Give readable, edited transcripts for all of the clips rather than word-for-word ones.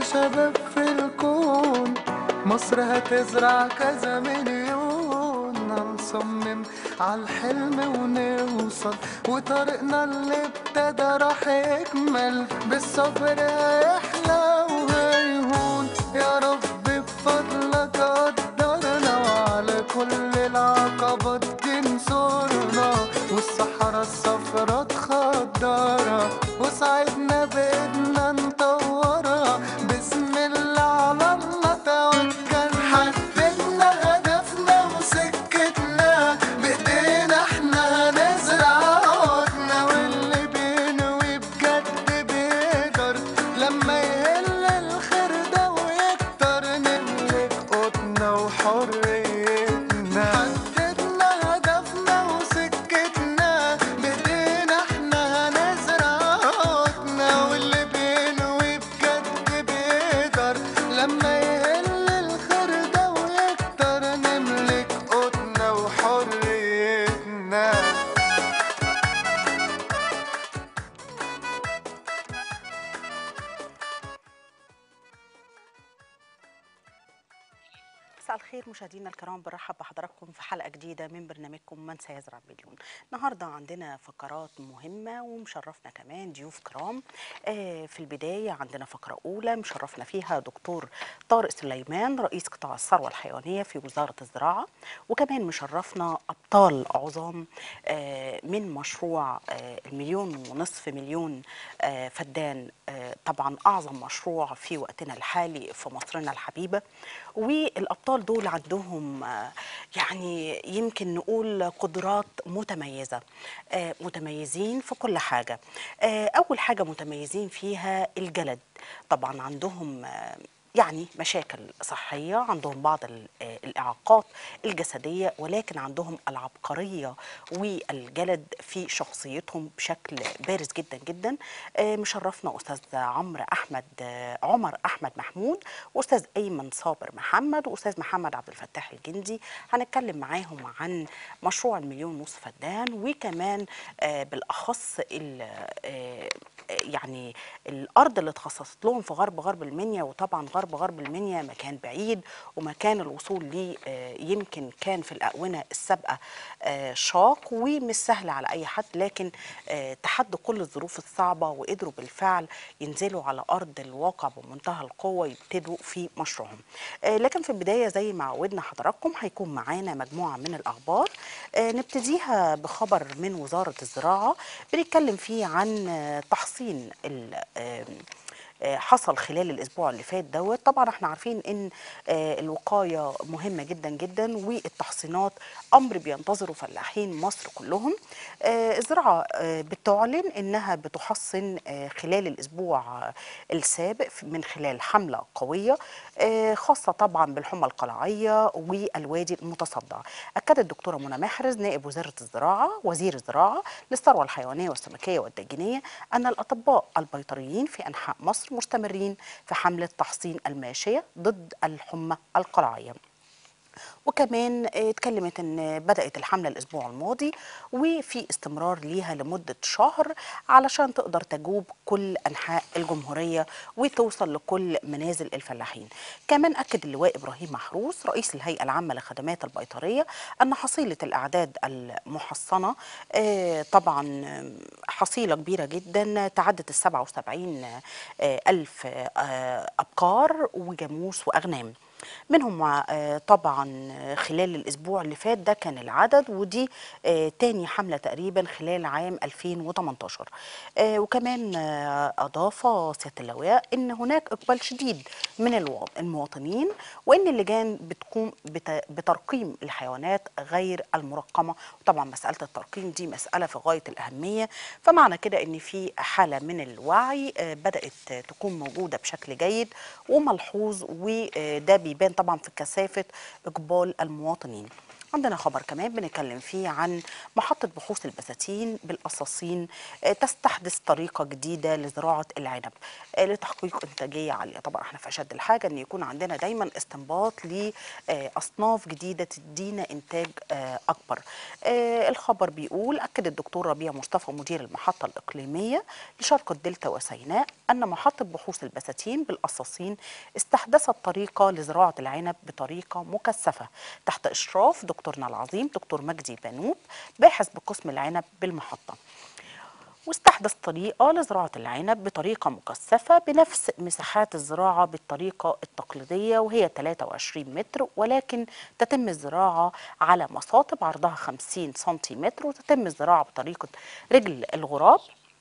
شباب في الكون، مصر هتزرع كذا مليون. هنصمم عالحلم ونوصل، وطريقنا اللي ابتدى راح يكمل. بالصبر هيحلى وهيهون، يا رب بفضلك قدرنا، وعلى كل العقبات تنصرنا، والصحراء الصفرا تخضرها، وساعدنا بإيدنا نطورها. بسم الله على الله توكل، حددنا هدفنا وسكتنا، بإيدينا احنا هنزرع عودنا. واللي بينوي بجد بيقدر، لما يهل الخير ده ويكتر، نملك قوتنا وحريتنا. حددنا هدفنا وسكتنا، بإيدينا احنا هنزرع عودنا. واللي بينوي بجد بيقدر، لما يهل الخير ده ويكتر، نملك قوتنا وحريتنا. مساء الخير مشاهدينا الكرام، برحب بحضراتكم في حلقة جديدة من برنامجكم من سيزرع مليون. النهاردة عندنا فقرات مهمة ومشرفنا كمان ضيوف كرام. في البداية عندنا فقرة أولى مشرفنا فيها دكتور طارق سليمان، رئيس قطاع الثروة الحيوانية في وزارة الزراعة، وكمان مشرفنا أبطال عظام من مشروع المليون ونصف مليون فدان، طبعا أعظم مشروع في وقتنا الحالي في مصرنا الحبيبة. والأبطال دول عندهم يعني يمكن نقول قدرات متميزة، متميزين في كل حاجة. أول حاجة متميزين فيها الجلد، طبعا عندهم يعني مشاكل صحية، عندهم بعض الإعاقات الجسدية، ولكن عندهم العبقرية والجلد في شخصيتهم بشكل بارز جدا جدا. مشرفنا أستاذ عمر أحمد محمود، وأستاذ أيمن صابر محمد، وأستاذ محمد عبد الفتاح الجندي. هنتكلم معاهم عن مشروع المليون ونصف فدان، وكمان بالأخص يعني الارض اللي اتخصصت لهم في غرب المنيا. وطبعا غرب المنيا مكان بعيد، ومكان الوصول ليه يمكن كان في الاونه السابقه شاق ومش سهل على اي حد، لكن تحدوا كل الظروف الصعبه وقدروا بالفعل ينزلوا على ارض الواقع بمنتهى القوه، يبتدوا في مشروعهم. لكن في البدايه زي ما عودنا حضراتكم هيكون معانا مجموعه من الاخبار. نبتديها بخبر من وزاره الزراعه بنتكلم فيه عن تحصين حصل خلال الاسبوع اللي فات دوت. طبعا احنا عارفين ان الوقايه مهمه جدا جدا، والتحصينات امر بينتظره فلاحين مصر كلهم. الزراعه بتعلن انها بتحصن خلال الاسبوع السابق من خلال حمله قويه خاصه طبعا بالحمى القلعيه والوادي المتصدع. اكدت الدكتوره منى محرز نائب وزير الزراعه للثروه الحيوانيه والسمكيه والداجينيه ان الاطباء البيطريين في انحاء مصر مستمرين في حمله تحصين الماشيه ضد الحمى القلعيه. وكمان اتكلمت ان بدأت الحملة الاسبوع الماضي، وفي استمرار ليها لمدة شهر علشان تقدر تجوب كل انحاء الجمهورية وتوصل لكل منازل الفلاحين. كمان اكد اللواء ابراهيم محروس رئيس الهيئة العامة لخدمات البيطرية ان حصيلة الاعداد المحصنة طبعا حصيلة كبيرة جدا تعدت ال77 ألف أبقار وجاموس وأغنام. منهم طبعا خلال الأسبوع اللي فات ده كان العدد، ودي تاني حملة تقريبا خلال عام 2018. وكمان أضاف سيادة اللواء أن هناك إقبال شديد من المواطنين، وأن اللجان بتقوم بترقيم الحيوانات غير المرقمة. وطبعا مسألة الترقيم دي مسألة في غاية الأهمية، فمعنى كده أن في حالة من الوعي بدأت تكون موجودة بشكل جيد وملحوظ، وده بيبان طبعا في كثافة إقبال المواطنين. عندنا خبر كمان بنتكلم فيه عن محطة بحوث البساتين بالقصاصين تستحدث طريقة جديدة لزراعة العنب لتحقيق إنتاجية عالية. طبعا احنا في أشد الحاجة أن يكون عندنا دايما استنباط لأصناف جديدة تدينا إنتاج أكبر. الخبر بيقول أكد الدكتور ربيع مصطفى مدير المحطة الإقليمية لشرق الدلتا وسيناء أن محطة بحوث البساتين بالقصاصين استحدثت طريقة لزراعة العنب بطريقة مكثفة تحت إشراف دكتورنا العظيم دكتور مجدي بنوب باحث بقسم العنب بالمحطة. واستحدث طريقة لزراعة العنب بطريقة مكثفة بنفس مساحات الزراعة بالطريقة التقليدية وهي 23 متر، ولكن تتم الزراعة على مصاطب عرضها 50 سنتيمتر، وتتم الزراعة بطريقة رجل الغراب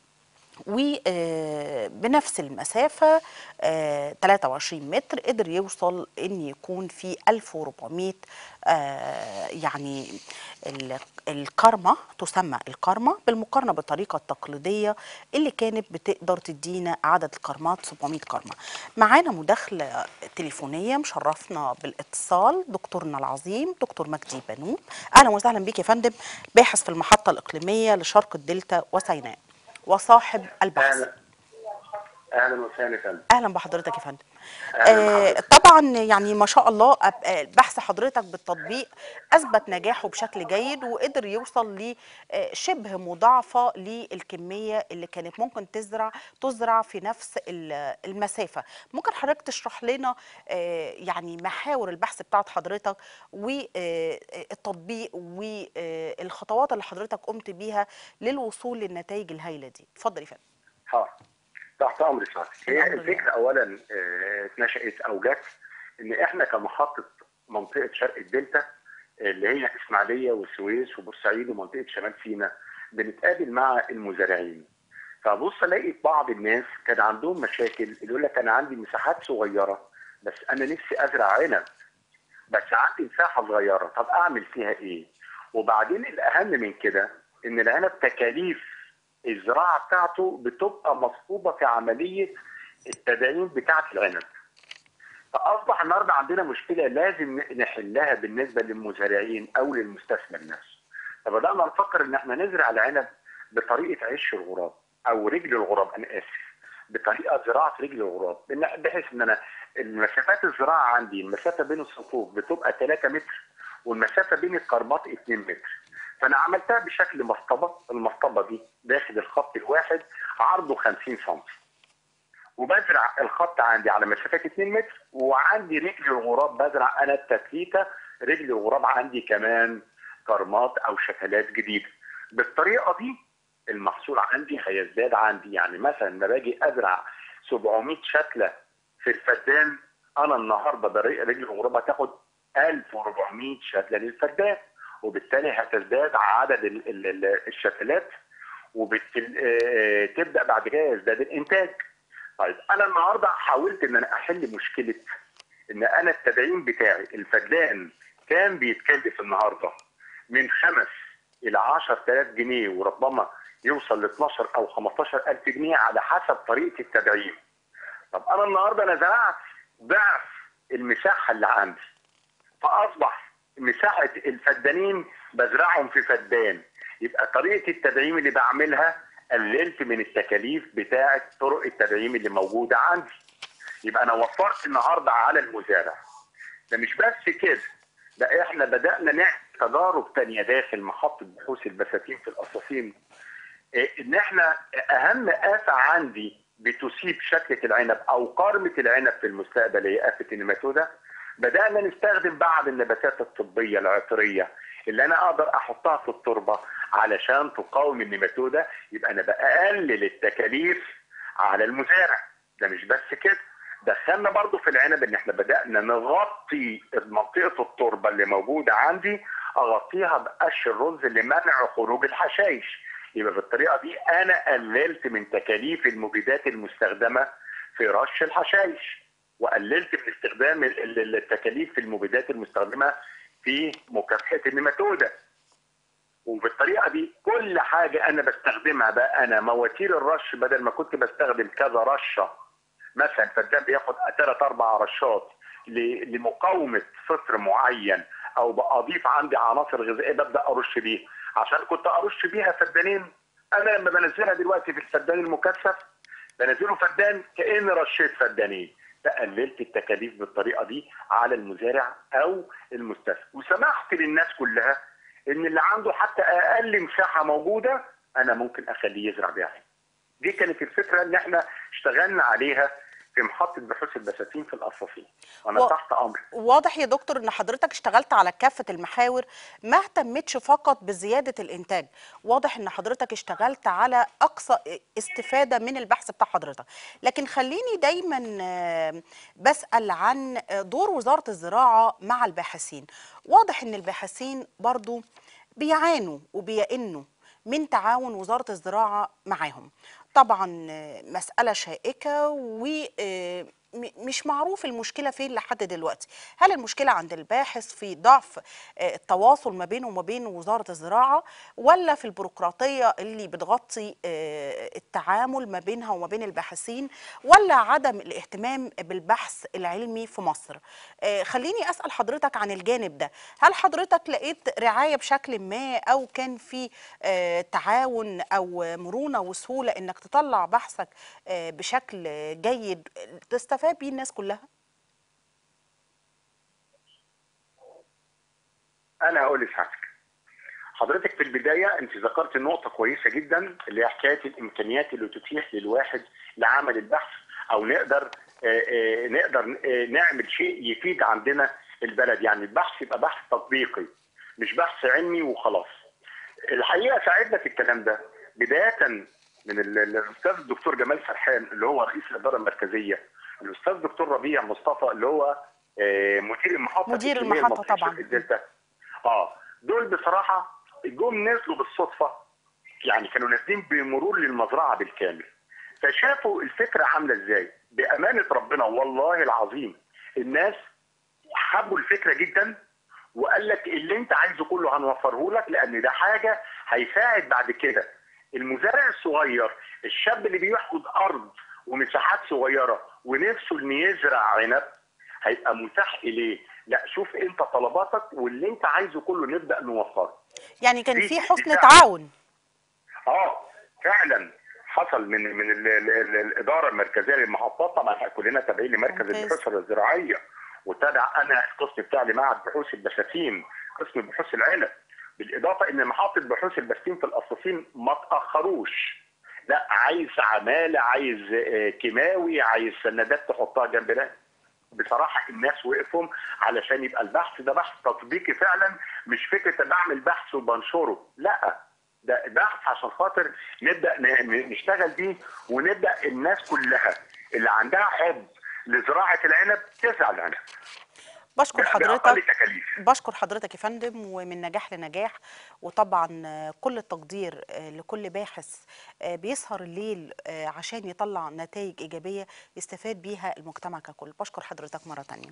وبنفس المسافة 23 متر. قدر يوصل ان يكون في 1400 يعني الكرمة، تسمى الكرمة بالمقارنة بالطريقة التقليدية اللي كانت بتقدر تدينا عدد الكرمات 700 كرمة. معانا مداخلة تليفونية مشرفنا بالاتصال دكتورنا العظيم دكتور مجدي بنوب. اهلا وسهلا بيك يا فندم، باحث في المحطة الإقليمية لشرق الدلتا وسيناء وصاحب البحث. اهلا وسهلا يا فندم. اهلا بحضرتك يا فندم. اهلا بحضرتك. طبعا يعني ما شاء الله بحث حضرتك بالتطبيق اثبت نجاحه بشكل جيد وقدر يوصل لشبه مضاعفه للكميه اللي كانت ممكن تزرع في نفس المسافه. ممكن حضرتك تشرح لنا يعني محاور البحث بتاعت حضرتك والتطبيق والخطوات اللي حضرتك قمت بيها للوصول للنتائج الهائله دي؟ اتفضل يا فندم. حاضر، تحت امر سعادتك. هي الامر الفكره اولا اتنشأت او جت ان احنا كمحطه منطقه شرق الدلتا اللي هي اسماعيليه والسويس وبورسعيد ومنطقه شمال سيناء بنتقابل مع المزارعين. فبص الاقي بعض الناس كان عندهم مشاكل، يقول لك انا عندي مساحات صغيره بس انا نفسي ازرع عنب بس عندي مساحه صغيره، طب اعمل فيها ايه؟ وبعدين الاهم من كده ان العنب تكاليف الزراعه بتاعته بتبقى مصحوبه في عمليه التدعيم بتاعه العنب. فاصبح النهارده عندنا مشكله لازم نحلها بالنسبه للمزارعين او للمستثمر نفسه. فبدانا نفكر ان احنا نزرع العنب بطريقه عش الغراب او رجل الغراب، انا اسف، بطريقه زراعه رجل الغراب، بحيث ان انا المسافات الزراعه عندي المسافه بين الصفوف بتبقى 3 متر والمسافه بين الكرمات 2 متر. فانا عملتها بشكل مسطبه، المسطبه دي داخل الخط الواحد عرضه 50 سم، وبزرع الخط عندي على مسافه 2 متر، وعندي رجل الغراب بزرع انا التثليثه رجل الغراب عندي كمان كرمات او شتلات جديده. بالطريقه دي المحصول عندي هيزداد عندي. يعني مثلا لما باجي ازرع 700 شتله في الفدان، انا النهارده رجل الغراب هتاخد 1400 شتله للفدان، وبالتالي هتزداد عدد الشتلات، وتبدا بعد كده يزداد الانتاج. طيب انا النهارده حاولت ان انا احل مشكله ان انا التدعيم بتاعي الفدان كان بيتكلف النهارده من 5 الى 10000 جنيه، وربما يوصل ل 12 او 15000 جنيه على حسب طريقه التدعيم. طب انا النهارده انا زرعت ضعف المساحه اللي عندي، فاصبح مساحه الفدانين بزرعهم في فدان، يبقى طريقه التدعيم اللي بعملها قللت من التكاليف بتاعه طرق التدعيم اللي موجوده عندي. يبقى انا وفرت النهارده على المزارع. ده مش بس كده، ده احنا بدانا نعمل تجارب ثانيه داخل محطه بحوث البساتين في القصاصين. ان احنا اهم آفة عندي بتصيب شتلة العنب او قرمة العنب في المستقبل هي آفة النيماتودا. بدأنا نستخدم بعض النباتات الطبية العطرية اللي انا اقدر احطها في التربة علشان تقاوم النيماتودا، يبقى انا بقلل التكاليف على المزارع. ده مش بس كده، دخلنا برضو في العنب ان احنا بدأنا نغطي منطقة التربة اللي موجودة عندي، اغطيها بقش الرز لمنع خروج الحشائش. يبقى بالطريقه دي انا قللت من تكاليف المبيدات المستخدمه في رش الحشائش، وقللت من استخدام التكاليف في المبيدات المستخدمه في مكافحه النيماتودا. وبالطريقه دي كل حاجه انا بستخدمها بقى انا مواتير الرش، بدل ما كنت بستخدم كذا رشه، مثلا فدان بياخد 3 4 رشات لمقاومه فطر معين او بضيف عندي عناصر غذائيه ببدا ارش بيها، عشان كنت ارش بيها فدانين. انا لما بنزلها دلوقتي في الفدان المكثف بنزله فدان كأن رشيت فدانين، فقللت التكاليف بالطريقه دي على المزارع او المستثمر، وسمحت للناس كلها ان اللي عنده حتى اقل مساحه موجوده انا ممكن اخليه يزرع بيها. دي كانت الفكره اللي احنا اشتغلنا عليها في محطه بحوث البساتين في القصاصين، وانا تحت امر. واضح يا دكتور ان حضرتك اشتغلت على كافة المحاور، ما اهتمتش فقط بزيادة الانتاج. واضح ان حضرتك اشتغلت على اقصى استفادة من البحث بتاع حضرتك. لكن خليني دايما بسأل عن دور وزارة الزراعة مع الباحثين. واضح ان الباحثين برضو بيعانوا وبيئنوا من تعاون وزارة الزراعة معاهم. طبعا مسألة شائكة ومش معروف المشكلة فين لحد دلوقتي. هل المشكلة عند الباحث في ضعف التواصل ما بينه وما بين وزارة الزراعة، ولا في البيروقراطية اللي بتغطي التعامل ما بينها وما بين الباحثين، ولا عدم الاهتمام بالبحث العلمي في مصر؟ خليني أسأل حضرتك عن الجانب ده. هل حضرتك لقيت رعاية بشكل ما، أو كان في تعاون أو مرونة وسهولة إنك تطلع بحثك بشكل جيد تستفاد بيه الناس كلها؟ انا هقول لحضرتك، حضرتك في البدايه انت ذكرت نقطه كويسه جدا اللي هي حكايه الامكانيات اللي تتيح للواحد لعمل البحث، او نقدر نعمل شيء يفيد عندنا البلد. يعني البحث يبقى بحث تطبيقي مش بحث علمي وخلاص. الحقيقه ساعدنا في الكلام ده بدايه من الاستاذ الدكتور جمال فرحان اللي هو رئيس الاداره المركزيه، الاستاذ الدكتور ربيع مصطفى اللي هو مدير المحطه طبعا. الدلتا. دول بصراحه جم نزلوا بالصدفه، يعني كانوا نازلين بمرور للمزرعه بالكامل، فشافوا الفكره عامله ازاي. بامانه ربنا والله العظيم الناس حبوا الفكره جدا، وقال لك اللي انت عايزه كله هنوفره لك، لان ده حاجه هيساعد بعد كده المزارع الصغير، الشاب اللي بياخد ارض ومساحات صغيره ونفسه ان يزرع عنب هيبقى متاح اليه. لا شوف انت طلباتك واللي انت عايزه كله نبدا نوفره. يعني كان في حسن تعاون. فعلا حصل من الاداره المركزيه للمحطات. طبعا كلنا تابعين لمركز البحوث الزراعيه، وتابع انا القسم بتاع معهد بحوث البساتين قسم بحوث العنب، بالاضافه ان محطه بحوث البساتين في القصاصين ما تاخروش. لا عايز عماله، عايز كيماوي، عايز سندات تحطها جنب. بصراحه الناس وقفهم علشان يبقى البحث ده بحث تطبيقي فعلا، مش فكره بعمل بحث وبنشره، لا ده بحث عشان خاطر نبدا نشتغل بيه، ونبدا الناس كلها اللي عندها حب لزراعه العنب تزرع العنب. بشكر حضرتك يا فندم، ومن نجاح لنجاح. وطبعا كل التقدير لكل باحث بيسهر الليل عشان يطلع نتائج إيجابية يستفاد بيها المجتمع ككل. بشكر حضرتك مرة تانية.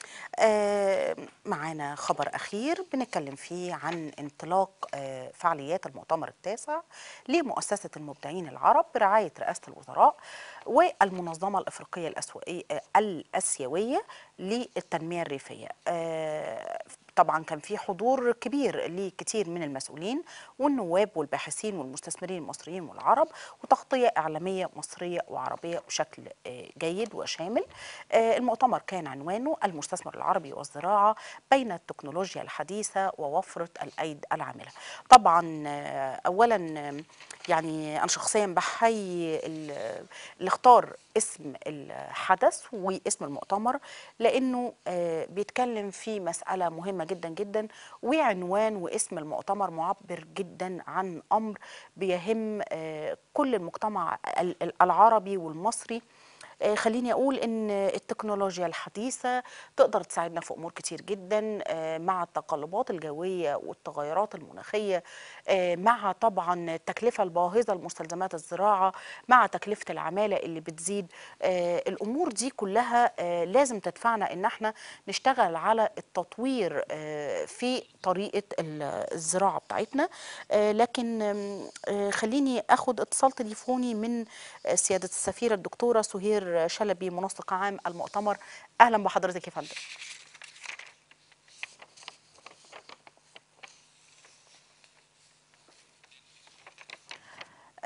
معانا خبر أخير بنتكلم فيه عن انطلاق فعاليات المؤتمر التاسع لمؤسسة المبدعين العرب برعاية رئاسة الوزراء والمنظمة الأفريقية الآسيوية للتنمية الريفية. طبعا كان في حضور كبير لكثير من المسؤولين والنواب والباحثين والمستثمرين المصريين والعرب، وتغطية إعلامية مصرية وعربية بشكل جيد وشامل. المؤتمر كان عنوانه المستثمر العربي والزراعة بين التكنولوجيا الحديثة ووفرة الأيدي العاملة. طبعا أولا يعني أنا شخصيا بحيي اللي اختار اسم الحدث واسم المؤتمر، لأنه بيتكلم في مسألة مهمة جدا جدا، وعنوان واسم المؤتمر معبر جدا عن أمر بيهم كل المجتمع العربي والمصري. خليني أقول إن التكنولوجيا الحديثة تقدر تساعدنا في أمور كتير جدا، مع التقلبات الجوية والتغيرات المناخية، مع طبعا التكلفة الباهظة لمستلزمات الزراعة، مع تكلفة العمالة اللي بتزيد. الأمور دي كلها لازم تدفعنا إن احنا نشتغل على التطوير في طريقة الزراعة بتاعتنا. لكن خليني أخد اتصال تليفوني من سيادة السفيرة الدكتورة سهير شلبي منسق عام المؤتمر. أهلا بحضرتك يا فندم.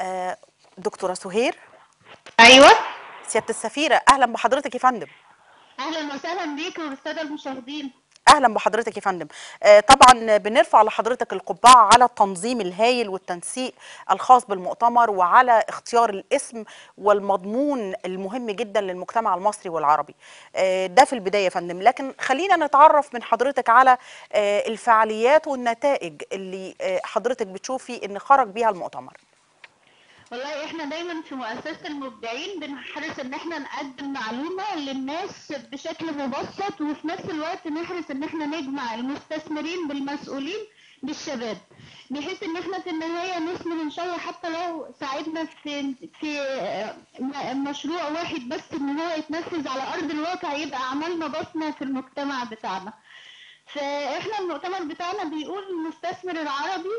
دكتورة سهير. ايوه. سيادة السفيرة، أهلا بحضرتك يا فندم. اهلا وسهلا بيكم والساده المشاهدين. اهلا بحضرتك يا فندم. طبعا بنرفع لحضرتك القبعه على التنظيم الهايل والتنسيق الخاص بالمؤتمر، وعلى اختيار الاسم والمضمون المهم جدا للمجتمع المصري والعربي. ده في البدايه يا فندم، لكن خلينا نتعرف من حضرتك على الفعاليات والنتائج اللي حضرتك بتشوفي ان خرج بيها المؤتمر. والله احنا دايما في مؤسسه المبدعين بنحرص ان احنا نقدم معلومه للناس بشكل مبسط، وفي نفس الوقت نحرص ان احنا نجمع المستثمرين بالمسؤولين بالشباب، بحيث ان احنا في النهايه نثمر ان شاء الله، حتى لو ساعدنا في مشروع واحد بس ان هو يتنفذ على ارض الواقع، يبقى عملنا بصمه في المجتمع بتاعنا. فاحنا المؤتمر بتاعنا بيقول المستثمر العربي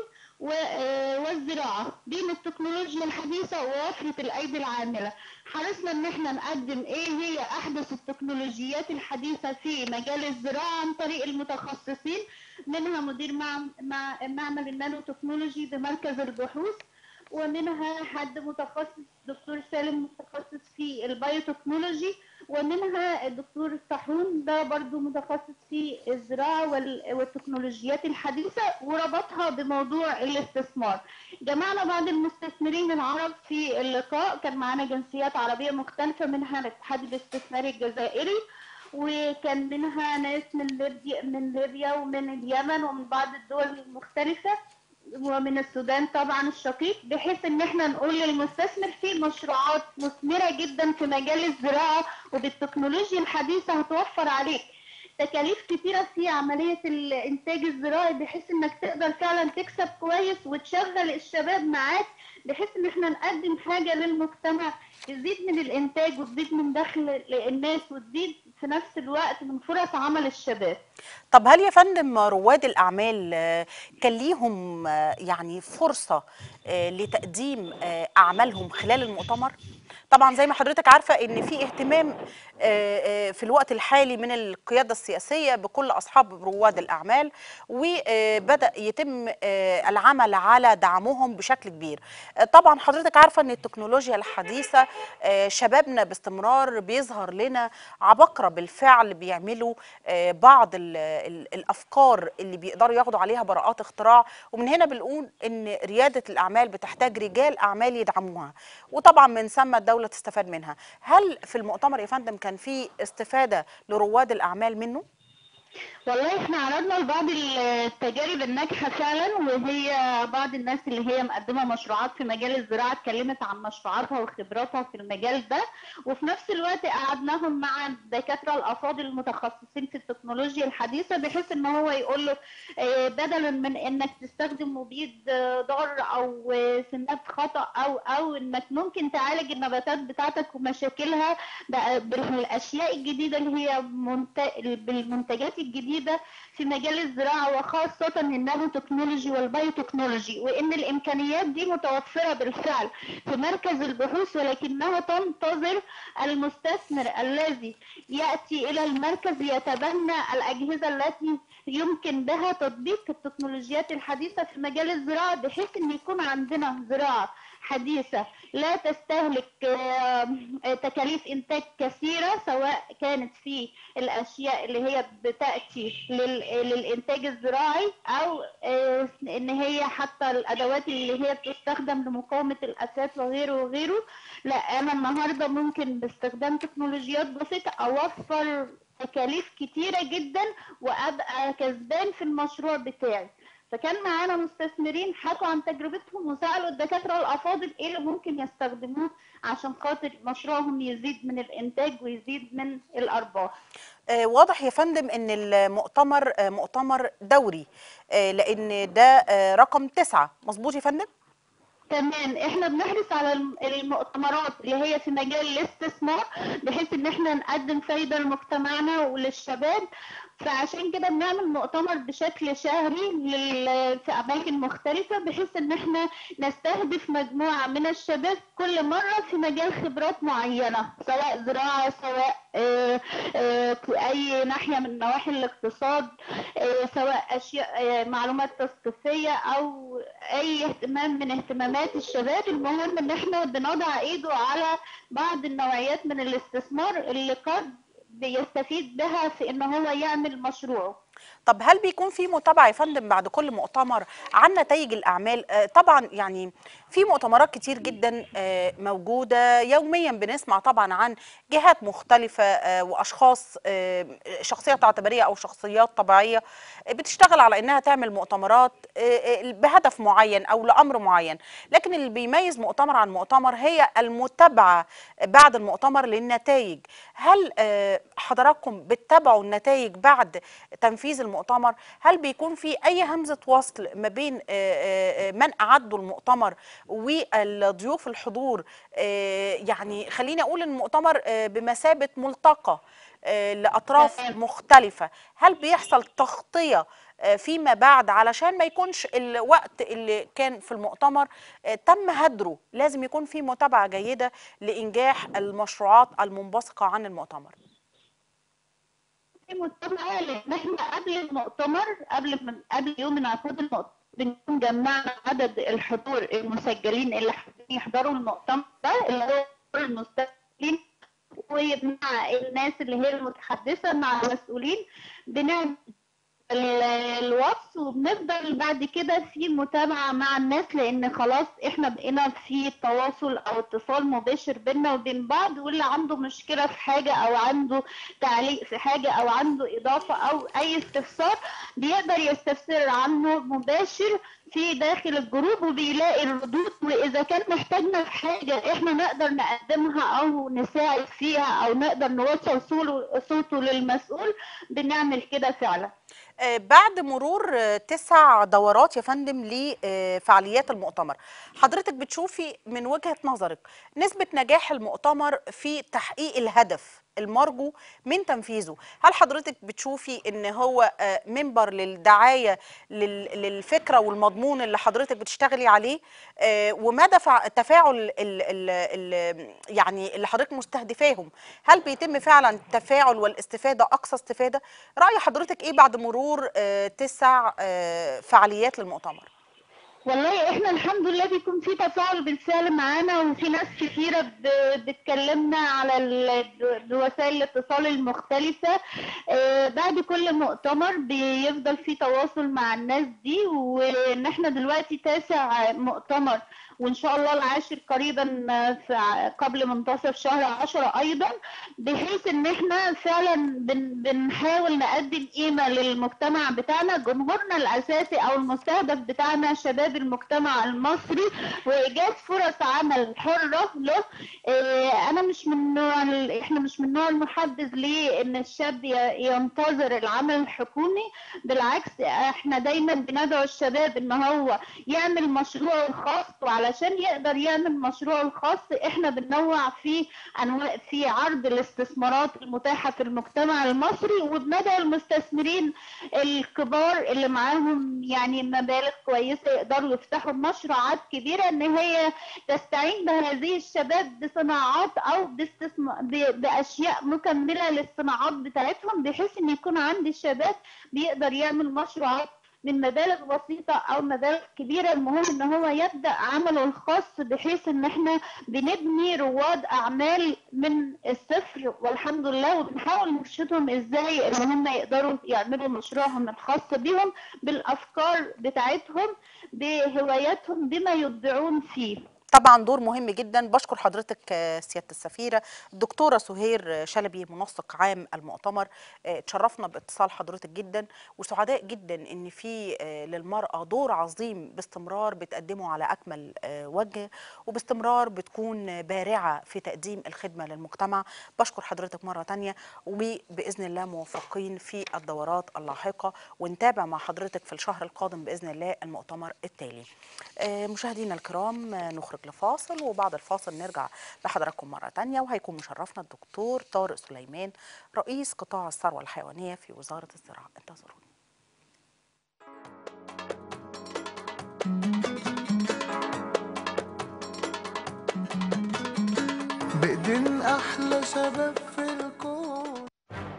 والزراعه بين التكنولوجيا الحديثه ووفره الايدي العامله. حرصنا ان احنا نقدم ايه هي احدث التكنولوجيات الحديثه في مجال الزراعه عن طريق المتخصصين، منها مدير معمل النانو تكنولوجي بمركز البحوث، ومنها حد متخصص دكتور سالم متخصص في البايوتكنولوجي، ومنها الدكتور صحون ده برضو متخصص في الزراعة والتكنولوجيات الحديثة، وربطها بموضوع الاستثمار. جمعنا بعض المستثمرين العرب في اللقاء، كان معنا جنسيات عربية مختلفة، منها الاتحاد الاستثماري الجزائري، وكان منها ناس من ليبيا ومن اليمن ومن بعض الدول المختلفة، ومن السودان طبعا الشقيق، بحيث ان احنا نقول للمستثمر في مشروعات مثمرة جدا في مجال الزراعة وبالتكنولوجيا الحديثة هتوفر عليك تكاليف كتيرة في عملية الانتاج الزراعي، بحيث انك تقدر فعلا تكسب كويس وتشغل الشباب معاك، بحيث ان احنا نقدم حاجة للمجتمع تزيد من الانتاج وتزيد من دخل الناس وتزيد في نفس الوقت من فرص عمل الشباب. طب هل يا فندم رواد الأعمال كان ليهم يعني فرصة لتقديم أعمالهم خلال المؤتمر؟ طبعا زي ما حضرتك عارفة ان في اهتمام في الوقت الحالي من القيادة السياسية بكل أصحاب رواد الأعمال، وبدأ يتم العمل على دعمهم بشكل كبير. طبعا حضرتك عارفة ان التكنولوجيا الحديثة شبابنا باستمرار بيظهر لنا عباقرة بالفعل، بيعملوا بعض الأفكار اللي بيقدروا ياخدوا عليها براءات اختراع، ومن هنا بنقول ان ريادة الأعمال بتحتاج رجال أعمال يدعموها، وطبعا من ثم الدولة تستفاد منها. هل في المؤتمر يا فندم كان في استفادة لرواد الأعمال منه؟ والله احنا عرضنا لبعض التجارب الناجحة فعلا، وهي بعض الناس اللي هي مقدمة مشروعات في مجال الزراعة اتكلمت عن مشروعاتها وخبراتها في المجال ده، وفي نفس الوقت قعدناهم مع الدكاترة الأفاضل المتخصصين في التكنولوجيا الحديثة، بحيث ان هو يقول له بدلا من انك تستخدم مبيد ضار او سمات خطأ او انك ممكن تعالج النباتات بتاعتك ومشاكلها بالاشياء الجديدة اللي هي بالمنتجات الجديدة في مجال الزراعة، وخاصة النانو تكنولوجي والبايوتكنولوجي، وإن الإمكانيات دي متوفرة بالفعل في مركز البحوث، ولكنها تنتظر المستثمر الذي يأتي إلى المركز يتبنى الأجهزة التي يمكن بها تطبيق التكنولوجيات الحديثة في مجال الزراعة، بحيث أن يكون عندنا زراعة حديثة لا تستهلك تكاليف إنتاج كثيرة، سواء كانت في الأشياء اللي هي بتأتي للإنتاج الزراعي، أو إن هي حتى الأدوات اللي هي بتستخدم لمقاومة الآفات وغيره وغيره. لا، أنا النهاردة ممكن باستخدام تكنولوجيات بسيطة أوفر تكاليف كتيرة جدا وأبقى كسبان في المشروع بتاعي. فكان معانا مستثمرين حكوا عن تجربتهم وسألوا الدكاترة الأفاضل إيه اللي ممكن يستخدموه عشان خاطر مشروعهم يزيد من الإنتاج ويزيد من الأرباح. واضح يا فندم ان المؤتمر مؤتمر دوري، لان ده رقم 9، مظبوط يا فندم؟ تمام، احنا بنحرص على المؤتمرات اللي هي في مجال الاستثمار، بحيث ان احنا نقدم فايدة لمجتمعنا وللشباب، فعشان كده بنعمل مؤتمر بشكل شهري في اماكن مختلفه، بحيث ان احنا نستهدف مجموعه من الشباب كل مره في مجال خبرات معينه، سواء زراعه، سواء اي ناحيه من نواحي الاقتصاد، سواء اشياء معلومات تثقيفيه او اي اهتمام من اهتمامات الشباب. المهم ان احنا بنضع ايده على بعض النوعيات من الاستثمار اللي قد بيستفيد بها في ان هو يعمل مشروعه. طب هل بيكون في متابعة يا فندم بعد كل مؤتمر عن نتائج الأعمال؟ طبعا يعني في مؤتمرات كتير جدا موجودة يوميا، بنسمع طبعا عن جهات مختلفة وأشخاص، شخصيات اعتبارية أو شخصيات طبيعية بتشتغل على إنها تعمل مؤتمرات بهدف معين أو لأمر معين، لكن اللي بيميز مؤتمر عن مؤتمر هي المتابعة بعد المؤتمر للنتائج. هل حضراتكم بتتابعوا النتائج بعد تنفيذ المؤتمر؟ هل بيكون في أي همزة وصل ما بين من أعدوا المؤتمر والضيوف الحضور؟ يعني خليني أقول إن المؤتمر بمثابة ملتقى لأطراف مختلفة. هل بيحصل تغطية فيما بعد علشان ما يكونش الوقت اللي كان في المؤتمر تم هدره؟ لازم يكون في متابعة جيدة لإنجاح المشروعات المنبثقة عن المؤتمر. في متابعة، لأن احنا قبل المؤتمر، قبل يوم انعقاد المؤتمر بنكون جمعنا عدد الحضور المسجلين اللي حابين يحضروا المؤتمر ده، اللي هو المستثمرين، ومع الناس اللي هي المتحدثة مع المسؤولين بنعمل الواتس، وبنفضل بعد كده في متابعة مع الناس، لان خلاص احنا بقينا في تواصل او اتصال مباشر بيننا وبين بعض، واللي عنده مشكلة في حاجة او عنده تعليق في حاجة او عنده اضافة او اي استفسار بيقدر يستفسر عنه مباشر في داخل الجروب وبيلاقي الردود. واذا كان محتاجنا في حاجة احنا نقدر نقدمها او نساعد فيها او نقدر نوصل صوته للمسؤول بنعمل كده فعلا. بعد مرور 9 دورات يا فندم لفعاليات المؤتمر، حضرتك بتشوفي من وجهة نظرك نسبة نجاح المؤتمر في تحقيق الهدف المرجو من تنفيذه؟ هل حضرتك بتشوفي ان هو منبر للدعاية للفكرة والمضمون اللي حضرتك بتشتغلي عليه، ومدى تفاعل يعني اللي حضرتك مستهدفاهم؟ هل بيتم فعلا التفاعل والاستفادة أقصى استفادة؟ رأي حضرتك ايه بعد مرور 9 فعاليات للمؤتمر؟ والله احنا الحمد لله بيكون في تفاعل بالفعل معانا، وفي ناس كثيرة بتكلمنا على بوسائل الاتصال المختلفة. بعد كل مؤتمر بيفضل في تواصل مع الناس دي، وان احنا دلوقتي 9 مؤتمر وان شاء الله العاشر قريبا في قبل منتصف شهر 10 ايضا، بحيث ان احنا فعلا بنحاول نقدم قيمة للمجتمع بتاعنا. جمهورنا الاساسي او المستهدف بتاعنا شباب المجتمع المصري، وايجاد فرص عمل حرة له. انا مش من نوع احنا مش من نوع المحبذ لان الشاب ينتظر العمل الحكومي، بالعكس احنا دايما بندعو الشباب ان هو يعمل مشروعه الخاص، وعلشان يقدر يعمل مشروعه الخاص احنا بننوع في انواع في عرض الاستثمارات المتاحة في المجتمع المصري، وبندعو المستثمرين الكبار اللي معاهم يعني مبالغ كويسة يقدروا يفتحوا مشروعات كبيرة ان هي تستعين بهذه الشباب بصناعات او باشياء مكملة للصناعات بتاعتهم، بحيث ان يكون عند الشباب بيقدر يعمل مشروعات من مبالغ بسيطة او مبالغ كبيرة. المهم ان هو يبدأ عمله الخاص، بحيث ان احنا بنبني رواد اعمال من الصفر والحمد لله، وبنحاول نرشدهم ازاي ان هم يقدروا يعملوا مشروعهم الخاص بهم بالافكار بتاعتهم بهواياتهم بما يبدعون فيه. طبعا دور مهم جدا. بشكر حضرتك سيادة السفيرة الدكتورة سهير شلبي منسق عام المؤتمر. تشرفنا باتصال حضرتك جدا، وسعداء جدا ان في للمرأة دور عظيم باستمرار بتقدمه على اكمل وجه، وباستمرار بتكون بارعة في تقديم الخدمة للمجتمع. بشكر حضرتك مرة تانية، وبإذن الله موفقين في الدورات اللاحقة، ونتابع مع حضرتك في الشهر القادم بإذن الله المؤتمر التالي. مشاهدينا الكرام، نخرج هنخرج لفاصل، وبعد الفاصل نرجع لحضراتكم مرة تانية، وهيكون مشرفنا الدكتور طارق سليمان رئيس قطاع الثروة الحيوانية في وزارة الزراعة. انتظرونا. بإيدين أحلى شباب في الكون.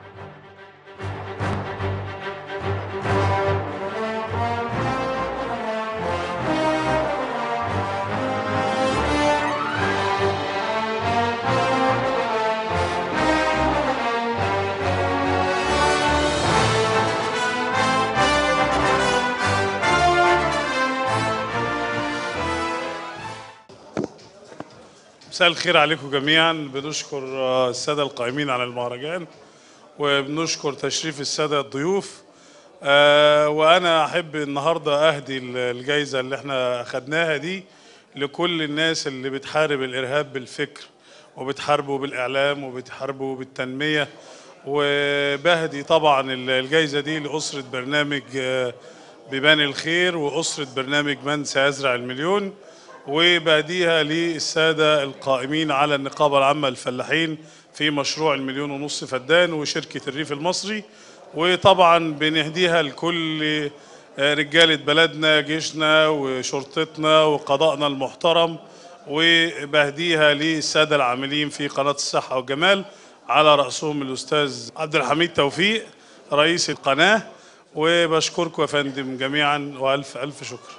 مساء الخير عليكم جميعا. بنشكر السادة القائمين على المهرجان، وبنشكر تشريف السادة الضيوف. وأنا أحب النهاردة أهدي الجايزة اللي احنا أخدناها دي لكل الناس اللي بتحارب الإرهاب بالفكر، وبتحاربه بالإعلام، وبتحاربه بالتنمية. وبهدي طبعا الجايزة دي لأسرة برنامج بيبان الخير، وأسرة برنامج من سيزرع المليون، وبهديها للسادة القائمين على النقابة العامة للفلاحين في مشروع المليون ونص فدان وشركة الريف المصري. وطبعا بنهديها لكل رجالة بلدنا، جيشنا وشرطتنا وقضائنا المحترم. وبهديها للسادة العاملين في قناة الصحة والجمال، على رأسهم الأستاذ عبد الحميد توفيق رئيس القناة. وبشكركم يا فندم جميعا، وألف ألف شكر.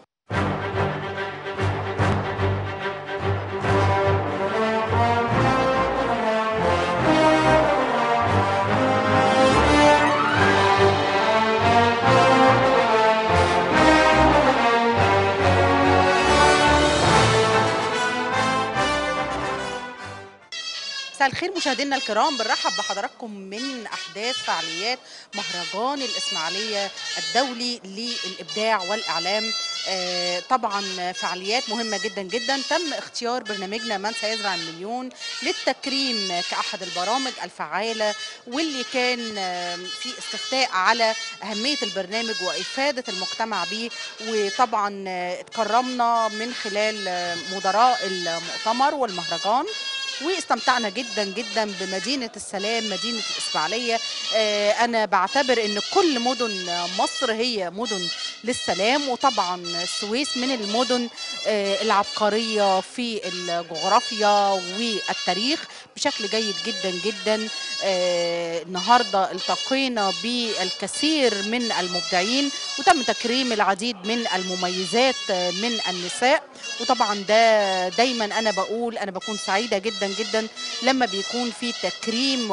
مساء الخير مشاهدينا الكرام، بنرحب بحضراتكم من احداث فعاليات مهرجان الاسماعيليه الدولي للابداع والاعلام. طبعا فعاليات مهمه جدا جدا. تم اختيار برنامجنا من سيزرع المليون للتكريم كاحد البرامج الفعاله، واللي كان في استفتاء على اهميه البرنامج وافاده المجتمع به. وطبعا اتكرمنا من خلال مدراء المؤتمر والمهرجان، واستمتعنا جدا جدا بمدينة السلام، مدينة الإسماعيلية. أنا بعتبر أن كل مدن مصر هي مدن للسلام، وطبعا السويس من المدن العبقرية في الجغرافيا والتاريخ بشكل جيد جدا جدا. النهاردة التقينا بالكثير من المبدعين، وتم تكريم العديد من المميزات من النساء. وطبعا ده دايما أنا بكون سعيدة جدا جدا لما بيكون في تكريم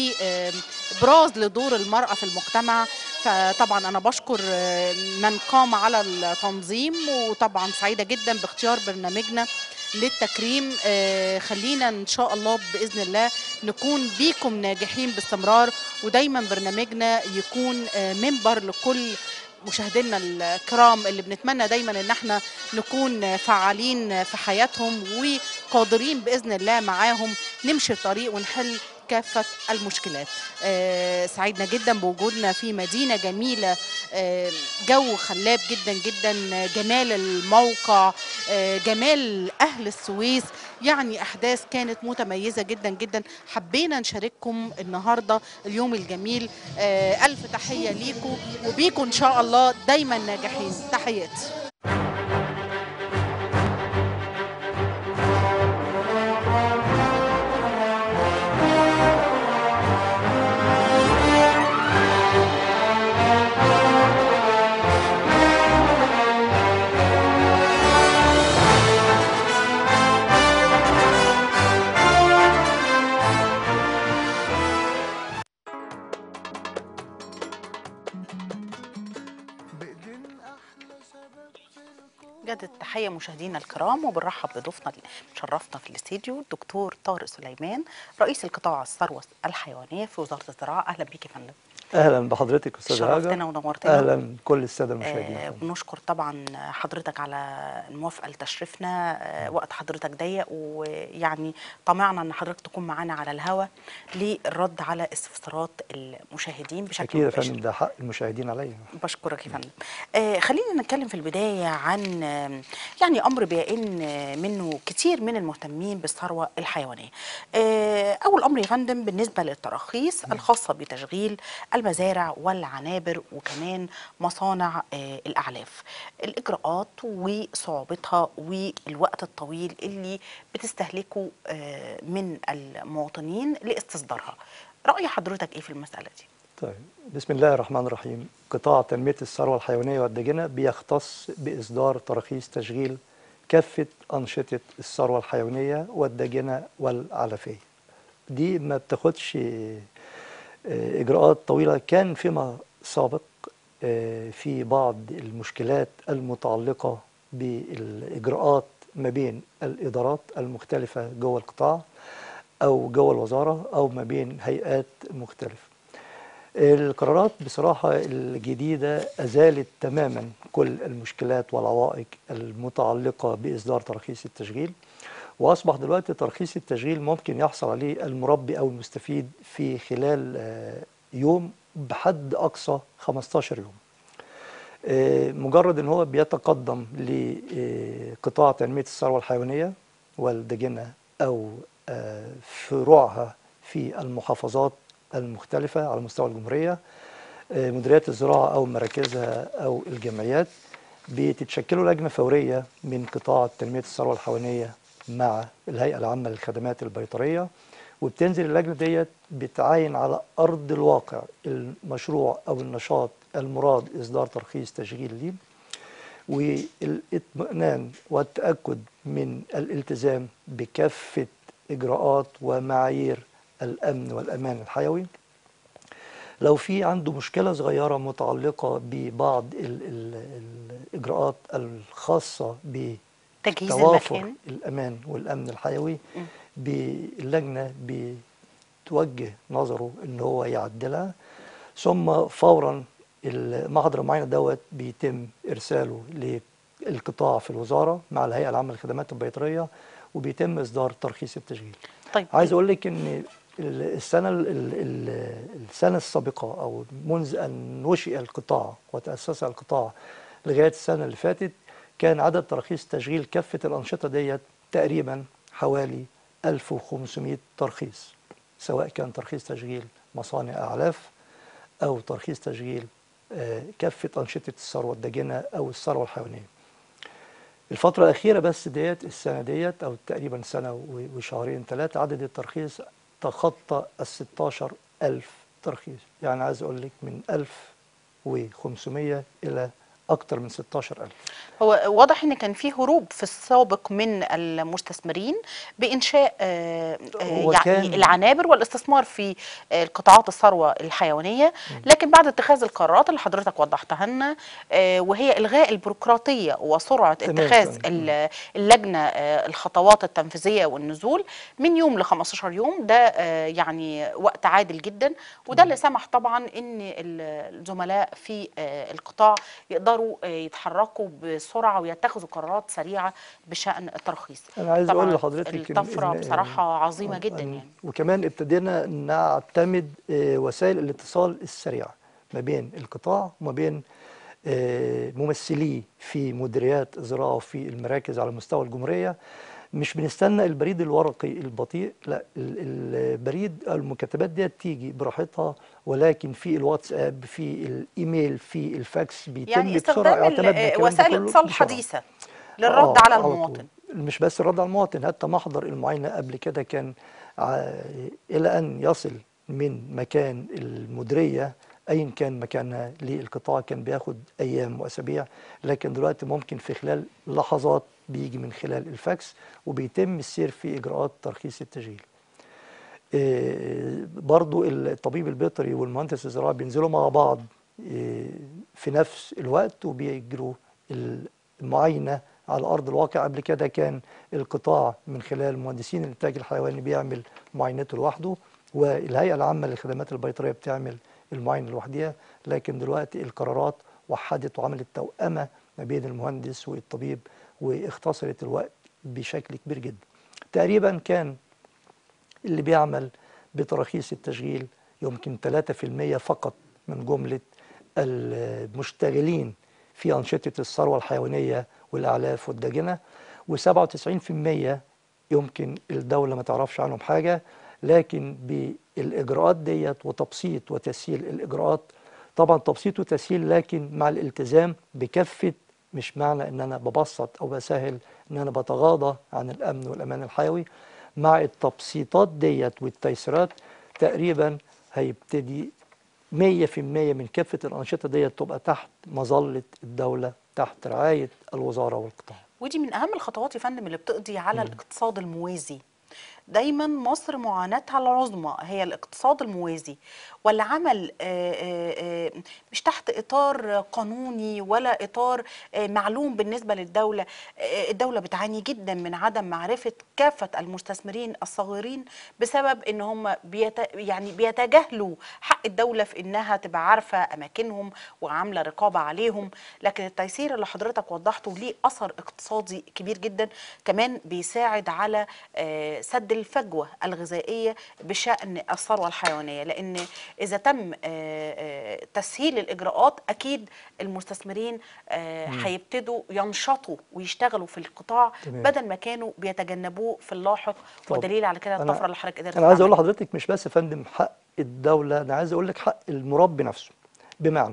وإبراز لدور المرأة في المجتمع. فطبعا أنا بشكر من قام على التنظيم، وطبعا سعيدة جدا باختيار برنامجنا للتكريم. خلينا إن شاء الله بإذن الله نكون بيكم ناجحين باستمرار، ودايما برنامجنا يكون منبر لكل مشاهدينا الكرام اللي بنتمنى دايما ان احنا نكون فعالين في حياتهم، وقادرين باذن الله معاهم نمشي الطريق ونحل كافة المشكلات. سعيدنا جدا بوجودنا في مدينة جميلة، جو خلاب جدا جدا، جمال الموقع، جمال أهل السويس. يعني أحداث كانت متميزة جدا جدا، حبينا نشارككم النهاردة اليوم الجميل. ألف تحية ليكم، وبيكم إن شاء الله دايما ناجحين. تحياتي. جد التحية مشاهدينا الكرام، وبنرحب بضيفنا اللي مشرفنا في الاستديو الدكتور طارق سليمان رئيس القطاع الثروة الحيوانية في وزارة الزراعة. أهلا بيك يا فندم. اهلا بحضرتك استاذ هاجر. شرفتنا ونورتنا. اهلا كل الساده المشاهدين. بنشكر طبعا حضرتك على الموافقه لتشريفنا. وقت حضرتك ضيق، ويعني طمعنا ان حضرتك تكون معانا على الهوا للرد على استفسارات المشاهدين بشكل اكيد يا مباشر. فندم، ده حق المشاهدين عليا. بشكرك يا فندم. خلينا نتكلم في البداية عن يعني أمر بيئن منه كتير من المهتمين بالثروة الحيوانية. أول أمر يا فندم بالنسبة للتراخيص الخاصة بتشغيل المزارع والعنابر وكمان مصانع الأعلاف، الإجراءات وصعوبتها والوقت الطويل اللي بتستهلكه من المواطنين لاستصدارها. رأي حضرتك إيه في المسألة دي؟ طيب، بسم الله الرحمن الرحيم. قطاع تنمية الثروة الحيوانية والداجنة بيختص بإصدار تراخيص تشغيل كافة أنشطة الثروة الحيوانية والداجنة والعلفية. دي ما بتاخدش إجراءات طويلة. كان فيما سابق في بعض المشكلات المتعلقة بالإجراءات ما بين الإدارات المختلفة جوه القطاع أو جوه الوزارة أو ما بين هيئات مختلفة. القرارات بصراحة الجديدة أزالت تماما كل المشكلات والعوائق المتعلقة بإصدار تراخيص التشغيل، وأصبح دلوقتي ترخيص التشغيل ممكن يحصل عليه المربي أو المستفيد في خلال يوم، بحد أقصى 15 يوم. مجرد أن هو بيتقدم لقطاع تنمية الثروة الحيوانية والداجنة أو فروعها في المحافظات المختلفة على مستوى الجمهورية، مديريات الزراعة أو مراكزها أو الجمعيات، بتتشكلوا لجنة فورية من قطاع تنمية الثروة الحيوانية مع الهيئة العامة للخدمات البيطرية، وبتنزل اللجنة ديت بتعاين على أرض الواقع المشروع أو النشاط المراد إصدار ترخيص تشغيل ليه، والاطمئنان والتأكد من الالتزام بكافة إجراءات ومعايير الأمن والأمان الحيوي. لو في عنده مشكلة صغيرة متعلقة ببعض الإجراءات الخاصة تجهيز بتوافر المكان، الأمان والأمن الحيوي، باللجنة بتوجه نظره إن هو يعدلها، ثم فورا المحضر المعاينة دوت بيتم إرساله للقطاع في الوزارة مع الهيئة العامة للخدمات البيطرية، وبيتم إصدار ترخيص التشغيل. طيب عايز أقول لك إن السنة السابقة أو منذ أن نشئ القطاع وتأسس القطاع لغاية السنة اللي فاتت، كان عدد تراخيص تشغيل كافة الأنشطة ديت تقريبا حوالي 1500 ترخيص، سواء كان ترخيص تشغيل مصانع أعلاف أو ترخيص تشغيل كافة أنشطة الثروة الداجنة أو الثروة الحيوانية. الفترة الأخيرة بس ديت، السنة ديت أو تقريبا سنة وشهرين ثلاثة، عدد الترخيص تخطى 16,000 ترخيص. يعني عايز أقول لك من 1500 إلى أكثر من 16,000. هو واضح ان كان في هروب في السابق من المستثمرين بانشاء يعني العنابر والاستثمار في القطاعات الثروه الحيوانيه، لكن بعد اتخاذ القرارات اللي حضرتك وضحتها لنا وهي الغاء البيروقراطيه وسرعه اتخاذ اللجنه الخطوات التنفيذيه والنزول من يوم ل 15 يوم، ده يعني وقت عادل جدا، وده اللي سمح طبعا ان الزملاء في القطاع يقدروا يتحركوا بسرعه ويتخذوا قرارات سريعه بشان الترخيص. انا عايز اقول لحضرتك الطفره بصراحه عظيمه جدا يعني. وكمان ابتدينا نعتمد وسائل الاتصال السريعه ما بين القطاع وما بين ممثليه في مديريات الزراعه وفي المراكز على مستوى الجمهوريه. مش بنستنى البريد الورقي البطيء، لا، البريد المكاتبات دي تيجي براحتها، ولكن في الواتساب، في الايميل، في الفاكس بيتم يعني بسرعه استخدام وسائل اتصال حديثه للرد على المواطن. مش بس الرد على المواطن، حتى محضر المعاينه قبل كده كان الى ان يصل من مكان المديريه ايا كان مكانها للقطاع كان بياخد ايام واسابيع، لكن دلوقتي ممكن في خلال لحظات بيجي من خلال الفاكس، وبيتم السير في اجراءات ترخيص التشغيل. برضو الطبيب البيطري والمهندس الزراعي بينزلوا مع بعض في نفس الوقت وبيجروا المعاينه على ارض الواقع. قبل كده كان القطاع من خلال مهندسين الانتاج الحيواني بيعمل معاينته لوحده، والهيئه العامه للخدمات البيطريه بتعمل المعاينة لوحدها، لكن دلوقتي القرارات وحدت وعملت توأمة ما بين المهندس والطبيب واختصرت الوقت بشكل كبير جدا. تقريبا كان اللي بيعمل بتراخيص التشغيل يمكن 3% فقط من جملة المشتغلين في أنشطة الثروة الحيوانية والأعلاف والداجنة، و97% يمكن الدولة ما تعرفش عنهم حاجة. لكن بالإجراءات ديت وتبسيط وتسهيل الإجراءات، طبعا تبسيط وتسهيل لكن مع الالتزام بكافة، مش معنى ان انا ببسط او بسهل ان انا بتغاضى عن الامن والامان الحيوي. مع التبسيطات ديت والتيسيرات تقريبا هيبتدي 100% من كافة الأنشطة ديت تبقى تحت مظلة الدولة، تحت رعاية الوزارة والقطاع. ودي من اهم الخطوات يا فندم اللي بتقضي على الاقتصاد الموازي. دايما مصر معاناتها العظمى هي الاقتصاد الموازي، والعمل مش تحت اطار قانوني ولا اطار معلوم بالنسبه للدوله. الدوله بتعاني جدا من عدم معرفه كافه المستثمرين الصغيرين بسبب ان هم يعني بيتجاهلوا حق الدوله في انها تبقى عارفه اماكنهم وعامله رقابه عليهم. لكن التيسير اللي حضرتك وضحته ليه اثر اقتصادي كبير جدا، كمان بيساعد على سد الفجوة الغذائية بشأن الثروة الحيوانية، لأن إذا تم تسهيل الإجراءات أكيد المستثمرين هيبتدوا ينشطوا ويشتغلوا في القطاع تمام. بدل ما كانوا بيتجنبوه في اللاحق. طب ودليل على كده الطفرة اللي حضرتك قدرت أنا عايز أقول تعملها. لحضرتك مش بس يا فندم حق الدولة، أنا عايز أقول لك حق المربي نفسه. بمعنى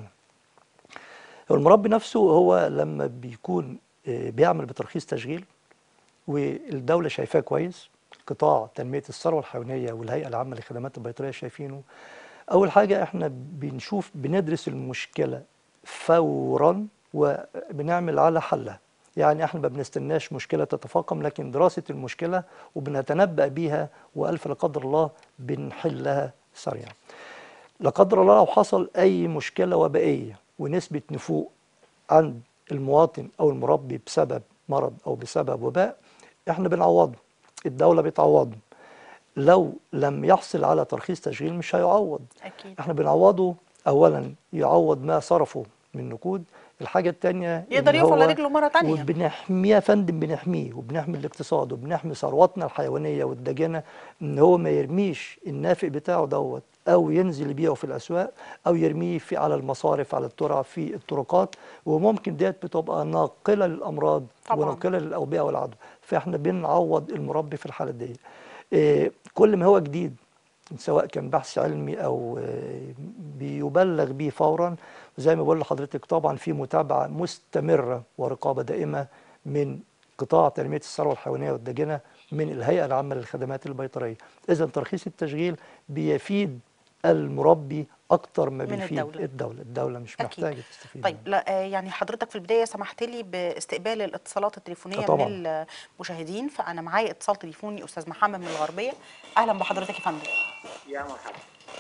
هو المربي نفسه هو لما بيكون بيعمل بترخيص تشغيل والدولة شايفاه كويس، قطاع تنمية الثروة الحيوانية والهيئة العامة للخدمات البيطرية شايفينه، أول حاجة إحنا بندرس المشكلة فورا وبنعمل على حلها. يعني إحنا ما بنستناش مشكلة تتفاقم، لكن دراسة المشكلة وبنتنبأ بيها، وألف لا قدر الله بنحلها سريعا. لا قدر الله لو حصل أي مشكلة وبائية ونسبة نفوق عند المواطن أو المربي بسبب مرض أو بسبب وباء، إحنا بنعوضه، الدولة بتعوضه. لو لم يحصل على ترخيص تشغيل مش هيعوض. أكيد. احنا بنعوضه، اولا يعوض ما صرفه من نقود، الحاجة التانية يقدر ان يقف على هو رجله مرة تانية. وبنحميه يا فندم، بنحميه وبنحمي الاقتصاد وبنحمي ثرواتنا الحيوانية والدجنة، ان هو ما يرميش النافق بتاعه دوت او ينزل يبيعه في الاسواق او يرميه في على المصارف، على الترع، في الطرقات، وممكن ديت بتبقى ناقلة للامراض طبعاً. وناقلة للاوبئة والعدوى. فاحنا بنعوض المربي في الحالة دي. كل ما هو جديد سواء كان بحث علمي او بيبلغ بيه فورا. زي ما بقول لحضرتك طبعا في متابعه مستمره ورقابه دائمه من قطاع تنميه الثروه الحيوانيه والداجنه، من الهيئه العامه للخدمات البيطريه. اذا ترخيص التشغيل بيفيد المربي اكتر ما من بيفيد الدولة. الدوله مش أكيد. محتاجه تستفيد طيب منه. لا يعني حضرتك في البداية سمحت لي باستقبال الاتصالات التليفونية طبعا. من المشاهدين، فأنا معايا اتصال تليفوني أستاذ محمد من الغربية. أهلا بحضرتك يا فندم. يا مرحبا.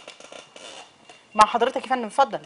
مع حضرتك يا فندم، اتفضل.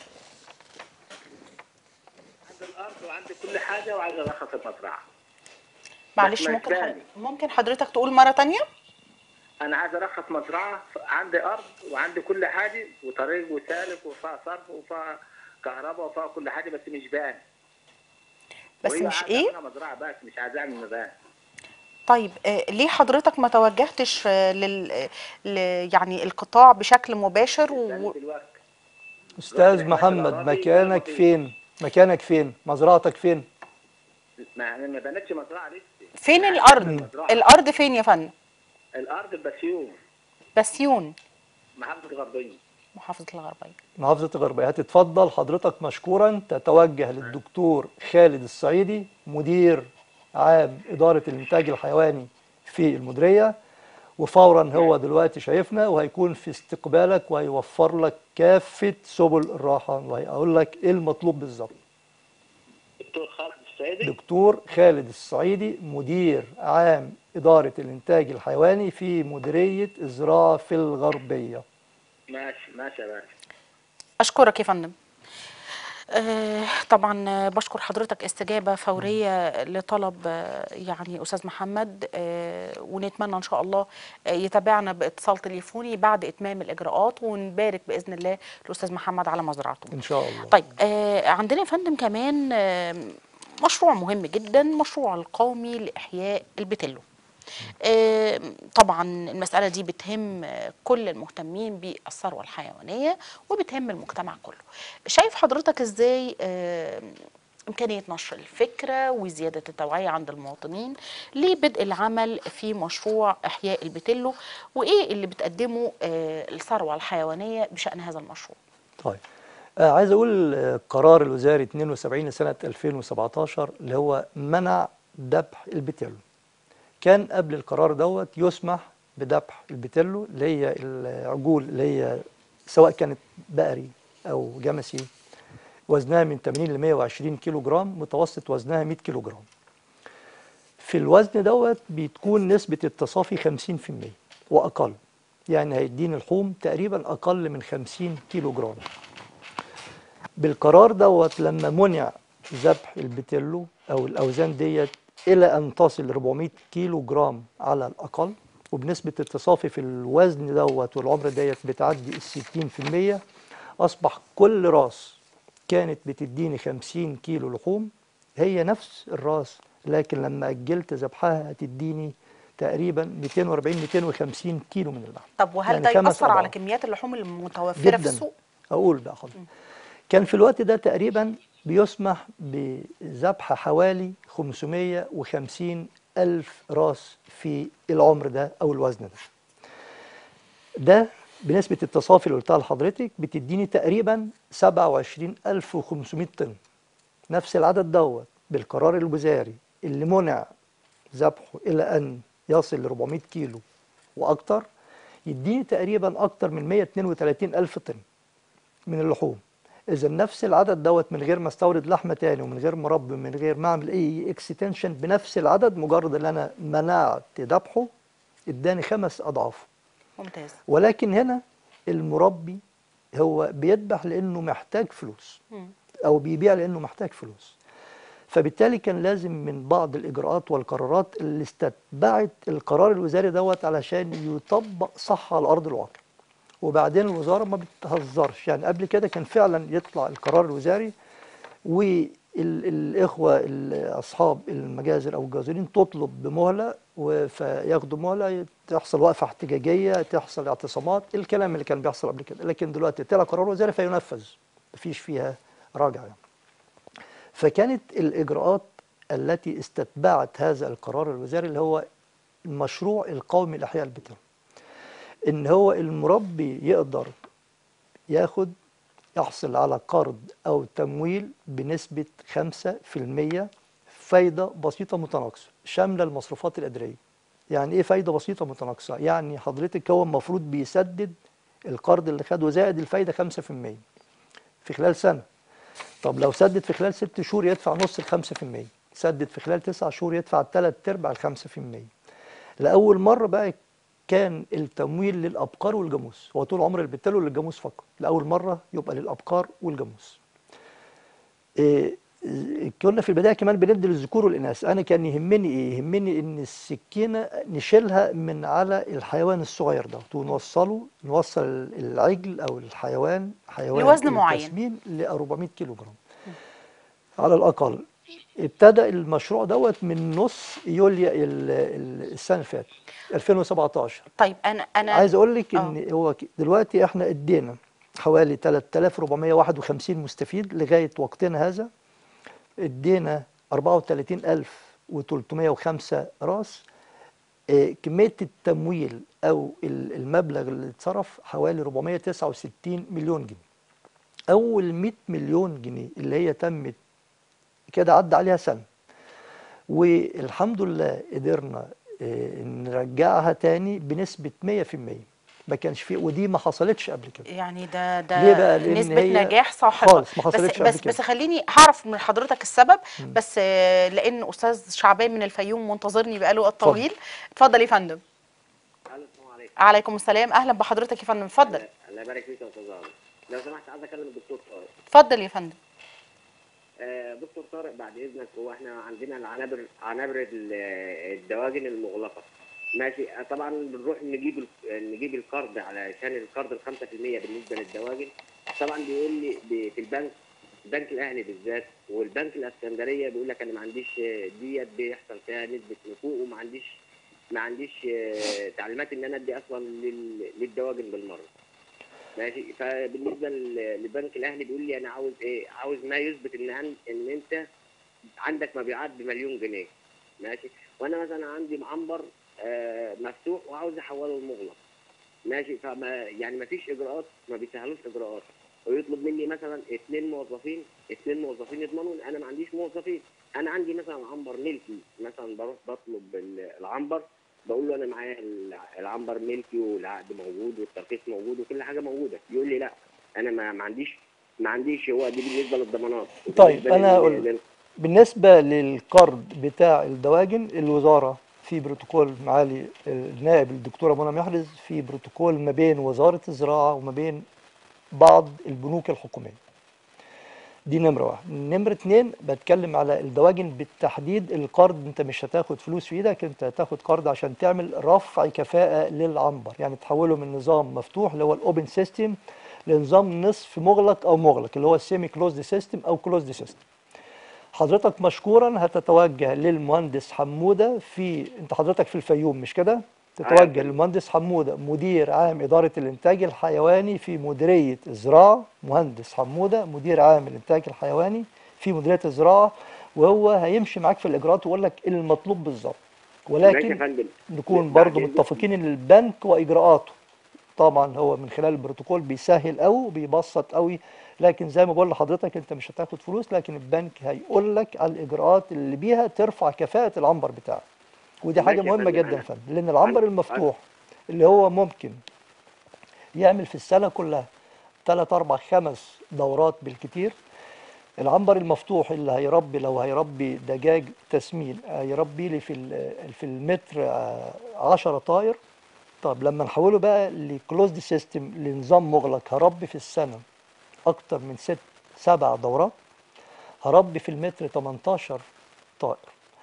عندي الارض وعندي كل حاجه وعايز ارخص المزرعه. معلش بس ممكن مجاني. ممكن حضرتك تقول مرة تانية؟ انا عايز ارخص مزرعه، عندي ارض وعندي كل حاجه وطريق وسالك وفيها صرف وفيها كهرباء وفيها كل حاجه، بس مش بان. بس وهي مش عايزة إيه؟ أعملها مزرعه بس مش عايز اعمل مباني. طيب ليه حضرتك ما توجهتش يعني القطاع بشكل مباشر استني دلوقتي. استاذ رحت محمد، الأراضي مكانك مفيش. فين؟ مكانك فين؟ مزرعتك فين؟ ما بنتش مزرعه لسه. فين عايز الأرض؟ أعمل مزرعة. الأرض فين يا فندم؟ الارض بسيون، بسيون، محافظه غربيه. محافظة الغربية. محافظة الغربية. هتتفضل حضرتك مشكورا تتوجه للدكتور خالد الصعيدي مدير عام إدارة الإنتاج الحيواني في المديرية، وفورا هو دلوقتي شايفنا وهيكون في استقبالك وهيوفر لك كافة سبل الراحة وهيقول لك إيه المطلوب بالظبط. دكتور خالد الصعيدي. دكتور خالد الصعيدي مدير عام إدارة الإنتاج الحيواني في مديرية الزراعة في الغربية. ماشي ماشي يا باشا. أشكرك يا فندم. طبعا بشكر حضرتك استجابة فورية لطلب يعني أستاذ محمد، ونتمنى إن شاء الله يتابعنا باتصال تليفوني بعد إتمام الإجراءات، ونبارك بإذن الله الأستاذ محمد على مزرعته. ان شاء الله. طيب عندنا يا فندم كمان مشروع مهم جدا، مشروع القومي لإحياء البتلو. طبعا المسألة دي بتهم كل المهتمين بالثروة الحيوانية وبتهم المجتمع كله. شايف حضرتك ازاي إمكانية نشر الفكرة وزيادة التوعية عند المواطنين لبدء العمل في مشروع إحياء البتلو، وإيه اللي بتقدمه الثروة الحيوانية بشأن هذا المشروع؟ طيب عايز اقول قرار الوزاري 72 لسنه 2017 اللي هو منع ذبح البتلو. كان قبل القرار دوت يسمح بذبح البتلو اللي هي العجول اللي هي سواء كانت بقري او جمسي، وزنها من 80 ل 120 كيلو جرام، متوسط وزنها 100 كيلو جرام. في الوزن دوت بتكون نسبة التصافي 50% وأقل، يعني هيديني لحوم تقريبا أقل من 50 كيلو جرام. بالقرار دوت لما منع ذبح البتلو أو الأوزان ديت إلى أن تصل 400 كيلو جرام على الأقل، وبنسبة التصافي في الوزن دوت والعمر ديت بتعدي 60%، أصبح كل راس كانت بتديني 50 كيلو لحوم هي نفس الراس، لكن لما أجلت ذبحها هتديني تقريبا 240 250 كيلو من اللحم. طب وهل يعني ده 5 يأثر على أضعاف. كميات اللحوم المتوفرة في جدا. السوق؟ أقول بقى حضرتك، كان في الوقت ده تقريبا بيسمح بذبح حوالي 550 ألف راس في العمر ده أو الوزن ده بنسبة التصافي اللي قلتها لحضرتك بتديني تقريبا 27500 طن. نفس العدد دوت بالقرار الوزاري اللي منع ذبحه إلى أن يصل ل 400 كيلو وأكتر يديني تقريبا أكتر من 132 ألف طن من اللحوم. إذا نفس العدد دوت من غير ما استورد لحمة تاني ومن غير مربي من غير ما أعمل أي اكستنشن، بنفس العدد مجرد إن أنا منعت ذبحه اداني 5 أضعافه. ممتاز. ولكن هنا المربي هو بيذبح لأنه محتاج فلوس أو بيبيع لأنه محتاج فلوس، فبالتالي كان لازم من بعض الإجراءات والقرارات اللي استتبعت القرار الوزاري دوت علشان يطبق صح على أرض الواقع. وبعدين الوزارة ما بتهزرش، يعني قبل كده كان فعلا يطلع القرار الوزاري والإخوة أصحاب المجازر أو الجازرين تطلب بمهلة فياخدوا مهلة، تحصل وقفة احتجاجية، تحصل اعتصامات، الكلام اللي كان بيحصل قبل كده. لكن دلوقتي طلع قرار وزاري فينفذ، مفيش فيها راجع يعني. فكانت الإجراءات التي استتبعت هذا القرار الوزاري اللي هو المشروع القومي لإحياء البتلو، إن هو المربي يقدر يحصل على قرض أو تمويل بنسبة 5% فايدة بسيطة متناقصة شاملة المصروفات الإدارية. يعني إيه فايدة بسيطة متناقصة؟ يعني حضرتك هو المفروض بيسدد القرض اللي خده زائد الفايدة 5% في خلال سنة. طب لو سدد في خلال 6 شهور يدفع نص ال 5%، سدد في خلال 9 شهور يدفع 3/4 ال 5%. لأول مرة بقى كان التمويل للأبقار والجاموس، هو طول عمر البتلو للجاموس فقط، لأول مرة يبقى للأبقار والجاموس. كنا في البداية كمان بندي للذكور والإناث. أنا كان يهمني إيه؟ يهمني إن السكينة نشيلها من على الحيوان الصغير ده نوصل العجل أو الحيوان لوزن معين التسمين ل 400 كيلو جرام على الأقل. ابتدى المشروع دوت من نص يوليو السنة اللي فاتت 2017. طيب أنا عايز أقول لك إن هو دلوقتي إحنا إدينا حوالي 3451 مستفيد لغاية وقتنا هذا. ادينا 34305 راس. كمية التمويل أو المبلغ اللي اتصرف حوالي 469 مليون جنيه. أول 100 مليون جنيه اللي هي تمت كده عدى عليها سنة، والحمد لله قدرنا نرجعها تاني بنسبة 100%. ما كانش فيه، ودي ما حصلتش قبل كده. يعني ده ليه بقى؟ نسبة نجاح صاحبة خالص ما حصلتش قبل كده. بس خليني هعرف من حضرتك السبب. بس لأن أستاذ شعبان من الفيوم منتظرني بقاله وقت طويل. اتفضل يا فندم. السلام عليكم. عليكم السلام، أهلا بحضرتك يا فندم، اتفضل. الله يبارك فيك يا أستاذ عمرو. لو سمحت عايز أكلم الدكتور طارق. اتفضل يا فندم. دكتور طارق بعد اذنك، هو احنا عندنا عنابر الدواجن المغلقه. ماشي. طبعا بنروح نجيب القرض علشان القرض ال 5% بالنسبه للدواجن. طبعا بيقول لي في البنك الاهلي بالذات والبنك الاسكندريه بيقول لك انا ما عنديش ديت بيحصل فيها نسبه نفوق، ما عنديش تعليمات ان انا ادي اصلا للدواجن بالمره. ماشي. فبالنسبه للبنك الاهلي بيقول لي انا عاوز ايه؟ عاوز ما يثبت ان انت عندك مبيعات بمليون جنيه. ماشي. وانا مثلا عندي معمر مفتوح وعاوز احوله لمغلق. ماشي. فما يعني ما فيش اجراءات، ما بيسهلوش اجراءات، ويطلب مني مثلا اثنين موظفين يضمنون. انا ما عنديش موظفين، انا عندي مثلا عنبر ملكي، مثلا بروح بطلب العنبر، بقول له انا معايا العنبر ملكي والعقد موجود والترخيص موجود وكل حاجه موجوده. يقول لي لا انا ما عنديش. هو دي بالنسبه للضمانات. طيب انا اقول بالنسبه للقرض بتاع الدواجن، الوزاره في بروتوكول معالي النائب الدكتوره منى محرز، في بروتوكول ما بين وزاره الزراعه وما بين بعض البنوك الحكوميه. دي نمره واحد. نمره اتنين بتكلم على الدواجن بالتحديد. القرض انت مش هتاخد فلوس في ايدك، انت هتاخد قرض عشان تعمل رفع كفاءه للعنبر، يعني تحوله من نظام مفتوح اللي هو الاوبن سيستم لنظام نصف مغلق او مغلق اللي هو السيمي كلوزد سيستم او كلوزد سيستم. حضرتك مشكورا هتتوجه للمهندس حموده انت حضرتك في الفيوم مش كده؟ تتوجه للمهندس حموده مدير عام اداره الانتاج الحيواني في مديريه الزراعه. مهندس حموده مدير عام الانتاج الحيواني في مديريه الزراعه، وهو هيمشي معاك في الاجراءات ويقول لك ايه المطلوب بالظبط. ولكن نكون برضو متفقين ان البنك واجراءاته طبعا هو من خلال البروتوكول بيسهل قوي وبيبسط قوي، لكن زي ما بقول لحضرتك انت مش هتاخد فلوس، لكن البنك هيقول لك على الاجراءات اللي بيها ترفع كفاءه العنبر بتاعك. ودي حاجه مهمه جدا يا فندم، لان العنبر المفتوح اللي هو ممكن يعمل في السنه كلها 3 4 5 دورات بالكتير. العنبر المفتوح اللي هيربي، لو هيربي دجاج تسمين، هيربي لي في المتر 10 طاير. طب لما نحوله بقى لكلوزد سيستم لنظام مغلق، هربي في السنه اكتر من 7 دورات، هربي في المتر 18 طائر.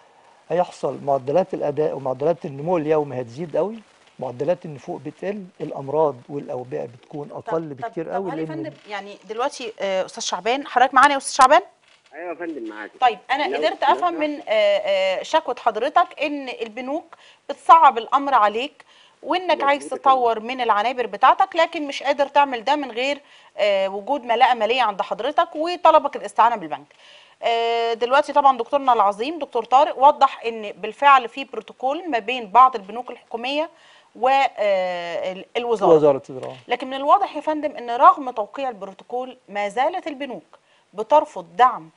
هيحصل معدلات الاداء ومعدلات النمو اليومي هتزيد قوي، معدلات النفوق بتقل، الامراض والاوبئه بتكون اقل بكتير قوي. هل يا فندم يعني دلوقتي استاذ شعبان، حضرتك معانا يا استاذ شعبان؟ ايوه يا فندم معاك. طيب انا قدرت افهم من شكوى حضرتك ان البنوك بتصعب الامر عليك، وانك عايز تطور من العنابر بتاعتك، لكن مش قادر تعمل ده من غير وجود ملاءه ماليه عند حضرتك، وطلبك الاستعانه بالبنك. دلوقتي طبعا دكتورنا العظيم دكتور طارق وضح ان بالفعل في بروتوكول ما بين بعض البنوك الحكوميه والوزاره، وزاره الزراعه. لكن من الواضح يا فندم ان رغم توقيع البروتوكول ما زالت البنوك بترفض دعم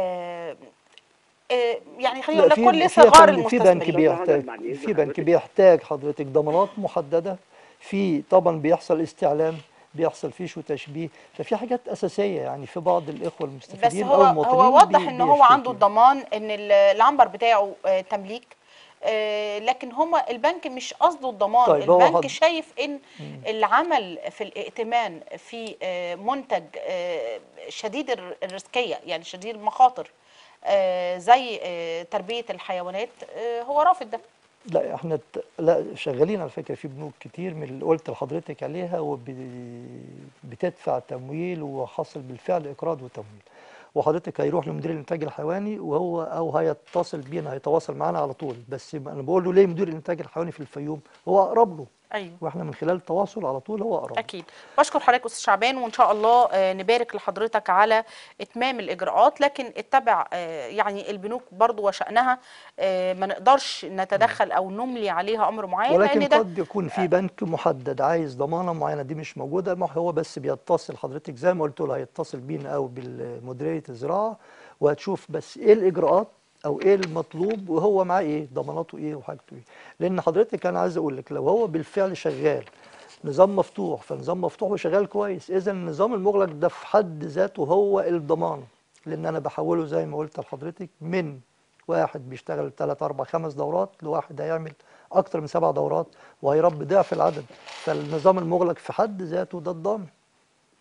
يعني خلينا نقول لكل صغار المستثمرين. في بنك بيحتاج حضرتك ضمانات محدده، في طبعا بيحصل استعلام، بيحصل فيش وتشبيه، ففي حاجات اساسيه يعني في بعض الاخوه المستفيدين بس او المواطنين. هو وضح ان هو عنده الضمان ان العنبر بتاعه تمليك، لكن هما البنك مش قصده الضمان. طيب البنك شايف ان العمل في الائتمان في منتج شديد الريسكيه، يعني شديد المخاطر، زي تربيه الحيوانات، هو رافض ده. لا احنا لا شغالين على فكره في بنوك كتير من اللي قلت لحضرتك عليها وبتدفع تمويل وحصل بالفعل اقراض وتمويل. وحضرتك هيروح لمدير الانتاج الحيواني وهو او هيتصل بينا، هيتواصل معانا على طول. بس انا بقول له ليه مدير الانتاج الحيواني في الفيوم؟ هو اقرب له. ايوه، واحنا من خلال التواصل على طول هو اقرب. اكيد. بشكر حضرتك استاذ شعبان، وان شاء الله نبارك لحضرتك على اتمام الاجراءات، لكن اتبع يعني البنوك برضو وشأنها، ما نقدرش نتدخل او نملي عليها امر معين، ولكن لان ده قد يكون في بنك محدد عايز ضمانه معينه دي مش موجوده، ما هو بس بيتصل حضرتك زي ما قلت له، هيتصل بينا او بالمديريه الزراعه وهتشوف بس ايه الاجراءات او ايه المطلوب وهو معاه ايه، ضماناته ايه وحاجته ايه. لان حضرتك انا عايز اقول لك لو هو بالفعل شغال نظام مفتوح، فنظام مفتوح وشغال كويس، اذا النظام المغلق ده في حد ذاته هو الضمان. لان انا بحوله زي ما قلت لحضرتك من واحد بيشتغل 3 4 5 دورات لواحد هيعمل اكتر من 7 دورات وهيربي ضعف العدد، فالنظام المغلق في حد ذاته ده الضامن.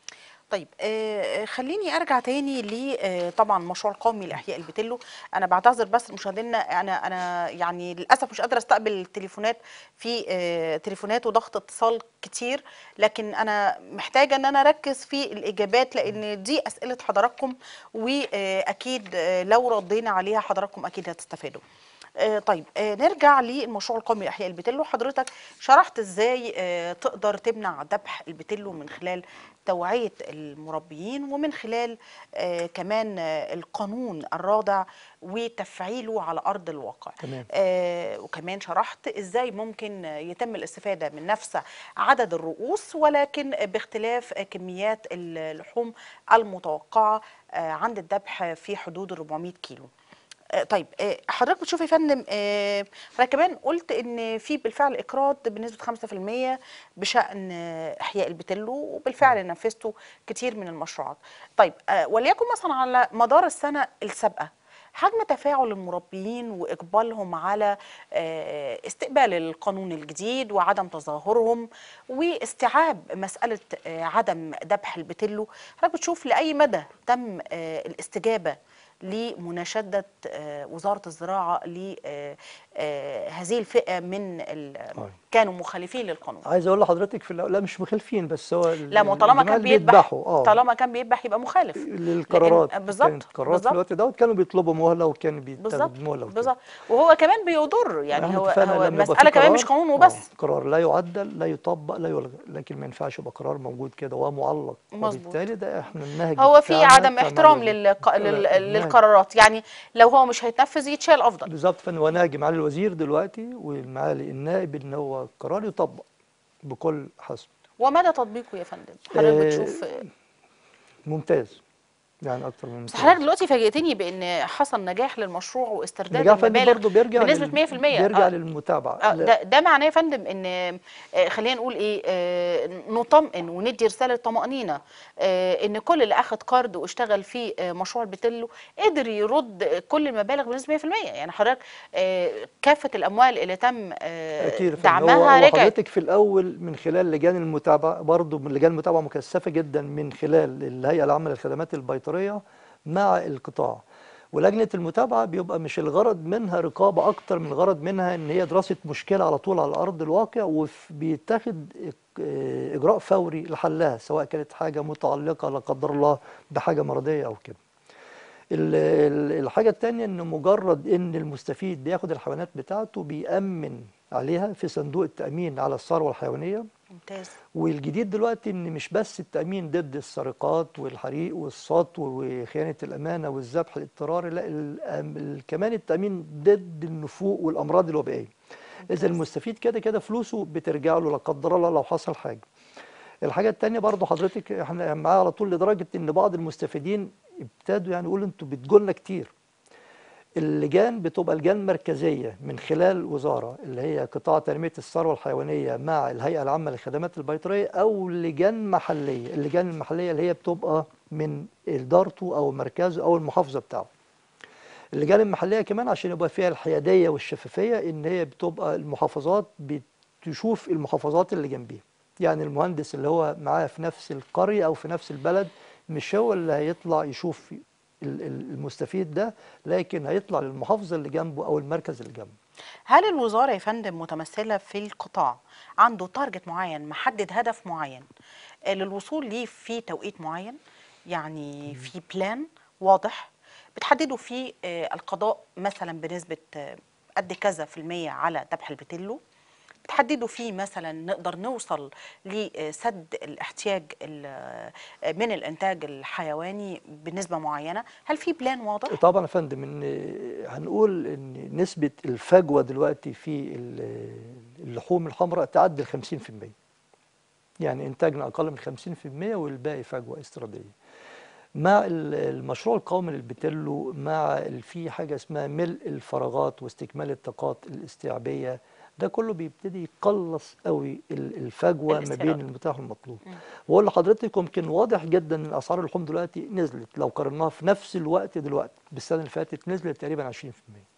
طيب خليني ارجع تاني ل طبعا المشروع القومي لاحياء البتلو. انا بعتذر بس مشاهدينا، انا يعني للاسف مش قادره استقبل التليفونات، في تليفونات وضغط اتصال كتير، لكن انا محتاجه ان انا اركز في الاجابات لان دي اسئله حضراتكم، واكيد لو ردينا عليها حضراتكم اكيد هتستفادوا. طيب نرجع للمشروع القومي لاحياء البتلو. حضرتك شرحت ازاي تقدر تمنع ذبح البتلو من خلال توعية المربيين، ومن خلال كمان القانون الرادع وتفعيله على أرض الواقع. تمام. وكمان شرحت ازاي ممكن يتم الاستفادة من نفس عدد الرؤوس، ولكن باختلاف كميات اللحوم المتوقعة عند الذبح في حدود 400 كيلو. طيب حضرتك بتشوف يا فندم، حضرتك كمان قلت ان في بالفعل اقراض بنسبه 5% بشان احياء البتلو، وبالفعل نفذتوا كتير من المشروعات. طيب وليكن مثلا على مدار السنه السابقه، حجم تفاعل المربيين واقبالهم على استقبال القانون الجديد وعدم تظاهرهم واستيعاب مساله عدم ذبح البتلو، حضرتك بتشوف لاي مدى تم الاستجابه لمناشدة وزارة الزراعة لهذه الفئة من كانوا مخالفين للقانون؟ عايز اقول لحضرتك في لا مش مخالفين، بس هو لا، ما طالما كان بيذبح، طالما كان بيذبح يبقى مخالف للقرارات. بالظبط. كانت قرارات في الوقت دوت كانوا بيطلبوا مهله وكانوا بيتاخدوا مهله وكده. بالظبط. وهو كمان بيضر، يعني هو المسألة كمان مش قانون وبس. قرار لا يعدل لا يطبق لا يلغى، لكن ما ينفعش يبقى قرار موجود كده ومعلق. وبالتالي ده احنا النهج هو في عدم احترام للقرارات، يعني لو هو مش هيتنفذ يتشال افضل. بالظبط. فانا وناجي معالي الوزير دلوقتي ومعالي النائب ان هو القرار يطبق بكل حسب. ومدى تطبيقه يا فندم حضرتك بتشوف؟ ممتاز، يعني اكتر من ممتاز. حضرتك دلوقتي فاجئتني بان حصل نجاح للمشروع واسترداد المبالغ بنسبه 100%. بيرجع للمتابعه. ده معناه يا فندم ان خلينا نقول ايه، نطمئن وندي رساله طمانينه ان كل اللي اخذ قرض واشتغل في مشروع البتلو قدر يرد كل المبالغ بنسبه 100%. يعني حضرتك كافه الاموال اللي تم دعمها رجعت. حضرتك في الاول من خلال لجان المتابعه، برضه من لجان متابعه مكثفه جدا من خلال الهيئه العامه للخدمات البيطريه مع القطاع. ولجنة المتابعة بيبقى مش الغرض منها رقابة، أكتر من الغرض منها إن هي دراسة مشكلة على طول على أرض الواقع، وبيتاخد إجراء فوري لحلها، سواء كانت حاجة متعلقة لا قدر الله بحاجة مرضية أو كده. الحاجة التانية إن مجرد إن المستفيد بياخد الحيوانات بتاعته بيأمن عليها في صندوق التأمين على الثروة الحيوانية. ممتاز. والجديد دلوقتي ان مش بس التأمين ضد السرقات والحريق والسطو وخيانة الأمانة والذبح الاضطراري، لا كمان التأمين ضد النفوق والأمراض الوبائية. إذا المستفيد كده كده فلوسه بترجع له لا قدر الله لو حصل حاجة. الحاجة التانية برضو حضرتك احنا معاه على طول، لدرجة ان بعض المستفيدين ابتدوا يعني يقولوا انتوا بتجولنا كتير. اللجان بتبقى لجان مركزية من خلال وزارة اللي هي قطاع تنمية الثروة الحيوانية مع الهيئة العامة للخدمات البيطرية، أو لجان محلية. اللجان المحلية اللي هي بتبقى من إدارته أو مركزه أو المحافظة بتاعه. اللجان المحلية كمان عشان يبقى فيها الحيادية والشفافية، إن هي بتبقى المحافظات بتشوف المحافظات اللي جنبيها. يعني المهندس اللي هو معاه في نفس القرية أو في نفس البلد مش هو اللي هيطلع يشوف المستفيد ده، لكن هيطلع للمحافظة اللي جنبه أو المركز اللي جنبه. هل الوزارة يا فندم متمثلة في القطاع عنده تارجت معين، محدد هدف معين للوصول ليه في توقيت معين؟ يعني في بلان واضح بتحددوا فيه القضاء مثلا بنسبة قد كذا في المية على ذبح البتلو، بتحددوا فيه مثلا نقدر نوصل لسد الاحتياج من الانتاج الحيواني بنسبه معينه؟ هل في بلان واضح؟ طبعا يا فندم، ان هنقول ان نسبه الفجوه دلوقتي في اللحوم الحمراء تعدي ال 50%. يعني انتاجنا اقل من 50% والباقي فجوه استيراديه. مع المشروع القومي للبتلو، مع في حاجه اسمها ملء الفراغات واستكمال الطاقات الاستيعابيه، ده كله بيبتدي يقلص قوي الفجوه ما بين المتاح والمطلوب. واقول لحضرتك يمكن واضح جدا ان اسعار اللحوم دلوقتي نزلت، لو قارناها في نفس الوقت دلوقتي بالسنه اللي فاتت نزلت تقريبا 20%.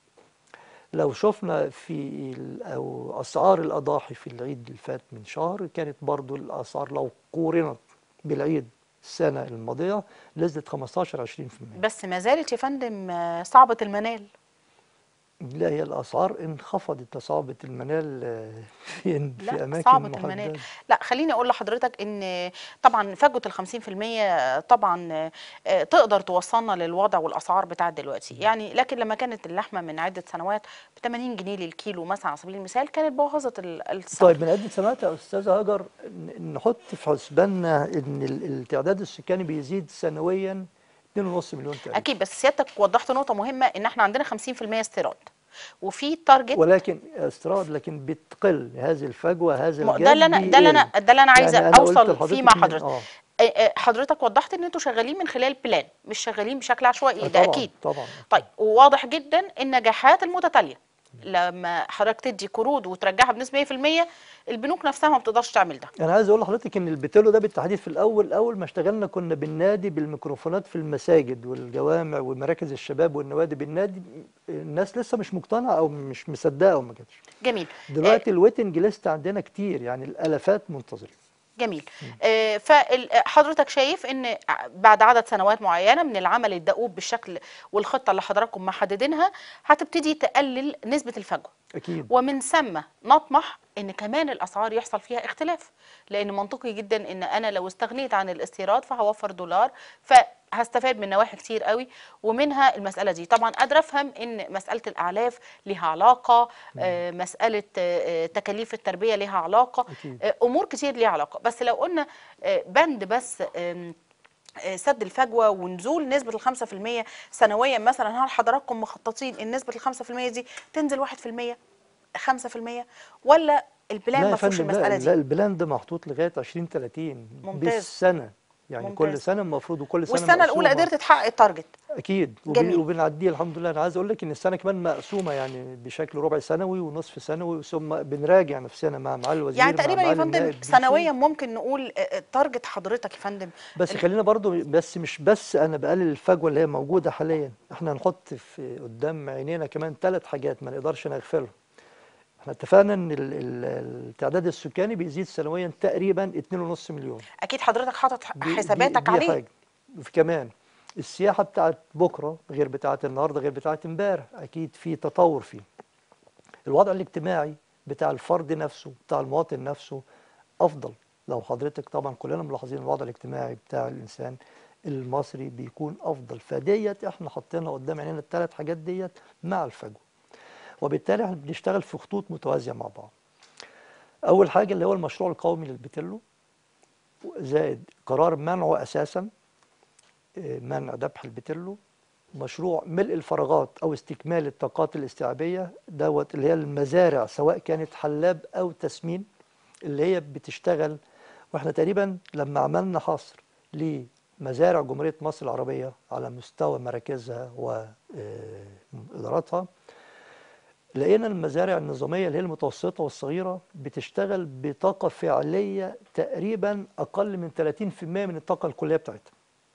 لو شفنا في او اسعار الاضاحي في العيد اللي فات من شهر، كانت برضو الاسعار لو قورنت بالعيد السنه الماضيه نزلت 15 20%. بس ما زالت يا فندم صعبة المنال. لا، هي الاسعار انخفضت صعبة المنال في لا اماكن صعبة المنال. محدده. لا خليني اقول لحضرتك ان طبعا فجوة ال50% طبعا تقدر توصلنا للوضع والاسعار بتاعت دلوقتي يعني، لكن لما كانت اللحمة من عدة سنوات ب 80 جنيه للكيلو مثلا على سبيل المثال كانت بوظت السعر. طيب، من عدة سنوات يا أستاذة هاجر نحط في حسباننا إن التعداد السكاني بيزيد سنويا 2.5 مليون تقريبا. اكيد، بس سيادتك وضحت نقطة مهمة ان احنا عندنا 50% استيراد وفي تارجت. ولكن استيراد، لكن بتقل هذه الفجوة، هذا ده الجاب اللي انا بيقل. عايزه يعني أنا قلت اوصل فيه مع لحضرتك حضرتك. إن حضرتك وضحت ان انتوا شغالين من خلال بلان، مش شغالين بشكل عشوائي، ده طبعا اكيد. طبعا. طيب، وواضح جدا النجاحات المتتاليه لما حضرتك تدي قروض وترجعها بنسبه 100%، البنوك نفسها ما بتقدرش تعمل ده. أنا عايز أقول لحضرتك إن البتلو ده بالتحديد في الأول، أول ما اشتغلنا كنا بننادي بالميكروفونات في المساجد والجوامع ومراكز الشباب والنوادي، بالنادي الناس لسه مش مقتنعة أو مش مصدقة وما كانتش. جميل. دلوقتي الويتنج ليست عندنا كتير، يعني الالافات منتظرين. جميل. فحضرتك شايف ان بعد عدد سنوات معينه من العمل الدؤوب بالشكل والخطه اللي حضراتكم محددينها هتبتدي تقلل نسبه الفجوه، اكيد. ومن ثم نطمح ان كمان الاسعار يحصل فيها اختلاف، لان منطقي جدا ان انا لو استغنيت عن الاستيراد فهوفر دولار، فهستفاد من نواحي كتير قوي، ومنها المساله دي. طبعا قادره افهم ان مساله الاعلاف ليها علاقه، مساله تكاليف التربيه ليها علاقه، أكيد. امور كتير ليها علاقه. بس لو قلنا بند بس سد الفجوه ونزول نسبه ال5% سنويا مثلا، هل حضراتكم مخططين ان نسبه ال5% دي تنزل 1%، 5%، ولا البلان لا يا ما فيهوش فندم، لا، المساله لا، دي؟ البلان ده محطوط لغايه 2030 ممتاز. بالسنه، يعني ممتاز. كل سنه المفروض، وكل سنه والسنه الاولى مقسومه. قدرت تحقق التارجت. اكيد. جميل. وبنعديه الحمد لله. انا عايز اقول لك ان السنه كمان مقسومه، يعني بشكل ربع سنوي ونصف سنوي، ثم بنراجع نفسنا مع معالي الوزير، يعني مع تقريبا يا معالي فندم النائب سنويا ممكن نقول تارجت حضرتك يا فندم. بس خلينا برضو، بس مش بس انا بقلل الفجوه اللي هي موجوده حاليا، احنا هنحط في قدام عينينا كمان 3 حاجات ما نقدرش نغفلهم. احنا اتفقنا ان التعداد السكاني بيزيد سنويا تقريبا 2.5 مليون. اكيد حضرتك حاطط حساباتك دي عليه. حاجه. كمان السياحه بتاعت بكره غير بتاعت النهارده غير بتاعت امبارح، اكيد في تطور فيه. الوضع الاجتماعي بتاع الفرد نفسه، بتاع المواطن نفسه افضل. لو حضرتك، طبعا كلنا ملاحظين الوضع الاجتماعي بتاع الانسان المصري بيكون افضل، فديت احنا حطينا قدام عينينا ال3 حاجات ديت مع الفجوه، وبالتالي احنا بنشتغل في خطوط متوازيه مع بعض. اول حاجه اللي هو المشروع القومي للبتلو، زائد قرار منعه اساسا، منع ذبح البتلو، مشروع ملء الفراغات او استكمال الطاقات الاستيعابيه دوت، اللي هي المزارع سواء كانت حلاب او تسمين اللي هي بتشتغل. واحنا تقريبا لما عملنا حصر لمزارع جمهوريه مصر العربيه على مستوى مراكزها واداراتها، لقينا المزارع النظاميه اللي هي المتوسطه والصغيره بتشتغل بطاقه فعليه تقريبا اقل من 30% من الطاقه الكليه بتاعتها،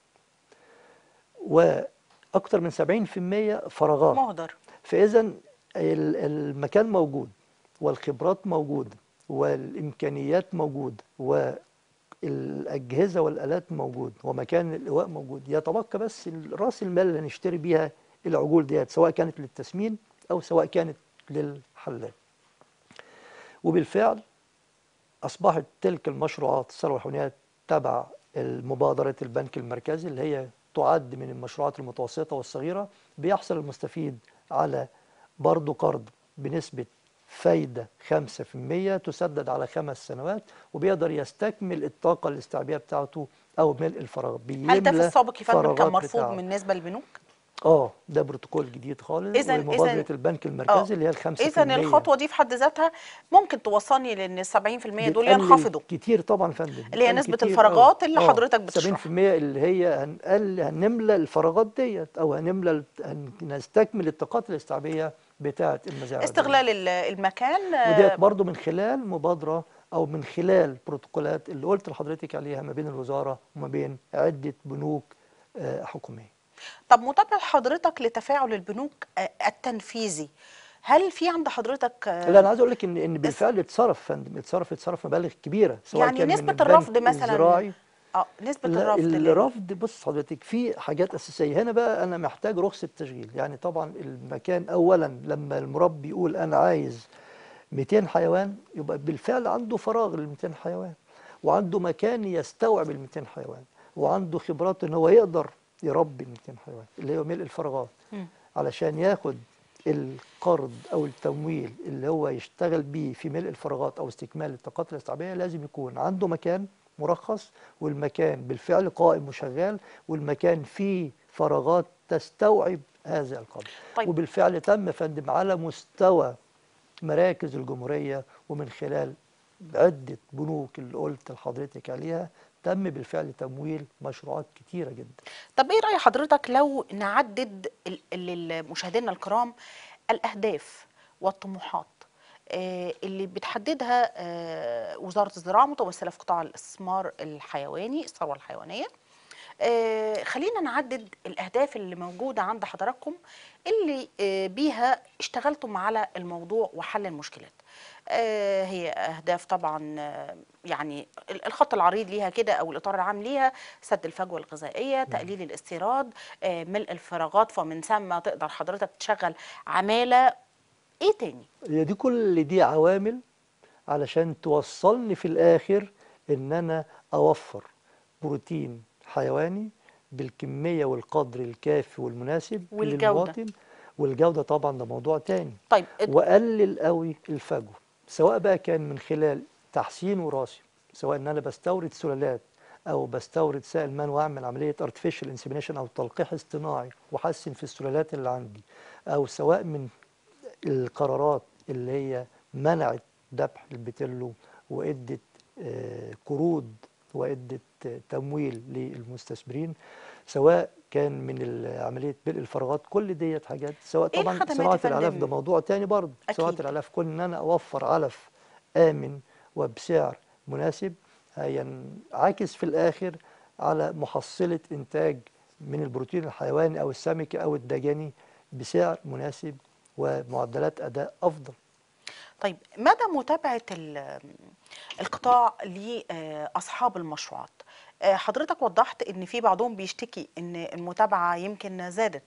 واكثر من 70% فراغات. مهدر. فاذا المكان موجود، والخبرات موجوده، والامكانيات موجوده، والاجهزه والالات موجود، ومكان الايواء موجود. يتبقى بس راس المال اللي هنشتري بيها العجول ديت، سواء كانت للتسمين او سواء كانت للحلاب. وبالفعل اصبحت تلك المشروعات الثروه الحيوانيه تبع مبادره البنك المركزي، اللي هي تعد من المشروعات المتوسطه والصغيره، بيحصل المستفيد على برضه قرض بنسبه فايده 5% تسدد على 5 سنوات، وبيقدر يستكمل الطاقه الاستيعابيه بتاعته او ملء الفراغ. هل ده في بيملى السابق يا فندم كان فراغات مرفوض بتاعه. بالنسبه للبنوك؟ ده بروتوكول جديد خالص، اذا ومبادره البنك المركزي اللي هي ال5%. اذا الخطوه دي في حد ذاتها ممكن توصلني لان ال 70% دول بتقلل ينخفضوا كتير طبعا يا فندم، اللي هي بتقلل نسبه كتير. الفراغات اللي حضرتك بتشرحها. 70% اللي هي هنملى الفراغات ديت، او هنستكمل الطاقات الاستيعابيه بتاعه المزارع استغلال ديت. المكان. وديت برضو من خلال مبادره او من خلال بروتوكولات اللي قلت لحضرتك عليها ما بين الوزاره وما بين عده بنوك حكوميه. طب متابعة حضرتك لتفاعل البنوك التنفيذي، هل في عند حضرتك لا، انا عايز اقول لك ان بالفعل اتصرف فندم، اتصرف مبالغ كبيره، سواء يعني كان من نسبة البنك الرفض مثلا الزراعي نسبة لا، الرفض الرفض بص حضرتك في حاجات أساسية هنا بقى. أنا محتاج رخصة تشغيل، يعني طبعا المكان أولا لما المربي يقول أنا عايز 200 حيوان يبقى بالفعل عنده فراغ لل 200 حيوان، وعنده مكان يستوعب ال 200 حيوان، وعنده خبرات إن هو يقدر يربي ال 200 حيوان اللي هو ملء الفراغات. علشان ياخد القرض أو التمويل اللي هو يشتغل بيه في ملء الفراغات أو استكمال الطاقات الاستيعابية لازم يكون عنده مكان مرخص، والمكان بالفعل قائم وشغال، والمكان فيه فراغات تستوعب هذا القدر. طيب. وبالفعل تم يا فندم على مستوى مراكز الجمهورية ومن خلال عدة بنوك اللي قلت لحضرتك عليها تم بالفعل تمويل مشروعات كتيرة جدا. طب ايه رأي حضرتك لو نعدد لمشاهدينا الكرام الأهداف والطموحات اللي بتحددها وزارة الزراعة متمثلة في قطاع الاستثمار الحيواني، الثروة الحيوانية. خلينا نعدد الأهداف اللي موجودة عند حضراتكم اللي بيها اشتغلتم على الموضوع وحل المشكلات. هي أهداف طبعا يعني الخط العريض ليها كده أو الإطار العام ليها سد الفجوة الغذائية، تقليل الاستيراد، ملء الفراغات، فمن ثم تقدر حضرتك تشغل عمالة. إيه تاني؟ هي دي كل دي عوامل علشان توصلني في الآخر إن أنا أوفر بروتين حيواني بالكمية والقدر الكافي والمناسب والجودة. للمواطن. والجودة طبعا ده موضوع تاني. طيب. وقلل قوي الفجوة، سواء بقى كان من خلال تحسين وراثي، سواء ان انا بستورد سلالات او بستورد سائل مان واعمل عمليه artificial insemination او تلقيح اصطناعي واحسن في السلالات اللي عندي، او سواء من القرارات اللي هي منعت ذبح البتلو وادت قروض وادت تمويل للمستثمرين، سواء كان من عمليه ملء الفراغات. كل ديت حاجات، سواء إيه طبعا الخدمات يا صناعه العلف فندم؟ ده موضوع تاني برضه. صناعه أكيد. العلف كون ان انا اوفر علف امن وبسعر مناسب هينعكس في الاخر على محصله انتاج من البروتين الحيواني او السمكي او الدجني بسعر مناسب ومعدلات اداء افضل. طيب، مدى متابعة القطاع لأصحاب المشروعات؟ حضرتك وضحت إن في بعضهم بيشتكي إن المتابعة يمكن زادت،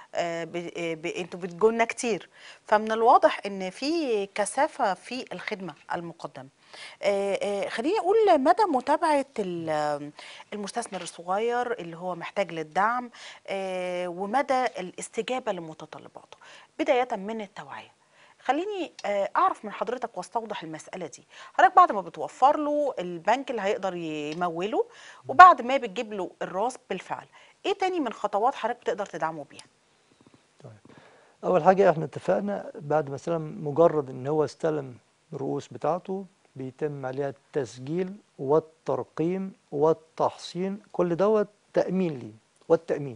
انتوا بتجولنا كتير، فمن الواضح إن في كثافة في الخدمة المقدمة. خليني أقول مدى متابعة المستثمر الصغير اللي هو محتاج للدعم، ومدى الاستجابة لمتطلباته بداية من التوعية. خليني اعرف من حضرتك واستوضح المساله دي. حضرتك بعد ما بتوفر له البنك اللي هيقدر يموله، وبعد ما بتجيب له الراس بالفعل، ايه تاني من خطوات حضرتك بتقدر تدعمه بيها؟ طيب. اول حاجه احنا اتفقنا بعد مثلا مجرد ان هو استلم الرؤوس بتاعته بيتم عليها التسجيل والترقيم والتحصين، كل دوت تامين ليه والتامين.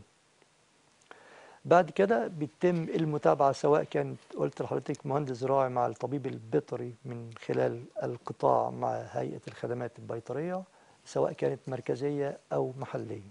بعد كده بيتم المتابعة، سواء كانت قلت لحضرتك مهندس زراعي مع الطبيب البيطري من خلال القطاع مع هيئة الخدمات البيطرية، سواء كانت مركزية أو محلية.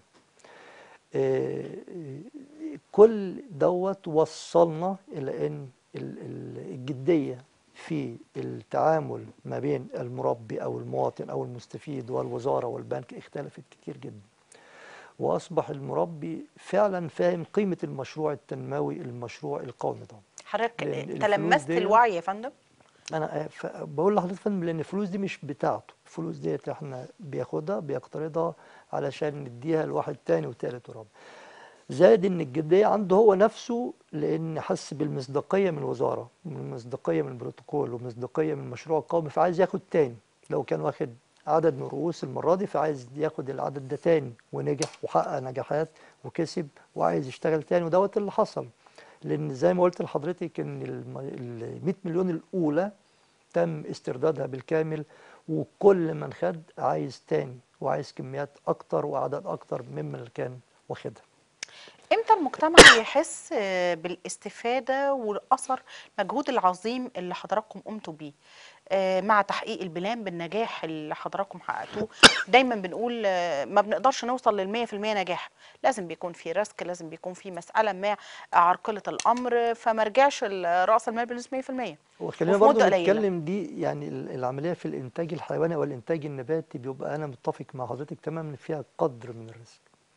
كل دوت وصلنا إلى أن الجدية في التعامل ما بين المربي أو المواطن أو المستفيد والوزارة والبنك اختلفت كتير جدا، وأصبح المربي فعلا فاهم قيمة المشروع التنموي، المشروع القومي ده. حضرتك تلمست الوعي يا فندم؟ أنا بقول لحضرتك فندم لأن الفلوس دي مش بتاعته، الفلوس ديت احنا بياخدها بيقترضها علشان نديها لواحد تاني وتالت ورابع. زائد ان الجديه عنده هو نفسه، لان حس بالمصداقيه من الوزاره ومصداقيه من البروتوكول ومصداقيه من المشروع القومي، فعايز ياخد تاني. لو كان واخد عدد من الرؤوس المره دي فعايز ياخد العدد ده تاني، ونجح وحقق نجاحات وكسب وعايز يشتغل تاني، ودوت اللي حصل. لان زي ما قلت لحضرتك ان ال 100 مليون الاولى تم استردادها بالكامل، وكل من خد عايز تاني وعايز كميات اكتر واعداد اكتر ممن كان واخدها. امتى امتى المجتمع يحس بالاستفادة والأثر المجهود العظيم اللي حضراتكم قمتوا بيه مع تحقيق البلان بالنجاح اللي حضراتكم حققتوه؟ دايما بنقول ما بنقدرش نوصل للمية في المية نجاح، لازم بيكون في ريسك، لازم بيكون في مسألة ما عرقلة الأمر، فما رجعش رأس المال بنسبة 100% وخلينا وفي برضو مدة قليلة. نتكلم دي، يعني العملية في الإنتاج الحيواني أو الإنتاج النباتي بيبقى أنا متفق مع حضرتك تماما إن فيها قدر من الريسك،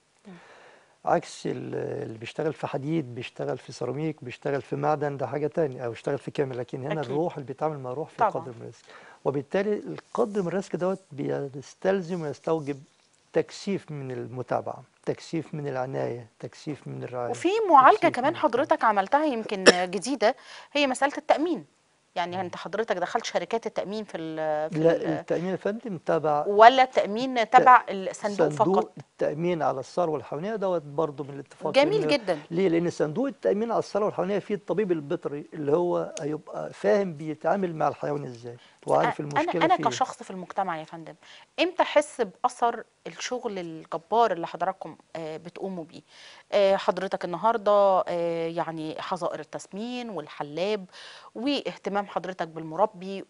عكس اللي بيشتغل في حديد، بيشتغل في سيراميك، بيشتغل في معدن، ده حاجة تانية، أو يشتغل في كامل. لكن هنا أكيد الروح اللي بيتعامل مع روح في طبعا. قدر من الريسك، وبالتالي القدر من الريسك دوت بيستلزم ويستوجب تكثيف من المتابعة، تكثيف من العناية، تكثيف من الرعاية، وفي معالجة تكثيف كمان من حضرتك عملتها يمكن جديدة، هي مسألة التأمين. يعني انت حضرتك دخلت شركات التأمين لا، التأمين يا فندم تبع ولا التأمين تبع الصندوق صندوق فقط؟ التأمين على الثروة الحيوانية دوت برضه من الاتفاق. جميل جدا. ليه؟ لأن صندوق التأمين على الثروة الحيوانية فيه الطبيب البيطري اللي هو هيبقى فاهم بيتعامل مع الحيوان ازاي وعارف المشكلة انا فيه ايه. كشخص في المجتمع يا فندم، امتى احس باثر الشغل الجبار اللي حضراتكم بتقوموا بيه؟ حضرتك النهارده يعني حظائر التسمين والحلاب واهتمام حضرتك بالمربي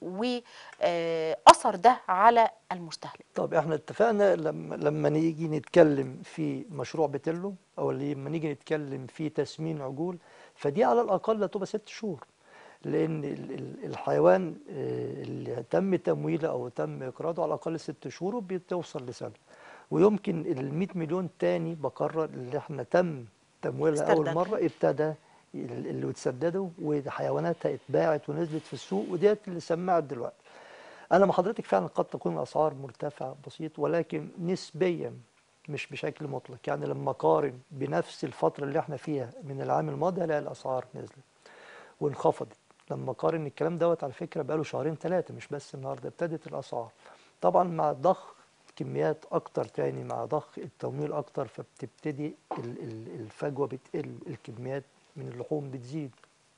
واثر ده على المستهلك. طب احنا اتفقنا لما نيجي نتكلم في مشروع بتلو او لما نيجي نتكلم في تسمين عجول، فدي على الأقل هتبقى 6 شهور، لأن الحيوان اللي تم تمويله أو تم إقراضه على الأقل 6 شهور وبتوصل لسنة. ويمكن ال 100 مليون تاني بكرر اللي احنا تم تمويلها أول استرداد. مرة ابتدى اللي اتسددوا وحيواناتها اتباعت ونزلت في السوق، وديت اللي سمعت دلوقتي. أنا مع حضرتك فعلا قد تكون الأسعار مرتفعة بسيط، ولكن نسبيا مش بشكل مطلق. يعني لما أقارن بنفس الفترة اللي احنا فيها من العام الماضي هلاقي الأسعار نزلت وانخفضت. لما قارن الكلام دوت على فكرة بقاله شهرين 3، مش بس النهارده ابتدت الأسعار. طبعا مع ضخ كميات أكتر تاني، مع ضخ التمويل أكتر، فبتبتدي الفجوة بتقل، الكميات من اللحوم بتزيد.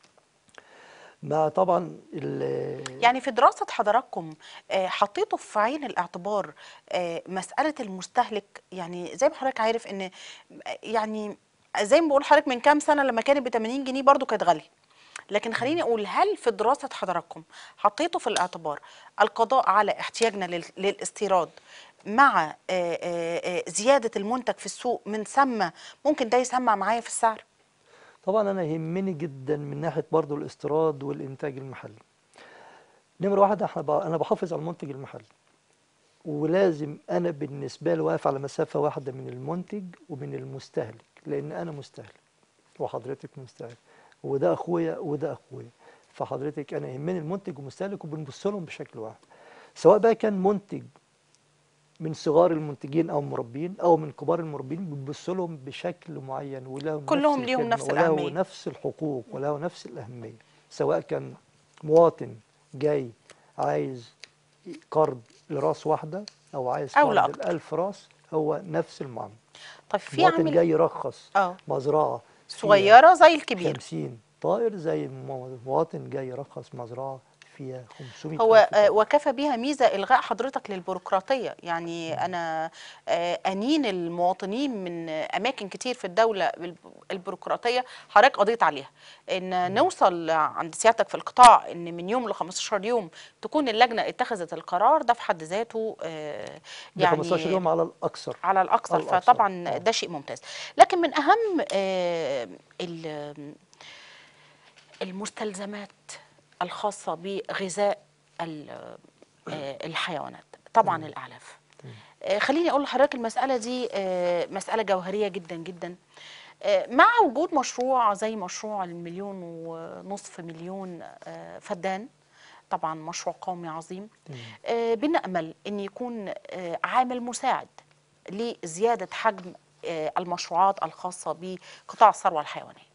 مع طبعا يعني في دراسة حضراتكم حطيتوا في عين الاعتبار مسألة المستهلك؟ يعني زي ما حضرتك عارف ان يعني زي ما بقول حضرتك من كام سنة لما كانت ب 80 جنيه برضو كانت غالية، لكن خليني اقول هل في دراسة حضراتكم حطيتوا في الاعتبار القضاء على احتياجنا للاستيراد مع زيادة المنتج في السوق، من ثم ممكن ده يسمع معايا في السعر؟ طبعا أنا يهمني جدا من ناحية برضو الاستيراد والإنتاج المحلي. نمرة واحد أنا بحافظ على المنتج المحلي، ولازم أنا بالنسبة لي واقف على مسافة واحدة من المنتج ومن المستهلك، لأن أنا مستهلك وحضرتك مستهلك، وده أخويا وده أخويا. فحضرتك أنا يهمني المنتج والمستهلك وبنبص لهم بشكل واحد، سواء بقى كان منتج من صغار المنتجين أو المربين أو من كبار المربين، بنبص لهم بشكل معين ولهم نفس كلهم ليهم الخدمة نفس وله الأهمية. نفس الحقوق وله نفس الأهمية، سواء كان مواطن جاي عايز قرض لراس واحدة أو عايز او لا قرض اكتر. ل1000 راس، هو نفس المعاملة. طيب في مواطن عامل جاي يرخص اه مزرعة فيها صغيرة زي الكبيرة. 50 طائر، زي مواطن جاي يرخص مزرعة فيها 500 هو ألف طائر. وكفى بها ميزة إلغاء حضرتك للبيروقراطية. يعني أنا أنين المواطنين من أماكن كتير في الدولة البيروقراطية حضرتك قضيت عليها، إن نوصل عند سيادتك في القطاع إن من يوم ل 15 يوم تكون اللجنة اتخذت القرار، ده في حد ذاته ب 15 يعني يوم على الأكثر. على الأكثر، الأكثر فطبعا ده شيء ممتاز. لكن من أهم المستلزمات الخاصة بغذاء الحيوانات طبعا تمام. الأعلاف، خليني أقول لحضرتك المسألة دي مسألة جوهرية جدا جدا. مع وجود مشروع زي مشروع المليون ونصف مليون فدان، طبعا مشروع قومي عظيم، بنأمل أن يكون عامل مساعد لزيادة حجم المشروعات الخاصة بقطاع الثروة الحيوانية.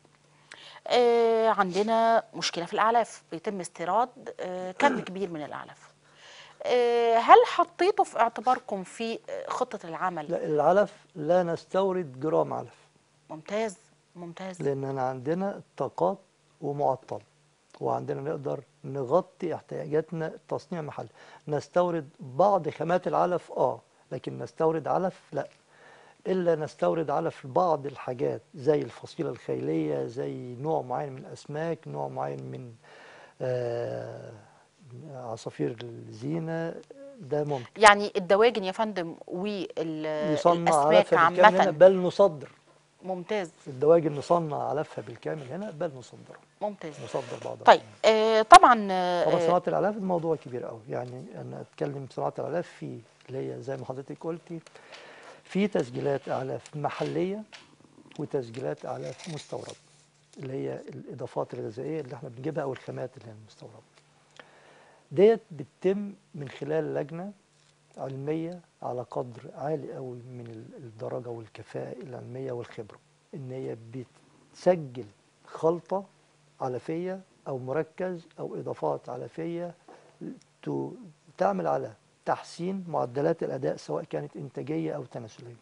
عندنا مشكلة في الأعلاف، بيتم استيراد كم كبير من الأعلاف. هل حطيتوا في اعتباركم في خطة العمل؟ لا، العلف لا نستورد جرام علف. ممتاز ممتاز. لأننا عندنا طاقات ومعطل، وعندنا نقدر نغطي احتياجاتنا تصنيع محلي. نستورد بعض خامات العلف لكن نستورد علف لا. إلا نستورد علف بعض الحاجات زي الفصيلة الخيلية، زي نوع معين من الأسماك، نوع معين من آه، عصافير الزينة. ده ممكن يعني الدواجن يا فندم يصنع والاسماك علفها بالكامل هنا، عامه. بل نصدر. ممتاز. الدواجن نصنع علفها بالكامل هنا، بل نصدر. ممتاز. نصدر بعضها طيب كمان. طبعا طبعا صناعة الأعلاف الموضوع كبير قوي، يعني أنا أتكلم صناعة الأعلاف في اللي هي زي ما حضرتك قلتي، في تسجيلات أعلاف محلية وتسجيلات أعلاف مستوردة، اللي هي الإضافات الغذائية اللي احنا بنجيبها أو الخامات اللي هي المستوردة. ديت بتتم من خلال لجنة علمية على قدر عالي قوي من الدرجة والكفاءة العلمية والخبرة، إن هي بتسجل خلطة علفية أو مركز أو إضافات علفية تعمل على تحسين معدلات الأداء سواء كانت إنتاجية أو تناسلية.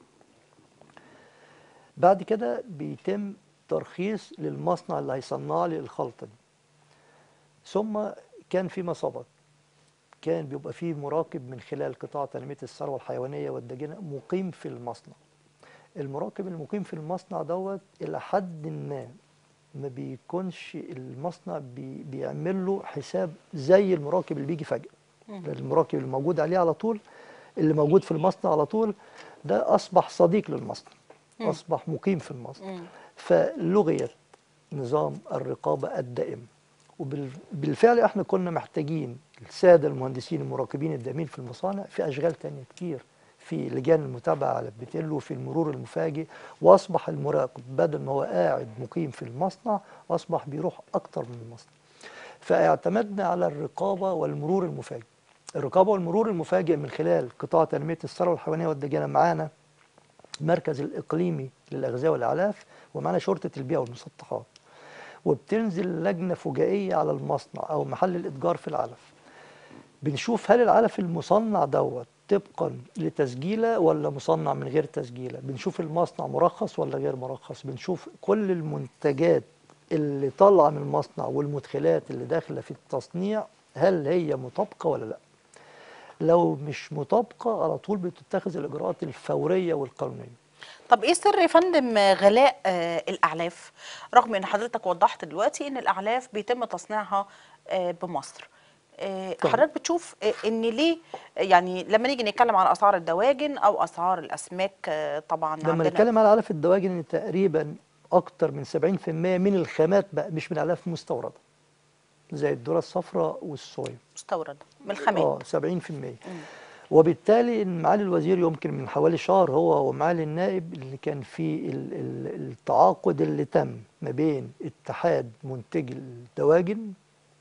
بعد كده بيتم ترخيص للمصنع اللي هيصنع لي الخلطة دي. ثم كان فيما سبق كان بيبقى فيه مراقب من خلال قطاع تنمية الثروة الحيوانية والدجنة مقيم في المصنع. المراقب المقيم في المصنع دوت إلى حد ما بيكونش المصنع بيعمل له حساب زي المراقب اللي بيجي فجأة. المراقب اللي موجود عليه على طول، اللي موجود في المصنع على طول، ده أصبح صديق للمصنع، أصبح مقيم في المصنع. فلغيت نظام الرقابة الدائم. وبالفعل احنا كنا محتاجين السادة المهندسين المراقبين الدائمين في المصانع في أشغال تانية كتير، في لجان المتابعة على البتلو، في المرور المفاجئ. وأصبح المراقب بدل ما هو قاعد مقيم في المصنع أصبح بيروح أكتر من المصنع. فاعتمدنا على الرقابة والمرور المفاجئ. الرقابة والمرور المفاجئ من خلال قطاع تنمية الثروة الحيوانية والدجنة، معانا المركز الإقليمي للأغذية والأعلاف، ومعانا شرطة البيئة والمسطحات. وبتنزل لجنة فجائية على المصنع أو محل الإتجار في العلف. بنشوف هل العلف المصنع دوت طبقا لتسجيله ولا مصنع من غير تسجيله. بنشوف المصنع مرخص ولا غير مرخص. بنشوف كل المنتجات اللي طالعة من المصنع والمدخلات اللي داخلة في التصنيع هل هي مطابقة ولا لا. لو مش مطابقة على طول بتتخذ الإجراءات الفورية والقانونية. طب ايه سر يا فندم غلاء الاعلاف، رغم ان حضرتك وضحت دلوقتي ان الاعلاف بيتم تصنيعها بمصر؟ حضرتك بتشوف ان ليه يعني لما نيجي نتكلم عن اسعار الدواجن او اسعار الاسماك طبعا لما عندنا نتكلم على علف الدواجن ان تقريبا اكتر من 70% من الخامات بقى مش من الاف مستورده، زي الذره الصفراء والصويا مستورد من الخامات. 70%. وبالتالي ان معالي الوزير يمكن من حوالي شهر هو ومعالي النائب اللي كان في التعاقد اللي تم ما بين اتحاد منتجي الدواجن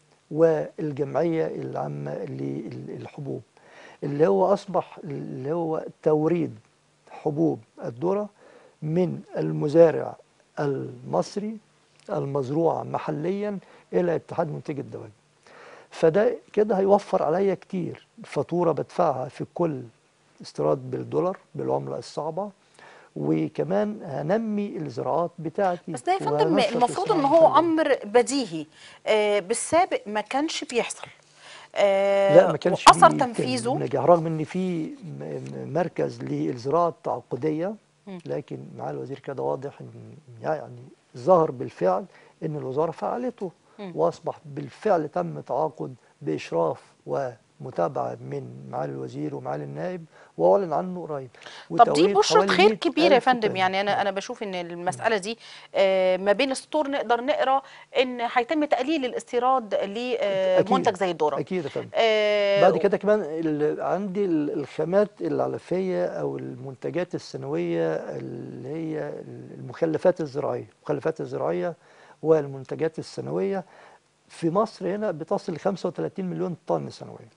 والجمعيه العامه للحبوب، اللي هو اصبح اللي هو توريد حبوب الذره من المزارع المصري المزروعه محليا الى اتحاد منتجي الدواجن. فده كده هيوفر عليا كتير، فاتوره بدفعها في كل استيراد بالدولار بالعمله الصعبه، وكمان هنمي الزراعات بتاعتي. بس ده يا فندم وهنشط المفروض ان الصناعة هو المحلية. امر بديهي بالسابق ما كانش بيحصل لا ما كانش واثر بيتم تنفيذه. بنجاح، رغم ان في مركز للزراعه التعاقديه، لكن مع الوزير كده واضح ان يعني ظهر بالفعل ان الوزاره فعلته، واصبح بالفعل تم تعاقد باشراف ومتابعه من معالي الوزير ومعالي النائب، واعلن عنه قريب. طب دي وتوريد بشرة حوالي خير كبيرة يا 100,000 فندم، طن. يعني أنا بشوف إن المسألة دي ما بين السطور نقدر نقرا إن هيتم تقليل الاستيراد لمنتج زي الذرة. اكيد يا فندم. بعد كده كمان عندي الخامات العلفيه او المنتجات السنويه اللي هي المخلفات الزراعيه، المخلفات الزراعيه والمنتجات السنويه في مصر هنا بتصل ل 35 مليون طن سنويا.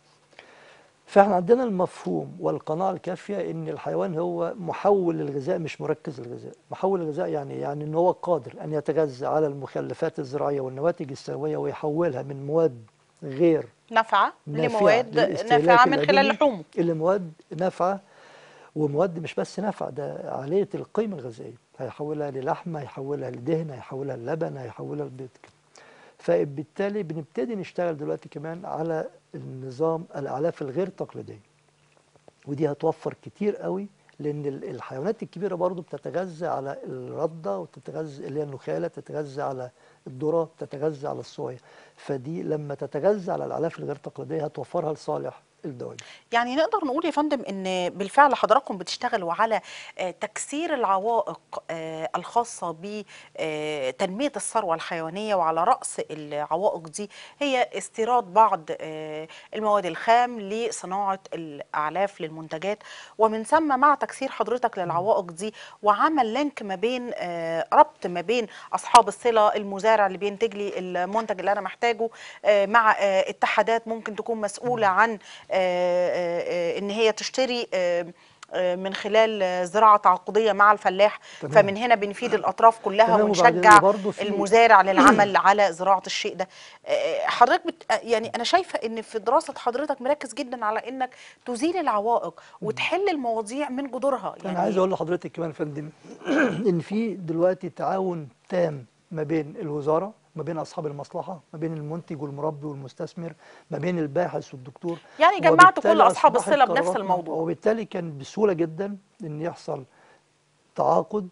فاحنا عندنا المفهوم والقناعه الكافيه ان الحيوان هو محول للغذاء مش مركز الغذاء. محول للغذاء يعني ان هو قادر ان يتغذى على المخلفات الزراعيه والنواتج السنويه ويحولها من مواد غير نافعة لمواد نافعة للاستهلاك من خلال الآدمي لحومه. إلى مواد نافعة، ومواد مش بس نافعة، ده عالية القيمة الغذائية. هيحولها للحمة، هيحولها لدهن، هيحولها للبن، هيحولها لبيض كده. فبالتالي بنبتدي نشتغل دلوقتي كمان على النظام الأعلاف الغير تقليدية، ودي هتوفر كتير قوي لان الحيوانات الكبيره برضو بتتغذى على الرده، وتتغذى اللي هي النخاله، تتغذى على الذره، تتغذى على الصويا. فدي لما تتغذى على الاعلاف الغير تقليديه هتوفرها لصالح الدواجن. يعني نقدر نقول يا فندم ان بالفعل حضراتكم بتشتغلوا على تكسير العوائق الخاصه بتنميه الثروه الحيوانيه، وعلى راس العوائق دي هي استيراد بعض المواد الخام لصناعه الاعلاف للمنتجات، ومن ثم مع تكسير حضرتك للعوائق دي وعمل لينك ما بين ربط ما بين اصحاب الصله، المزارع اللي بينتج لي المنتج اللي انا محتاجه، مع اتحادات ممكن تكون مسؤوله عن ان هي تشتري من خلال زراعه تعاقديه مع الفلاح. تمام. فمن هنا بنفيد الاطراف كلها تمام. وبعدين ونشجع برضو في المزارع للعمل على زراعه الشيء ده. حضرتك يعني انا شايفه ان في دراسه حضرتك مركز جدا على انك تزيل العوائق وتحل المواضيع من جذورها. انا عايز اقول لحضرتك كمان يا فندم ان في دلوقتي تعاون تام ما بين الوزاره، ما بين اصحاب المصلحه، ما بين المنتج والمربي والمستثمر، ما بين الباحث والدكتور. يعني جمعت كل وبالتالي اصحاب أصبحت الصله بنفس قراراتنا- الموضوع. وبالتالي كان بسهوله جدا ان يحصل تعاقد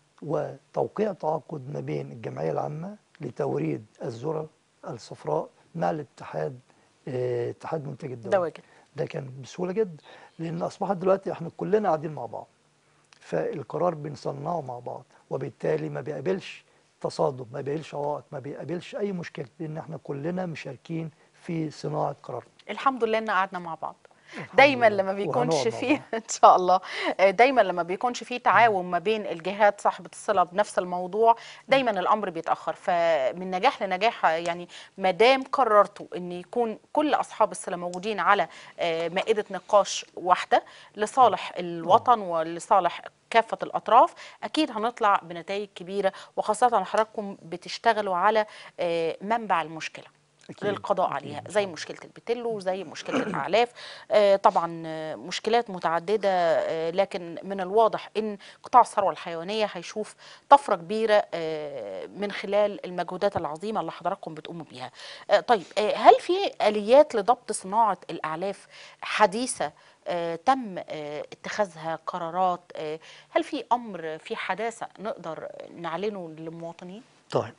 وتوقيع تعاقد ما بين الجمعيه العامه لتوريد الذره الصفراء مع الاتحاد، اتحاد منتج الدواجن. دواجن. ده كان بسهوله جدا، لان اصبحت دلوقتي احنا كلنا قاعدين مع بعض، فالقرار بنصنعه مع بعض، وبالتالي ما بيقابلش تصادم، ما بيقابلش عوائق، ما بيقابلش اي مشكله، لان احنا كلنا مشاركين في صناعه قرارنا. الحمد لله ان قعدنا مع بعض. دايما لله. لما بيكونش وهنقعد مع فيه بعض. ان شاء الله، دايما لما بيكونش فيه تعاون ما بين الجهات صاحبة الصلة بنفس الموضوع دايما الامر بيتأخر. فمن نجاح لنجاح يعني ما دام قررتوا ان يكون كل اصحاب الصلة موجودين على مائدة نقاش واحدة لصالح الوطن ولصالح كافة الأطراف، أكيد هنطلع بنتائج كبيرة، وخاصة حضراتكم بتشتغلوا على منبع المشكلة أكيد. للقضاء عليها، زي مشكلة البتلو وزي مشكلة الأعلاف. طبعا مشكلات متعددة، لكن من الواضح أن قطاع الثروة الحيوانية هيشوف طفرة كبيرة من خلال المجهودات العظيمة اللي حضراتكم بتقوموا بيها. طيب، هل في آليات لضبط صناعة الأعلاف حديثة تم اتخاذها قرارات؟ هل في أمر في حداثة نقدر نعلنه للمواطنين؟ طيب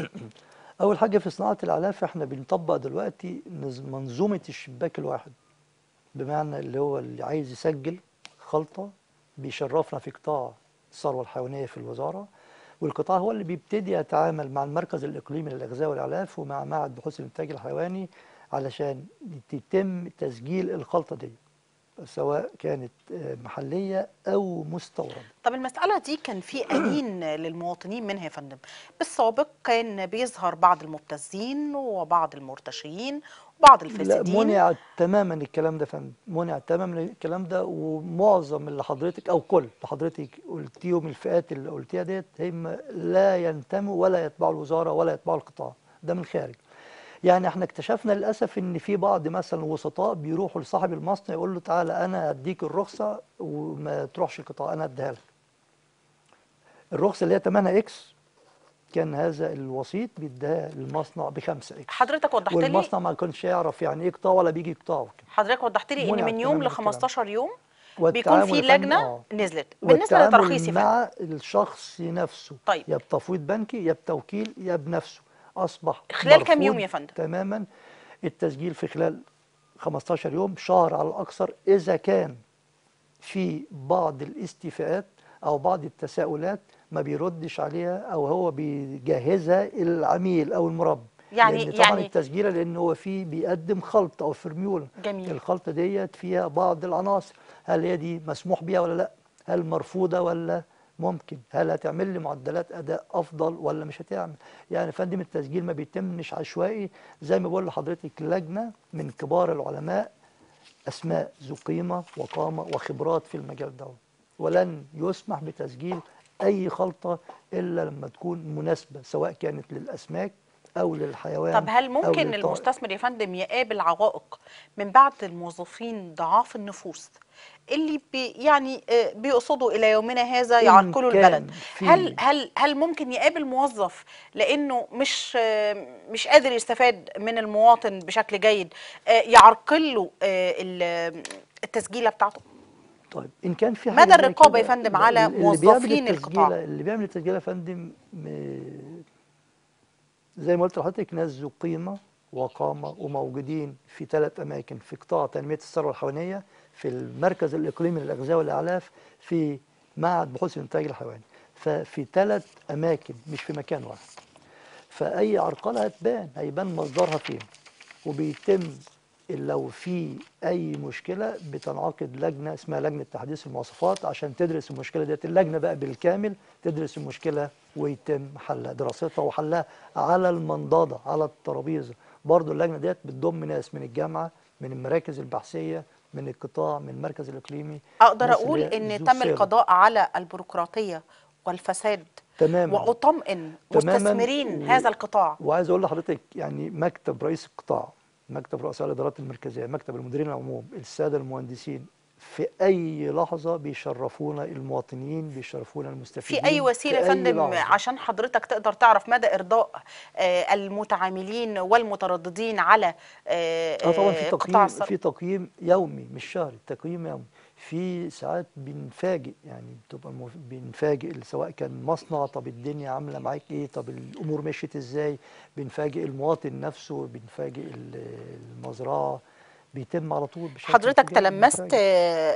اول حاجه في صناعه الاعلاف احنا بنطبق دلوقتي منظومه الشباك الواحد، بمعنى اللي هو اللي عايز يسجل خلطه بيشرفنا في قطاع الثروه الحيوانيه في الوزاره، والقطاع هو اللي بيبتدي يتعامل مع المركز الاقليمي للاغذيه والاعلاف ومع معهد بحوث الانتاج الحيواني علشان يتم تسجيل الخلطه دي، سواء كانت محليه او مستورده. طب المسألة دي كان في أنين للمواطنين منها يا فندم. بالسابق كان بيظهر بعض المبتزين وبعض المرتشيين وبعض لا، الفاسدين. منع تماما الكلام ده يا فندم، منع تماما الكلام ده، ومعظم اللي حضرتك او كل اللي حضرتك قلتيهم الفئات اللي قلتيها ديت هم لا ينتموا ولا يتبعوا الوزاره ولا يتبعوا القطاع ده من الخارج. يعني احنا اكتشفنا للاسف ان في بعض مثلا وسطاء بيروحوا لصاحب المصنع يقول له تعالى انا هديك الرخصه وما تروحش القطاع، انا اديها لك. الرخصه اللي هي ثمنها اكس كان هذا الوسيط بيديها للمصنع ب5 اكس. حضرتك وضحت لي والمصنع ما كانش يعرف يعني ايه قطاع ولا بيجي يقطعه. حضرتك وضحت لي ان منع من يوم تماماً ل 15 يوم بيكون والتعامل في يا فندم، لجنة نزلت بالنسبة والتعامل لترخيص يا فندم. مع الشخص نفسه، طيب. يا بتفويض بنكي يا بتوكيل يا بنفسه، اصبح خلال كام يوم مرفوض يا فندم؟ تماما التسجيل في خلال 15 يوم، شهر على الاكثر، اذا كان في بعض الاستيفاءات او بعض التساؤلات ما بيردش عليها او هو بيجهزها العميل او المربي. لأن طبعا التسجيل لأن هو فيه بيقدم خلطة أو فرميولة. جميل. الخلطة ديت فيها بعض العناصر، هل هي دي مسموح بيها ولا لا؟ هل مرفوضة ولا ممكن؟ هل هتعمل لي معدلات أداء أفضل ولا مش هتعمل؟ يعني يا فندم التسجيل ما بيتمش عشوائي، زي ما بقول لحضرتك لجنة من كبار العلماء، أسماء ذو قيمة وقامة وخبرات في المجال ده، ولن يسمح بتسجيل أي خلطة إلا لما تكون مناسبة، سواء كانت للأسماك أو للحيوان. طب هل ممكن المستثمر يا فندم يقابل عوائق من بعض الموظفين ضعاف النفوس اللي يعني بيقصدوا الى يومنا هذا يعرقلوا البلد؟ هل ممكن يقابل موظف لانه مش قادر يستفاد من المواطن بشكل جيد يعرقل له التسجيله بتاعته؟ طيب ان كان في حاجه مدى زي الرقابه يا كده، فندم لا، على اللي بيعمل موظفين التسجيل القطاع؟ اللي بيعمل التسجيل يا فندم زي ما قلت لحضرتك ناس ذو قيمه وقامه وموجودين في 3 اماكن في قطاع تنميه الثروه الحيوانيه، في المركز الاقليمي للاغذيه والاعلاف، في معهد بحوث الانتاج الحيواني. ففي 3 اماكن مش في مكان واحد. فاي عرقله هيبان مصدرها فين، وبيتم لو في اي مشكله بتنعقد لجنه اسمها لجنه تحديث المواصفات عشان تدرس المشكله ديت. اللجنه بقى بالكامل تدرس المشكله ويتم حلها، دراستها وحلها على المنضده على الترابيزه. برضو اللجنه ديت بتضم ناس من الجامعه، من المراكز البحثيه، من القطاع، من المركز الاقليمي، اقدر ناس اللي اقول هي ان ذو تم صله. القضاء على البيروقراطيه والفساد، تماما واطمئن تماما مستثمرين هذا القطاع. وعايز اقول لحضرتك يعني مكتب رئيس القطاع، مكتب رؤساء الادارات المركزيه، مكتب المديرين العموم، الساده المهندسين، في اي لحظه بيشرفونا المواطنين، بيشرفونا في المستفيدين اي وسيله يا في اي فندم لحظه. عشان حضرتك تقدر تعرف مدى ارضاء المتعاملين والمترددين على طبعا في قطاع تقييم، الثروه؟ في تقييم يومي مش شهري، تقييم يومي. في ساعات بنفاجئ، يعني بتبقى بنفاجئ سواء كان مصنع، طب الدنيا عامله معاك ايه، طب الامور مشيت ازاي، بنفاجئ المواطن نفسه، بنفاجئ المزرعه، بيتم على طول بشكل حضرتك انفجاري تلمست بنفاجئ.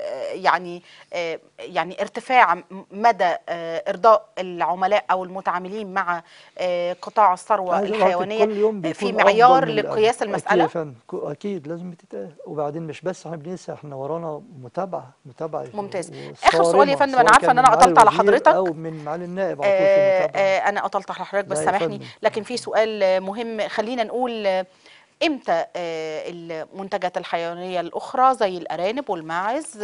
يعني ارتفاع مدى ارضاء العملاء او المتعاملين مع قطاع الثروه عايز اقول لحضرتك الحيوانيه كل يوم في بيكون افضل معيار من اللي قبله. لقياس اكيد يا المساله؟ فندم، اكيد لازم بتتقال. وبعدين مش بس احنا بننسى، احنا ورانا متابعه ممتاز. اخر سؤال يا وصارمه، فندم، انا سواء عارفه كان ان من انا معالي قطلت على الوزير او حضرتك. من معالي النائب على طول في المتابعه. انا قطلت على حضرتك بس لا يا سامحني، فندم. لكن في سؤال مهم. خلينا نقول امتى المنتجات الحيوانيه الاخرى زي الارانب والماعز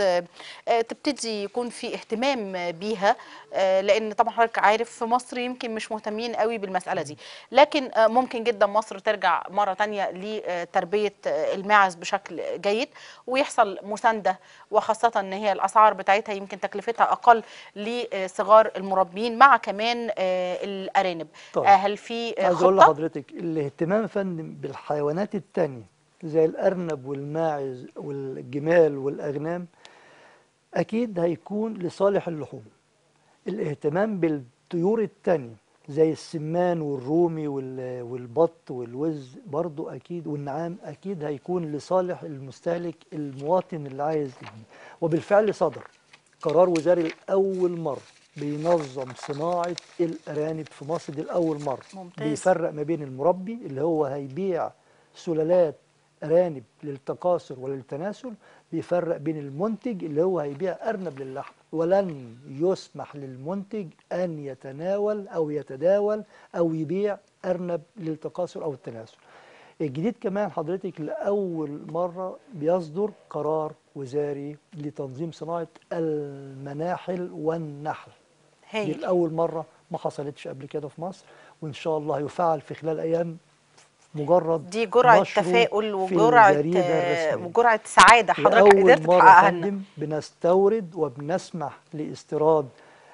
تبتدي يكون في اهتمام بيها؟ لان طبعا حضرتك عارف في مصر يمكن مش مهتمين قوي بالمساله دي، لكن ممكن جدا مصر ترجع مره تانية لتربيه الماعز بشكل جيد ويحصل مسانده، وخاصه ان هي الاسعار بتاعتها يمكن تكلفتها اقل لصغار المربين مع كمان الارانب. طيب هل في عايز اقول خطه؟ لحضرتك الاهتمام يا فندم بالحيوانات التانية زي الارنب والماعز والجمال والاغنام اكيد هيكون لصالح اللحوم. الاهتمام بالطيور التانية زي السمان والرومي والبط والوز برضو أكيد، والنعام أكيد هيكون لصالح المستهلك المواطن اللي عايز يبني. وبالفعل صدر قرار وزاري لأول مرة بينظم صناعة الأرانب في مصر، دي لأول مرة. ممتاز. بيفرق ما بين المربي اللي هو هيبيع سلالات أرانب للتكاثر وللتناسل، بيفرق بين المنتج اللي هو هيبيع أرنب للحم. ولن يسمح للمنتج أن يتناول أو يتداول أو يبيع أرنب للتكاثر أو التناسل. الجديد كمان حضرتك لأول مرة بيصدر قرار وزاري لتنظيم صناعة المناحل والنحل. دي هايل. لأول مرة، ما حصلتش قبل كده في مصر، وإن شاء الله يفعل في خلال أيام، مجرد دي جرعة نشره تفاؤل في وجرعة الجريدة الرسمية. وجرعة سعادة حضرتك لأول قدرت مرة يا تحققها لنا. فندم بنستورد وبنسمح لاستيراد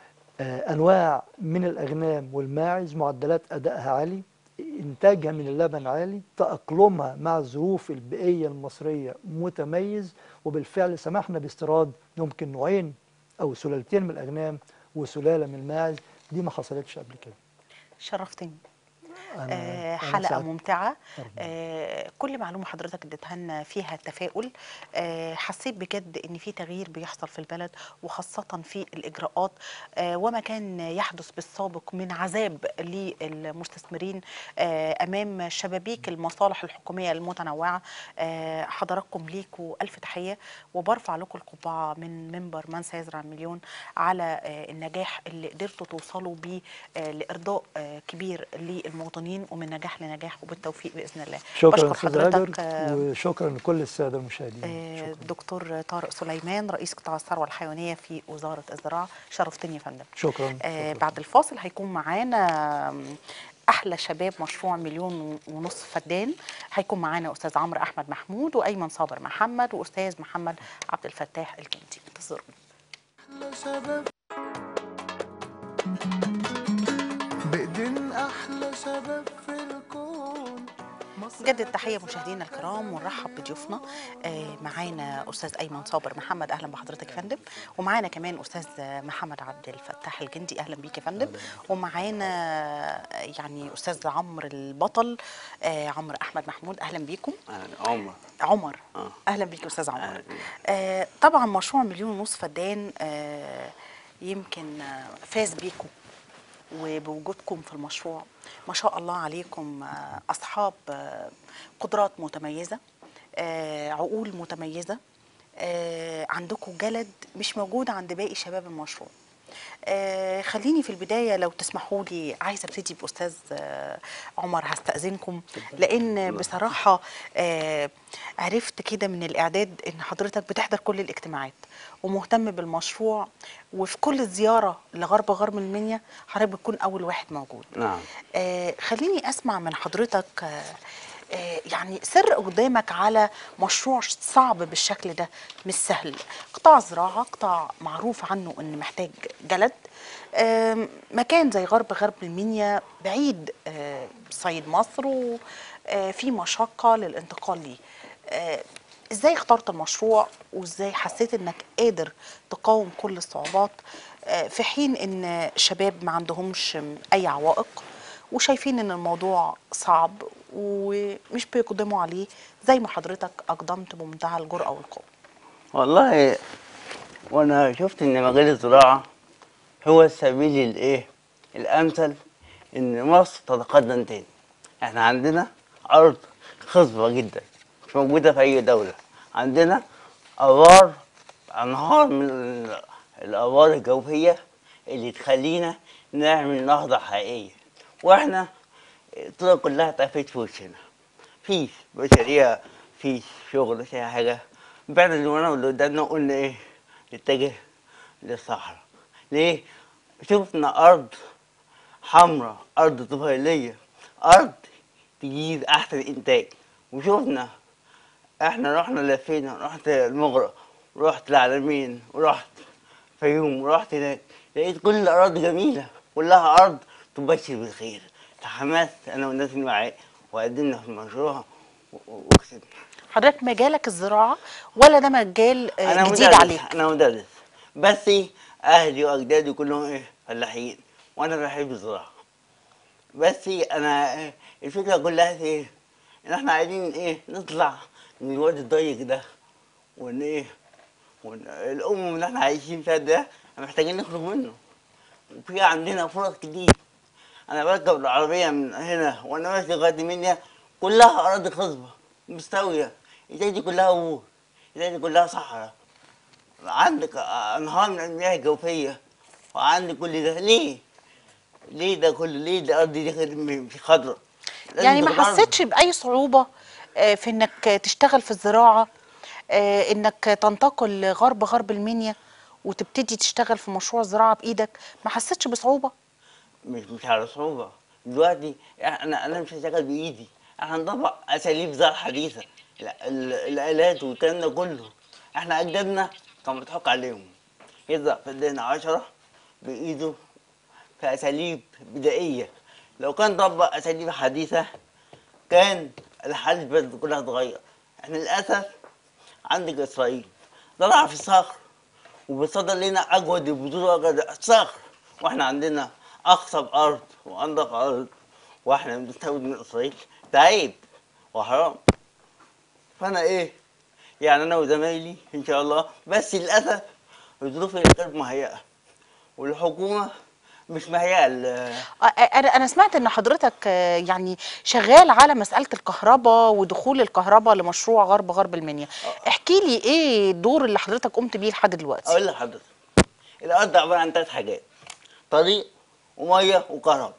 أنواع من الأغنام والماعز معدلات أدائها عالي، إنتاجها من اللبن عالي، تأقلمها مع الظروف البيئية المصرية متميز. وبالفعل سمحنا باستيراد يمكن نوعين أو سلالتين من الأغنام وسلالة من الماعز. دي ما حصلتش قبل كده. شرفتني. أنا حلقة سعدت. ممتعة. كل معلومة حضرتك اديتها لنا فيها تفاؤل. حسيت بجد ان في تغيير بيحصل في البلد، وخاصة في الإجراءات، وما كان يحدث بالسابق من عذاب للمستثمرين أمام شبابيك المصالح الحكومية المتنوعة. حضراتكم ليكوا ألف تحية، وبرفع لكم القبعة من منبر من سيزرع مليون على النجاح اللي قدرتوا توصلوا بيه لإرضاء كبير للمواطنين، ومن نجاح لنجاح، وبالتوفيق باذن الله. شكرا بشكر استاذ هاجر، حضرتك وشكرا لكل الساده المشاهدين. شكرا. دكتور طارق سليمان، رئيس قطاع الثروه الحيوانيه في وزاره الزراعه. شرفتني يا فندم. شكرا. بعد الفاصل هيكون معانا احلى شباب مشروع 1.5 مليون فدان. هيكون معانا استاذ عمرو احمد محمود وايمن صابر محمد واستاذ محمد عبد الفتاح الجندي. انتظرونا. أحلى شباب بإيدين أحلى شباب في الكون. جدد التحية مشاهدينا الكرام ونرحب بضيوفنا. معانا أستاذ أيمن صابر محمد، أهلا بحضرتك يا فندم. ومعانا كمان أستاذ محمد عبد الفتاح الجندي، أهلا بيك يا فندم. ومعانا يعني أستاذ عمرو البطل، عمرو أحمد محمود، أهلا بيكم. عمر أهلا بيك أستاذ عمر. طبعا مشروع 1.5 مليون فدان يمكن فاز بيكم وبوجودكم في المشروع. ما شاء الله عليكم، أصحاب قدرات متميزة، عقول متميزة، عندكم جلد مش موجود عند باقي شباب المشروع. خليني في البداية لو تسمحوا لي، عايزة ابتدي بأستاذ عمر، هستأذنكم لأن بصراحة عرفت كده من الإعداد إن حضرتك بتحضر كل الاجتماعات ومهتم بالمشروع، وفي كل زيارة لغرب المنيا حضرتك بتكون أول واحد موجود. نعم. خليني أسمع من حضرتك يعني سر قدامك على مشروع صعب بالشكل ده، مش سهل. قطاع زراعة، قطاع معروف عنه إن محتاج جلد، مكان زي غرب المنيا بعيد صعيد مصر، وفي مشقة للانتقال ليه. ازاي اخترت المشروع وازاي حسيت انك قادر تقاوم كل الصعوبات في حين ان شباب ما عندهمش اي عوائق وشايفين ان الموضوع صعب ومش بيقدموا عليه زي ما حضرتك اقدمت بمنتهى الجرأة والقوة؟ والله وانا شفت ان مجال الزراعة هو السبيل الامثل ان مصر تتقدم تاني. احنا عندنا ارض خصبة جدا مش موجودة في اي دولة. عندنا انهار من الابار الجوفية اللي تخلينا نعمل نهضة حقيقية، واحنا الطرق كلها اتقفلت في وشنا. فيش بشرية، فيش شغل، مفيش اي حاجة. بعد اللي وانا واللي قدامنا قلنا نتجه للصحراء. ليه؟ شفنا ارض حمراء، ارض طفيلية، ارض تجيب احسن انتاج. وشفنا احنا رحنا لفينا، رحت المغرب ورحت العلمين ورحت فيوم ورحت هناك، لقيت كل الاراضي جميلة، كلها ارض تبشر بالخير. تحمست انا والناس اللي معايا وقدمنا في المشروع وكسبنا. حضرتك مجالك الزراعة ولا ده مجال انا جديد مدرس، عليك؟ انا مدرس، بس اهلي واجدادي كلهم فلاحين وانا بحب الزراعة. بس انا الفكرة كلها في ان احنا عايزين نطلع من الوادي الضيق ده، وان الامم اللي احنا عايشين فيها ده محتاجين نخرج منه. وفي عندنا فرص كتير. انا بركب العربيه من هنا وانا ماشي لغايه منيا، كلها اراضي خصبه مستويه، ازاي دي كلها ابور، ازاي دي كلها صحراء. عندك انهار من المياه الجوفيه وعندك كل ده. ليه ده كله؟ ليه الارض دي مش خضراء؟ يعني ما حسيتش بأي صعوبة في انك تشتغل في الزراعة، انك تنتقل لغرب المنيا وتبتدي تشتغل في مشروع زراعة بإيدك؟ ما حسيتش بصعوبة؟ مش على صعوبه. دلوقتي انا مش هشتغل بايدي، احنا هنطبق اساليب زراعه حديثه، الالات والكلام ده كله. احنا اجدادنا كان بيضحك عليهم، يزرع في الدين 10 بايده في اساليب بدائيه. لو كان طبق اساليب حديثه كان الحال البلد كلها اتغير. احنا للاسف عندك اسرائيل زرع في الصخر وبتصدر لنا اجود البذور واجود الصخر، واحنا عندنا اخصب ارض وانضف ارض، واحنا بنستورد من اسرائيل. ده عيب وحرام. فانا يعني انا وزمايلي ان شاء الله، بس للاسف الظروف غير مهيئه والحكومه مش مهيئه انا سمعت ان حضرتك يعني شغال على مسألة الكهرباء ودخول الكهرباء لمشروع غرب المنيا. احكي لي ايه الدور اللي حضرتك قمت بيه لحد دلوقتي؟ اقول لحضرتك، الارض عباره عن 3 حاجات: طريق وميه وكهرباء.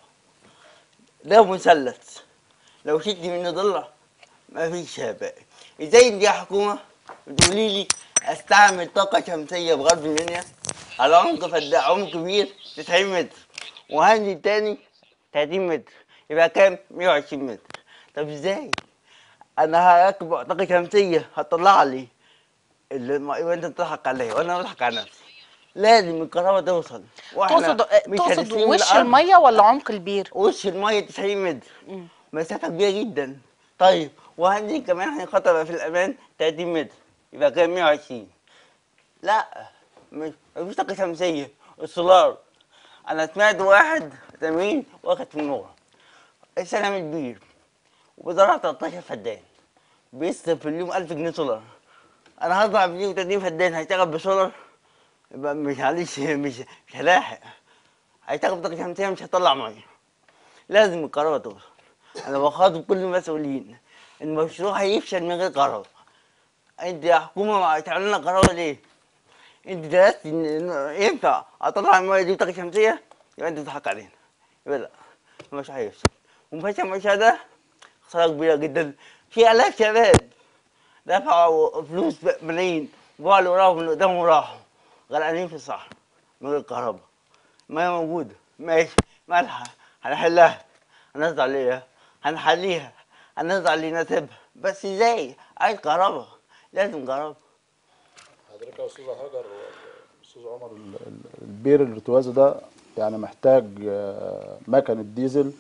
ده مثلث لو شلت منه ضلع مفيش باقي. ازاي انت يا حكومه بتقولي لي استعمل طاقه شمسيه بغرب المنيا على عمق كبير 90 متر، وهنزل تاني 30 متر، يبقى كام؟ 120 متر. طب ازاي انا هركب طاقه شمسيه هتطلع لي يبقى انت بتضحك عليا وانا بضحك على نفسي. لازم الكهرباء توصل، واحنا تقصد وش الميه ولا عمق البير؟ وش الميه 90 متر، مسافه كبيره جدا. طيب وعندي كمان هنخطر في الامان 30 متر يبقى كام 120. لا مفيش طاقه شمسيه. السولار انا سمعت واحد زميل واخد في النور السلام كبير وبزرع 13 فدان بيصرف في اليوم 1000 جنيه سولار. انا هطلع في اليوم 30 فدان هيشتغل بسولار يبقى مش معلش مش هلاحق. هيشتغل بطاقه شمسيه مش هيطلع ميه. لازم الكهرباء توصل. انا بخاطب كل المسؤولين المشروع هيفشل من غير كهرباء. انت يا حكومه تعمل لنا كهرباء ليه؟ انت درست ان ينفع اطلع الميه دي بطاقه شمسيه؟ يبقى انت بتضحك علينا. يبقى لا مش هيفشل. ومفشل المشروع ده خساره كبيره جدا. في الاف شباب دفعوا فلوس ملايين وبقوا اللي وراهم اللي قدامهم راحوا غرقانين في الصحراء من غير كهرباء. الميه موجوده ماشي مالها هنحلها هنرضى عليها هنحليها هنرضى على اللي يناسبها بس ازاي؟ عايز كهرباء لازم كهرباء. حضرتك يا استاذ هاجر استاذ عمر البير الارتوازي ده يعني محتاج مكنه ديزل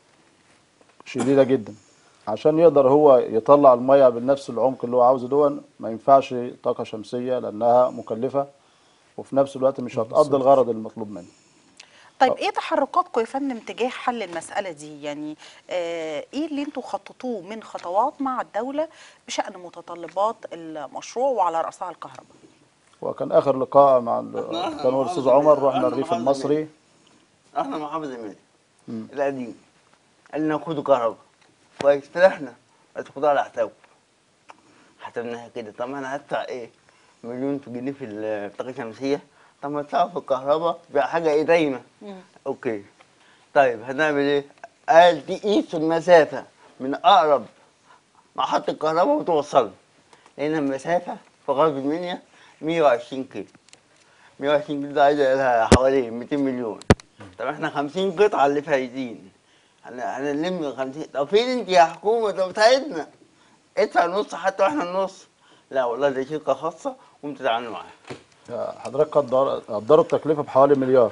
شديده جدا عشان يقدر هو يطلع الميه بنفس العمق اللي هو عاوزه دون. ما ينفعش طاقه شمسيه لانها مكلفه وفي نفس الوقت مش هتقضي الغرض المطلوب منه. طيب ايه تحركاتكم يا فندم تجاه حل المسألة دي؟ يعني ايه اللي انتوا خططوه من خطوات مع الدولة بشأن متطلبات المشروع وعلى رأسها الكهرباء؟ وكان اخر لقاء مع كان هو الاستاذ عمر رحنا الريف المصري. احنا محافظ المنيا القديم قال لنا خدوا كهرباء كويس فرحنا بس خدوها على حسابكم. حسبناها كده طب انا هدفع ايه؟ مليون في جنيه في الطاقه الشمسيه. طب ما ادفعوا في الكهرباء بحاجه ايه دايما. اوكي طيب هنعمل ايه؟ قال تقيس المسافه من اقرب محطه كهرباء وتوصلنا. لان المسافه في غرب المنيا 120 كيلو. 120 كيلو ده عايزه لها حوالي 200 مليون. طب احنا 50 قطعه اللي فايزين هنلم 50. طب فين انت يا حكومه؟ طب بتاعتنا ادفع نص حتى واحنا النص. لا والله دي شركه خاصه وانتوا تتعاملوا معاها. حضرتك قدروا التكلفه بحوالي مليار.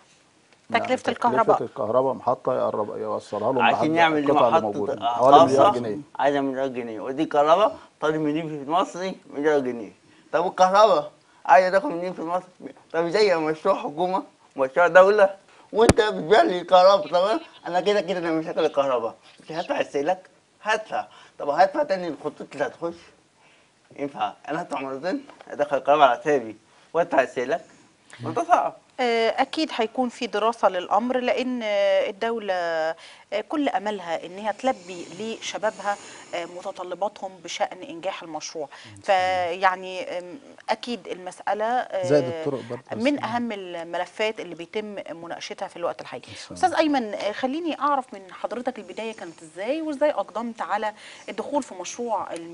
تكلفة الكهرباء. تكلفة الكهرباء محطة يوصلها لهم عشان يعمل القطع اللي محطة موجودة حوالي مليار خاصة جنيه. عايزة مليار جنيه ودي كهرباء طالب مني في المصري مليار جنيه. طب الكهرباء عايزة تاخد مني في المصري. طب زي مشروع حكومة مشروع دولة وانت بتبيع لي الكهرباء. طب انا كده انا مش هاكل الكهرباء مش هدفع استهلاك هدفع. طب هدفع تاني الخطوط اللي هتخش ينفع انا هدفع مرتين ادخل الكهرباء على حسابي وادفع استهلاك؟ ما ده صعب. أكيد هيكون في دراسة للأمر لأن الدولة كل أملها إنها تلبي لشبابها متطلباتهم بشأن إنجاح المشروع. فيعني أكيد المسألة زائد الطرق برضه من أهم الملفات اللي بيتم مناقشتها في الوقت الحالي. أستاذ أيمن خليني أعرف من حضرتك البداية كانت إزاي وإزاي أقدمت على الدخول في مشروع 1.5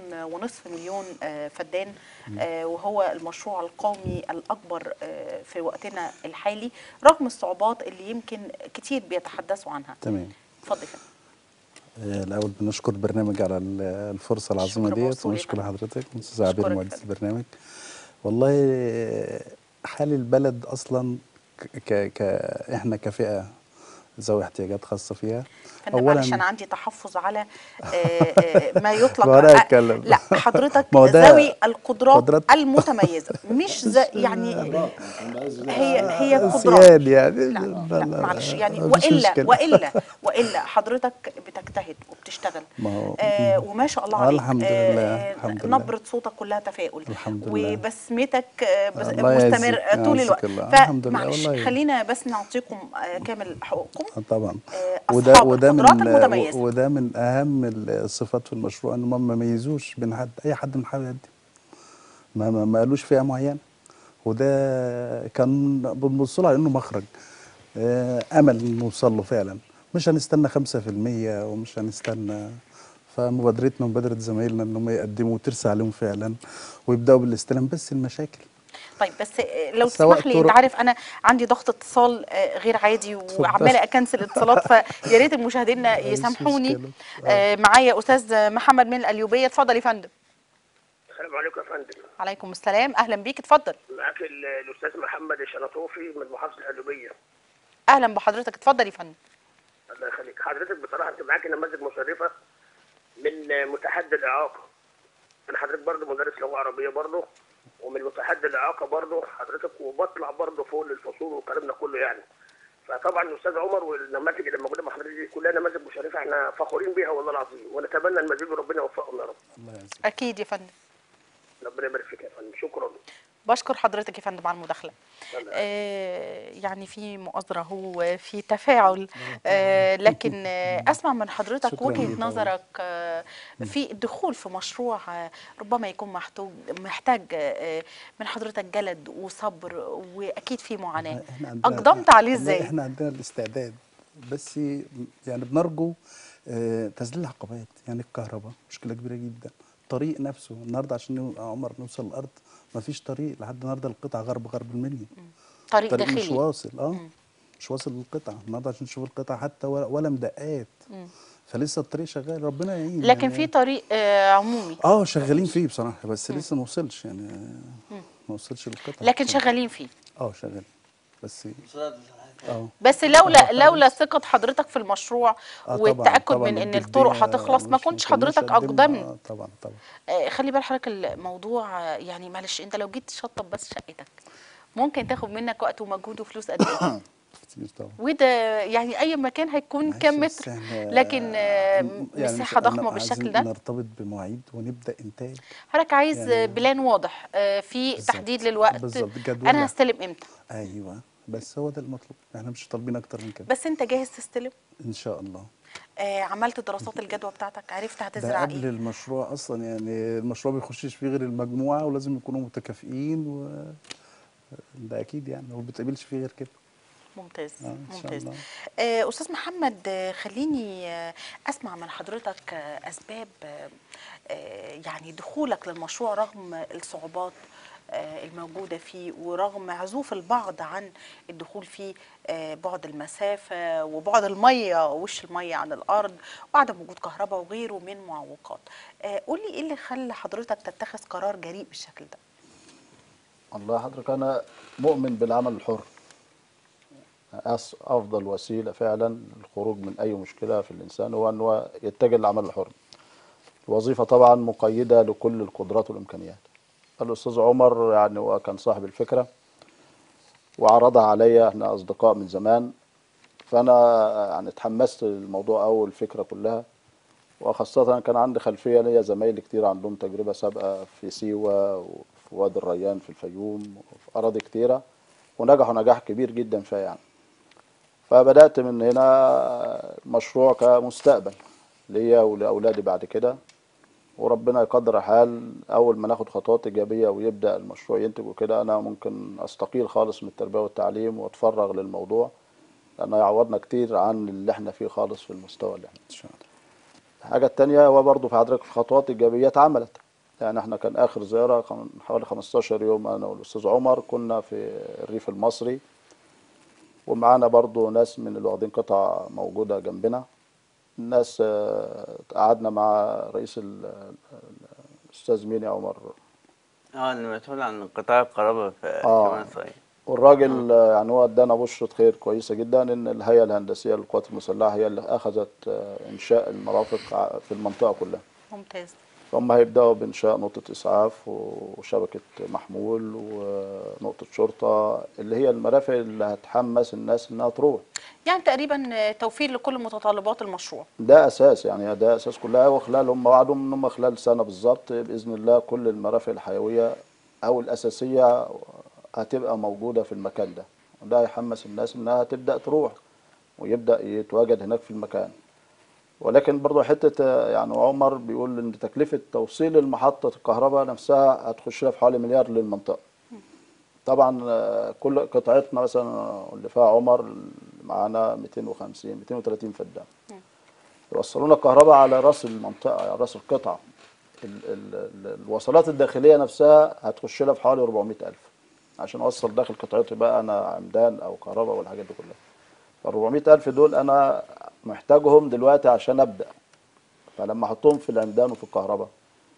مليون فدان وهو المشروع القومي الأكبر في وقتنا الحالي رغم الصعوبات اللي يمكن كتير بيتحدثوا عنها. تمام. اتفضل يا فندم. الأول بنشكر البرنامج على الفرصة العظيمة ديت ونشكر حضرتك أستاذ عبير مهندس البرنامج. والله حال البلد أصلا إحنا كفئة ذوي احتياجات خاصة فيها. أولا معلش أنا عندي تحفظ على ما يطلق لا حضرتك ذوي القدرات المتميزة مش يعني هي قدرات يعني لا معلش يعني وإلا حضرتك بتجتهد وبتشتغل وما شاء الله عليك. الحمد لله الحمد لله. نبرة صوتك كلها تفاؤل الحمد لله. وبسمتك مستمر طول الوقت. فمعلش خلينا بس نعطيكم كامل حقوقكم. طبعا وده من اهم الصفات في المشروع ان هم ما ميزوش بين اي حد من حاول يقدم ما قالوش فئه معينه وده كان بنبص له على انه مخرج امل نوصل له فعلا. مش هنستنى 5% ومش هنستنى. فمبادرتنا مبادره زمايلنا ان هم يقدموا وترسى عليهم فعلا ويبداوا بالاستلام بس المشاكل. طيب بس لو تسمح لي انت عارف انا عندي ضغط اتصال غير عادي وعماله اكنسل اتصالات فيا ريت المشاهدين يسامحوني. معايا استاذ محمد من القليوبيه. اتفضل يا فندم. السلام عليكم يا فندم. عليكم السلام اهلا بيك اتفضل. معاك الاستاذ محمد الشنطوفي من محافظه القليوبيه. اهلا بحضرتك اتفضل يا فندم. الله يخليك. حضرتك بصراحه انت معاك نماذج مشرفه من متحدي الاعاقه. انا حضرتك برضه مدرس لغه عربيه برضه، ومن متحدي الاعاقه برضه حضرتك، وبطلع برضه فوق للفصول والكلام ده كله يعني. فطبعا الاستاذ عمر والنماذج اللي موجوده مع حضرتك دي كلها نماذج مشرفه، احنا فخورين بيها والله العظيم، ونتمنى المزيد وربنا يوفقهم يا رب. الله يعزك. اكيد يا فندم. ربنا يبارك فيك يا فندم، شكرا. بشكر حضرتك يا فندم على المداخله. يعني في مؤازره هو في تفاعل، لكن اسمع من حضرتك شكراً وجهه ليك. نظرك في الدخول في مشروع ربما يكون محتاج من حضرتك جلد وصبر، واكيد في معاناه. احنا عندنا اقدمت عليه والله ازاي؟ احنا عندنا الاستعداد، بس يعني بنرجو تذليل العقبات. يعني الكهرباء مشكله كبيره جدا، الطريق نفسه النهارده عشان عمر نوصل الارض ما فيش طريق لحد النهارده، القطع غرب المنيا، طريق الطريق داخلي مش واصل. مش واصل للقطع النهارده عشان نشوف القطع حتى ولا مدقات. فلسه الطريق شغال، ربنا يعين. لكن يعني في طريق عمومي شغالين فيه بصراحه، بس لسه ما وصلش يعني، ما وصلش للقطع. لكن شغالين فيه. شغال بس. بس لولا ثقة حضرتك في المشروع والتأكد من ان الطرق هتخلص ما كنتش حضرتك اقدمت. طبعا. خلي بال حضرتك الموضوع، يعني معلش انت لو جيت تشطب بس شقتك ممكن تاخد منك وقت ومجهود وفلوس قد ايه؟ كتير طبعا. وده يعني اي مكان هيكون كام متر، لكن مساحة ضخمة بالشكل ده. نرتبط بمواعيد ونبدا انتاج. حضرتك عايز بلان واضح، في تحديد للوقت. بالظبط. انا هستلم امتى؟ ايوه، بس هو ده المطلوب، احنا مش طالبين اكتر من كده. بس انت جاهز تستلم ان شاء الله. عملت دراسات الجدوى بتاعتك، عرفت هتزرع ده ايه؟ قبل المشروع اصلا، يعني المشروع ما بيخشش فيه غير المجموعه، ولازم يكونوا متكافئين، ده اكيد يعني ما بيتقبلش فيه غير كده. ممتاز. إن شاء ممتاز. الله. أستاذ محمد، خليني أسمع من حضرتك أسباب يعني دخولك للمشروع رغم الصعوبات الموجودة فيه، ورغم عزوف البعض عن الدخول فيه، بعد المسافة وبعد المية، وش المية عن الأرض، وعدم وجود كهرباء وغيره من معوقات. قولي إيه اللي خلى حضرتك تتخذ قرار جريء بالشكل ده؟ والله حضرتك أنا مؤمن بالعمل الحر. أفضل وسيلة فعلا للخروج من أي مشكلة في الإنسان هو أنه يتجه للعمل الحر. الوظيفة طبعا مقيدة لكل القدرات والإمكانيات. الأستاذ عمر يعني هو كان صاحب الفكرة وعرضها عليا، احنا أصدقاء من زمان، فأنا يعني اتحمست للموضوع أول الفكرة كلها، وخاصة كان عندي خلفية ليا زمايلي كتير عندهم تجربة سابقة في سيوة وفي وادي الريان في الفيوم وفي أراضي كتيرة، ونجحوا نجاح كبير جدا فيها يعني. فبدأت من هنا مشروع كمستقبل ليا ولأولادي بعد كده، وربنا يقدر حال أول ما ناخد خطوات إيجابية ويبدأ المشروع ينتج وكده، أنا ممكن أستقيل خالص من التربية والتعليم وأتفرغ للموضوع، لأنه يعوضنا كتير عن اللي احنا فيه خالص في المستوى اللي احنا. ان شاء الله. الحاجة التانية هو برضه في حضرتك خطوات إيجابية اتعملت. يعني احنا كان آخر زيارة حوالي 15 يوم أنا والأستاذ عمر كنا في الريف المصري، ومعانا برضه ناس من اللي واخدين قطع موجودة جنبنا. الناس قعدنا مع رئيس الأستاذ مين يا عمر؟ المسؤول عن قطاع الكهرباء في مصر. والراجل يعني هو ادانا بشرة خير كويسة جدا ان الهيئة الهندسية للقوات المسلحة هي اللي اخذت انشاء المرافق في المنطقة كلها. ممتاز. فهم هيبدأوا بإنشاء نقطة إسعاف وشبكة محمول ونقطة شرطة اللي هي المرافق اللي هتحمس الناس إنها تروح. يعني تقريبا توفير لكل متطلبات المشروع. ده أساس، يعني ده أساس كلها، وخلال هم وعدوا إن هم خلال سنة بالظبط بإذن الله كل المرافق الحيوية أو الأساسية هتبقى موجودة في المكان ده، وده هيحمس الناس إنها تبدأ تروح ويبدأ يتواجد هناك في المكان. ولكن برضه حته يعني عمر بيقول ان تكلفه توصيل المحطه الكهرباء نفسها هتخش لها في حوالي مليار للمنطقه. طبعا كل قطعتنا مثلا اللي فيها عمر معانا 250 230 فدان. يوصلونا الكهرباء على راس المنطقه، على راس القطعه. الوصلات الداخليه نفسها هتخش لها في حوالي 400,000 عشان اوصل داخل قطعتي بقى انا عمدان او كهرباء والحاجات دي كلها. فال 400,000 دول انا محتاجهم دلوقتي عشان ابدا، فلما احطهم في العمدان وفي الكهرباء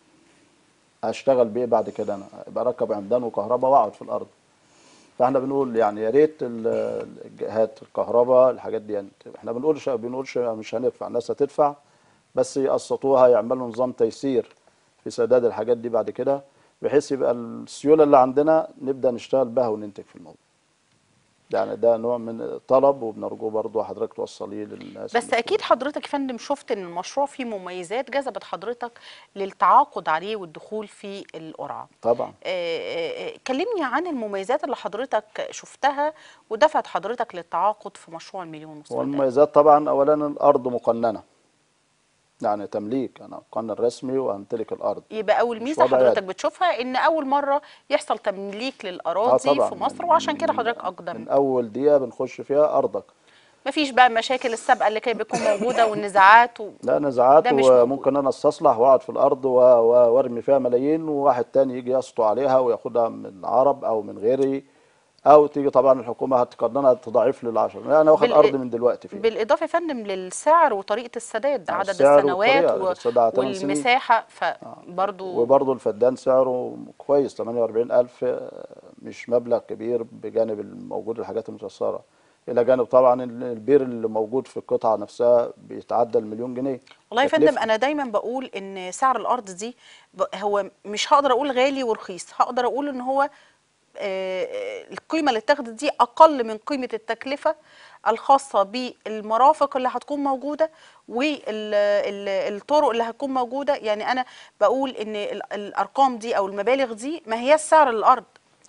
هشتغل بايه بعد كده؟ انا ابقى اركب عمدان وكهرباء واقعد في الارض. فاحنا بنقول يعني يا ريت الجهات الكهرباء الحاجات دي، يعني احنا بنقولش مش هندفع، الناس هتدفع بس يقسطوها، يعملوا نظام تيسير في سداد الحاجات دي بعد كده، بحيث يبقى السيوله اللي عندنا نبدا نشتغل بها وننتج في الموضوع. يعني ده نوع من الطلب، وبنرجو برضه حضرتك توصليه للناس. بس اكيد حضرتك يا فندم شفت ان المشروع فيه مميزات جذبت حضرتك للتعاقد عليه والدخول في القرعه. طبعا. كلمني عن المميزات اللي حضرتك شفتها ودفعت حضرتك للتعاقد في مشروع المليون ونص. والمميزات طبعا اولا الارض مقننه، يعني تمليك، انا مقنن رسمي وامتلك الارض. يبقى اول ميزه حضرتك بتشوفها ان اول مره يحصل تمليك للاراضي في مصر، وعشان كده حضرتك اقدم. من اول دقيقه بنخش فيها ارضك. مفيش بقى مشاكل السابقه اللي كانت بتكون موجوده والنزاعات لا نزاعات، وممكن انا استصلح واقعد في الارض وارمي فيها ملايين، وواحد تاني يجي يسطو عليها وياخدها من عرب او من غيري، او تيجي طبعا الحكومه هتقننها تضاعف لي العشر. يعني انا واخد ارض من دلوقتي فيها. بالاضافه يا فندم للسعر وطريقه السداد، عدد السنوات والمساحه، فبرضه وبرضه الفدان سعره كويس 48,000، مش مبلغ كبير بجانب الموجود الحاجات المتيسره، الى جانب طبعا البير اللي موجود في القطعه نفسها بيتعدى المليون جنيه. والله يا فندم انا دايما بقول ان سعر الارض دي هو مش هقدر اقول غالي ورخيص، هقدر اقول ان هو القيمه اللي اتاخدت دي اقل من قيمه التكلفه الخاصه بالمرافق اللي هتكون موجوده والطرق اللي هتكون موجوده. يعني انا بقول ان الارقام دي او المبالغ دي ما هي سعر الارض.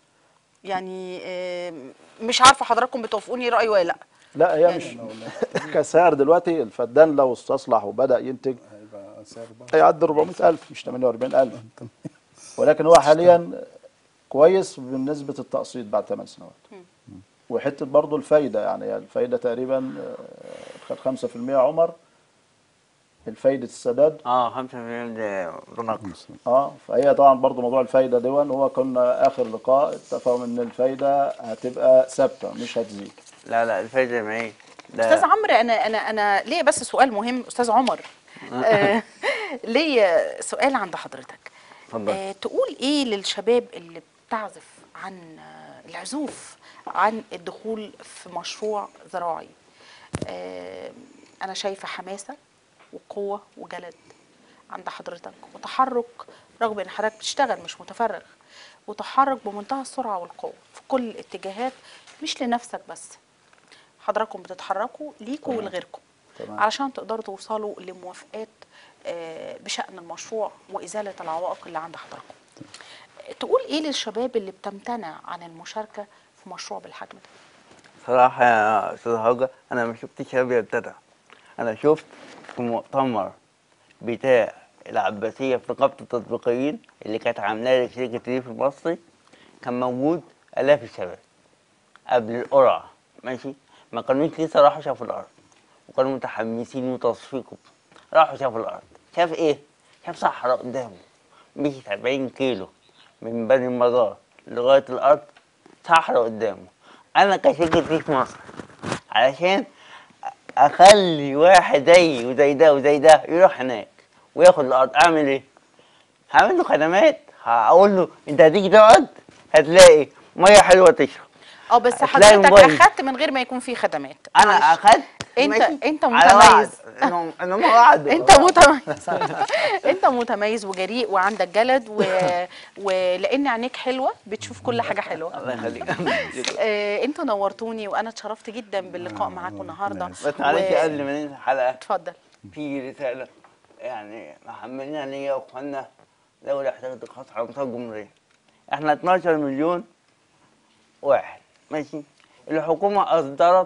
يعني مش عارفه حضراتكم بتوافقوني رايي ولا لا؟ لا هي يعني مش كسعر دلوقتي. الفدان لو استصلح وبدا ينتج هيعدي 400,000 مش 48,000، ولكن هو حاليا كويس بالنسبه التقسيط بعد 8 سنوات. وحته برضه الفايده، يعني الفايده تقريبا خد 5% عمر، الفايده السداد 5% ده رقم. فهي طبعا برضه موضوع الفايده دون، هو كنا اخر لقاء اتفقوا ان الفايده هتبقى ثابته مش هتزيد. لا الفايده ما هي استاذ عمرو، انا ليه بس سؤال مهم استاذ عمر. ليه سؤال عند حضرتك. تقول ايه للشباب اللي بتعزف عن العزوف عن الدخول في مشروع زراعي؟ انا شايفه حماسه وقوه وجلد عند حضرتك وتحرك، رغم ان حضرتك بتشتغل مش متفرغ، وتحرك بمنتهى السرعه والقوه في كل الاتجاهات، مش لنفسك بس، حضراتكم بتتحركوا ليكوا ولغيركم علشان تقدروا توصلوا لموافقات بشأن المشروع وإزالة العوائق اللي عند حضراتكم. تقول ايه للشباب اللي بتمتنع عن المشاركة في مشروع بالحجم ده؟ صراحة يا أستاذ هاجر أنا ما شفتش شباب يبتدع. أنا شفت في مؤتمر بتاع العباسية في نقابة التطبيقيين اللي كانت عاملاه شركة ريف المصري، كان موجود آلاف الشباب قبل القرعة، ماشي؟ ما كانوش لسه راحوا شافوا الأرض وكانوا متحمسين وتصفيقهم. راحوا شافوا الأرض، شاف إيه؟ شاف صحراء قدامه، مشي 70 كيلو من بني المزار لغاية الأرض، صحراء قدامه. أنا كشركة ريف مصر علشان أخلي واحد زيي وزي ده وزي ده يروح هناك وياخد الأرض، أعمل إيه؟ هعمل له خدمات، هقول له أنت هتيجي تقعد هتلاقي مية حلوة تشرب. بس حضرتك اخدت من غير ما يكون في خدمات. انا اخدت انت متميز. انا ما وعد. انت متميز. انت متميز وجريء وعندك جلد ولان عينيك حلوه بتشوف كل حاجه حلوه. الله يخليك. انتوا نورتوني وانا اتشرفت جدا باللقاء معاكم النهارده. بس معلش قبل ما ننهي الحلقه اتفضل. في رساله يعني محملينها ليا واخواننا ذوي الاحتياجات الخاصه على مستوى الجمهوريه. احنا 12 مليون واحد، ماشي؟ الحكومة أصدرت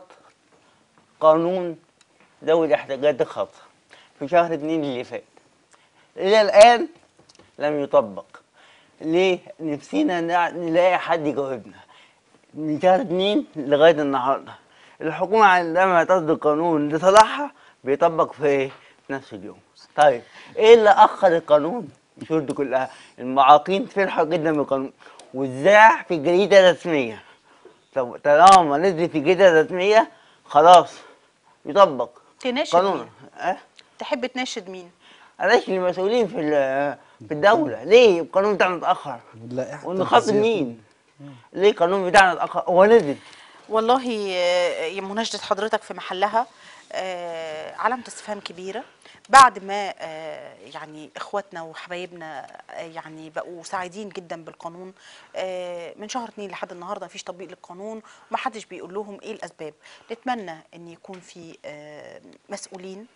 قانون ذوي الاحتياجات الخاصة في شهر 2 اللي فات، إلى الآن لم يطبق. ليه؟ نفسينا نلاقي حد يجاوبنا. من شهر 2 لغاية النهاردة الحكومة عندما تصدر قانون لصلاحها بيطبق في إيه؟ في نفس اليوم. طيب إيه اللي أخر القانون؟ الشهور دي كلها المعاقين فرحوا جدا بالقانون واتذاع في جريدة رسمية. طب طالما نزل في جريدة رسمية خلاص يطبق. تناشد مين؟ تحب تناشد مين؟ اناشد المسؤولين في الدولة. ليه القانون بتاعنا اتأخر؟ ونخاطب مين؟ ليه القانون بتاعنا اتأخر؟ هو نزل. والله مناشدة حضرتك في محلها، علامة استفهام كبيرة، بعد ما يعني اخواتنا وحبايبنا يعني بقوا سعيدين جدا بالقانون، من شهر 2 لحد النهارده مفيش تطبيق للقانون ومحدش بيقول لهم ايه الاسباب. نتمنى ان يكون في مسؤولين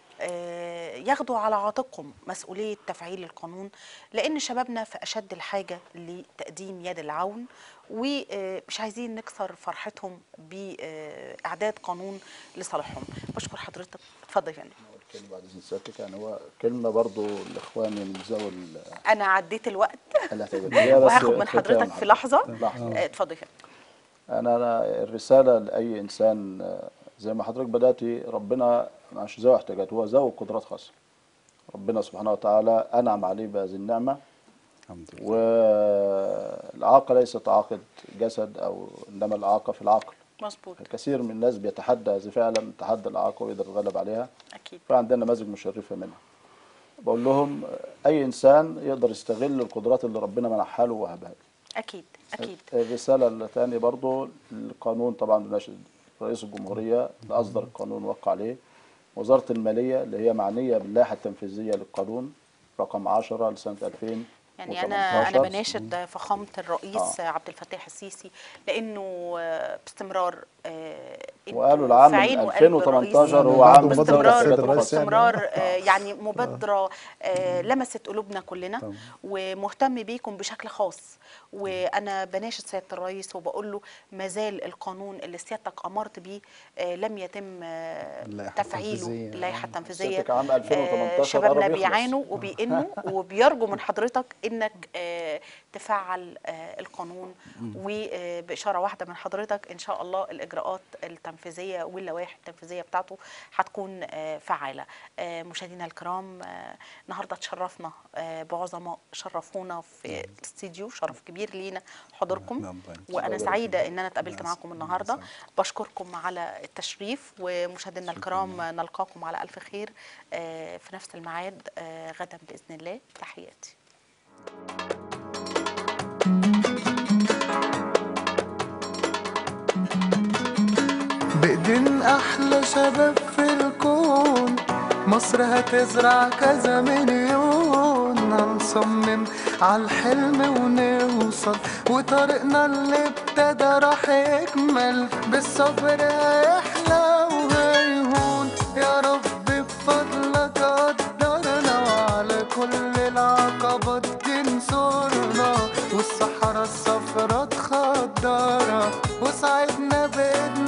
ياخدوا على عاتقهم مسؤولية تفعيل القانون، لأن شبابنا في أشد الحاجة لتقديم يد العون، ومش عايزين نكسر فرحتهم بإعداد قانون لصالحهم. بشكر حضرتك، اتفضل يا فندم. كلمة بعد إذن سيادتك، يعني هو كلمة برضو لإخواني من ذوي أنا عديت الوقت الاعتمادية، بس وهاخد من ختام حضرتك في لحظة. لحظة. اتفضل يا فندم. أنا الرسالة لأي إنسان، زي ما حضرتك بدأتي، ربنا مش ذوي احتياجات، هو ذوي قدرات خاصة. ربنا سبحانه وتعالى أنعم عليه بهذه النعمة، الحمد لله. والإعاقة ليست إعاقة جسد، أو إنما الإعاقة في العقل. مظبوط. الكثير من الناس بيتحدى هذه فعلا، تحدى الإعاقة ويقدر يتغلب عليها. أكيد. فعندنا نماذج مشرفة منها. بقول لهم أي إنسان يقدر يستغل القدرات اللي ربنا منحها له ووهبها له. أكيد أكيد. الرسالة الثانية برضو، القانون طبعا بناشد رئيس الجمهورية اللي أصدر القانون ووقع عليه، وزارة المالية اللي هي معنية باللائحة التنفيذية للقانون رقم 10 لسنة 2018. يعني أنا بناشد فخامة الرئيس عبد الفتاح السيسي، لأنه باستمرار وقالوا العام 2018 هو عام باستمرار يعني مبادرة لمست قلوبنا كلنا ومهتم بيكم بشكل خاص. وأنا بناشد سيادة الرئيس وبقول له ما زال القانون اللي سيادتك أمرت بيه لم يتم تفعيله، اللائحة التنفيذية. عام 2018 شبابنا بيعانوا وبيئنوا وبيرجوا من حضرتك إنك تفعل القانون. وبإشارة واحدة من حضرتك إن شاء الله الإجراءات التنفيذية واللوائح التنفيذية بتاعته هتكون فعالة. مشاهدينا الكرام، النهاردة تشرفنا بعظماء شرفونا في الاستديو، شرف كبير لينا حضوركم، وأنا سعيدة إن أنا اتقابلت معكم النهاردة. بشكركم على التشريف، ومشاهدينا الكرام نلقاكم على ألف خير في نفس الميعاد غدا بإذن الله. تحياتي. بإيدين أحلى شباب في الكون، مصر هتزرع كذا مليون. هنصمم عالحلم ونوصل، وطريقنا اللي ابتدى راح يكمل. بالصبر هيحلى وهيهون، يا رب بفضلك قدرنا، وعلى كل العقبات تنصرنا، والصحراء الصفرا تخضرها، وساعدنا بإيدنا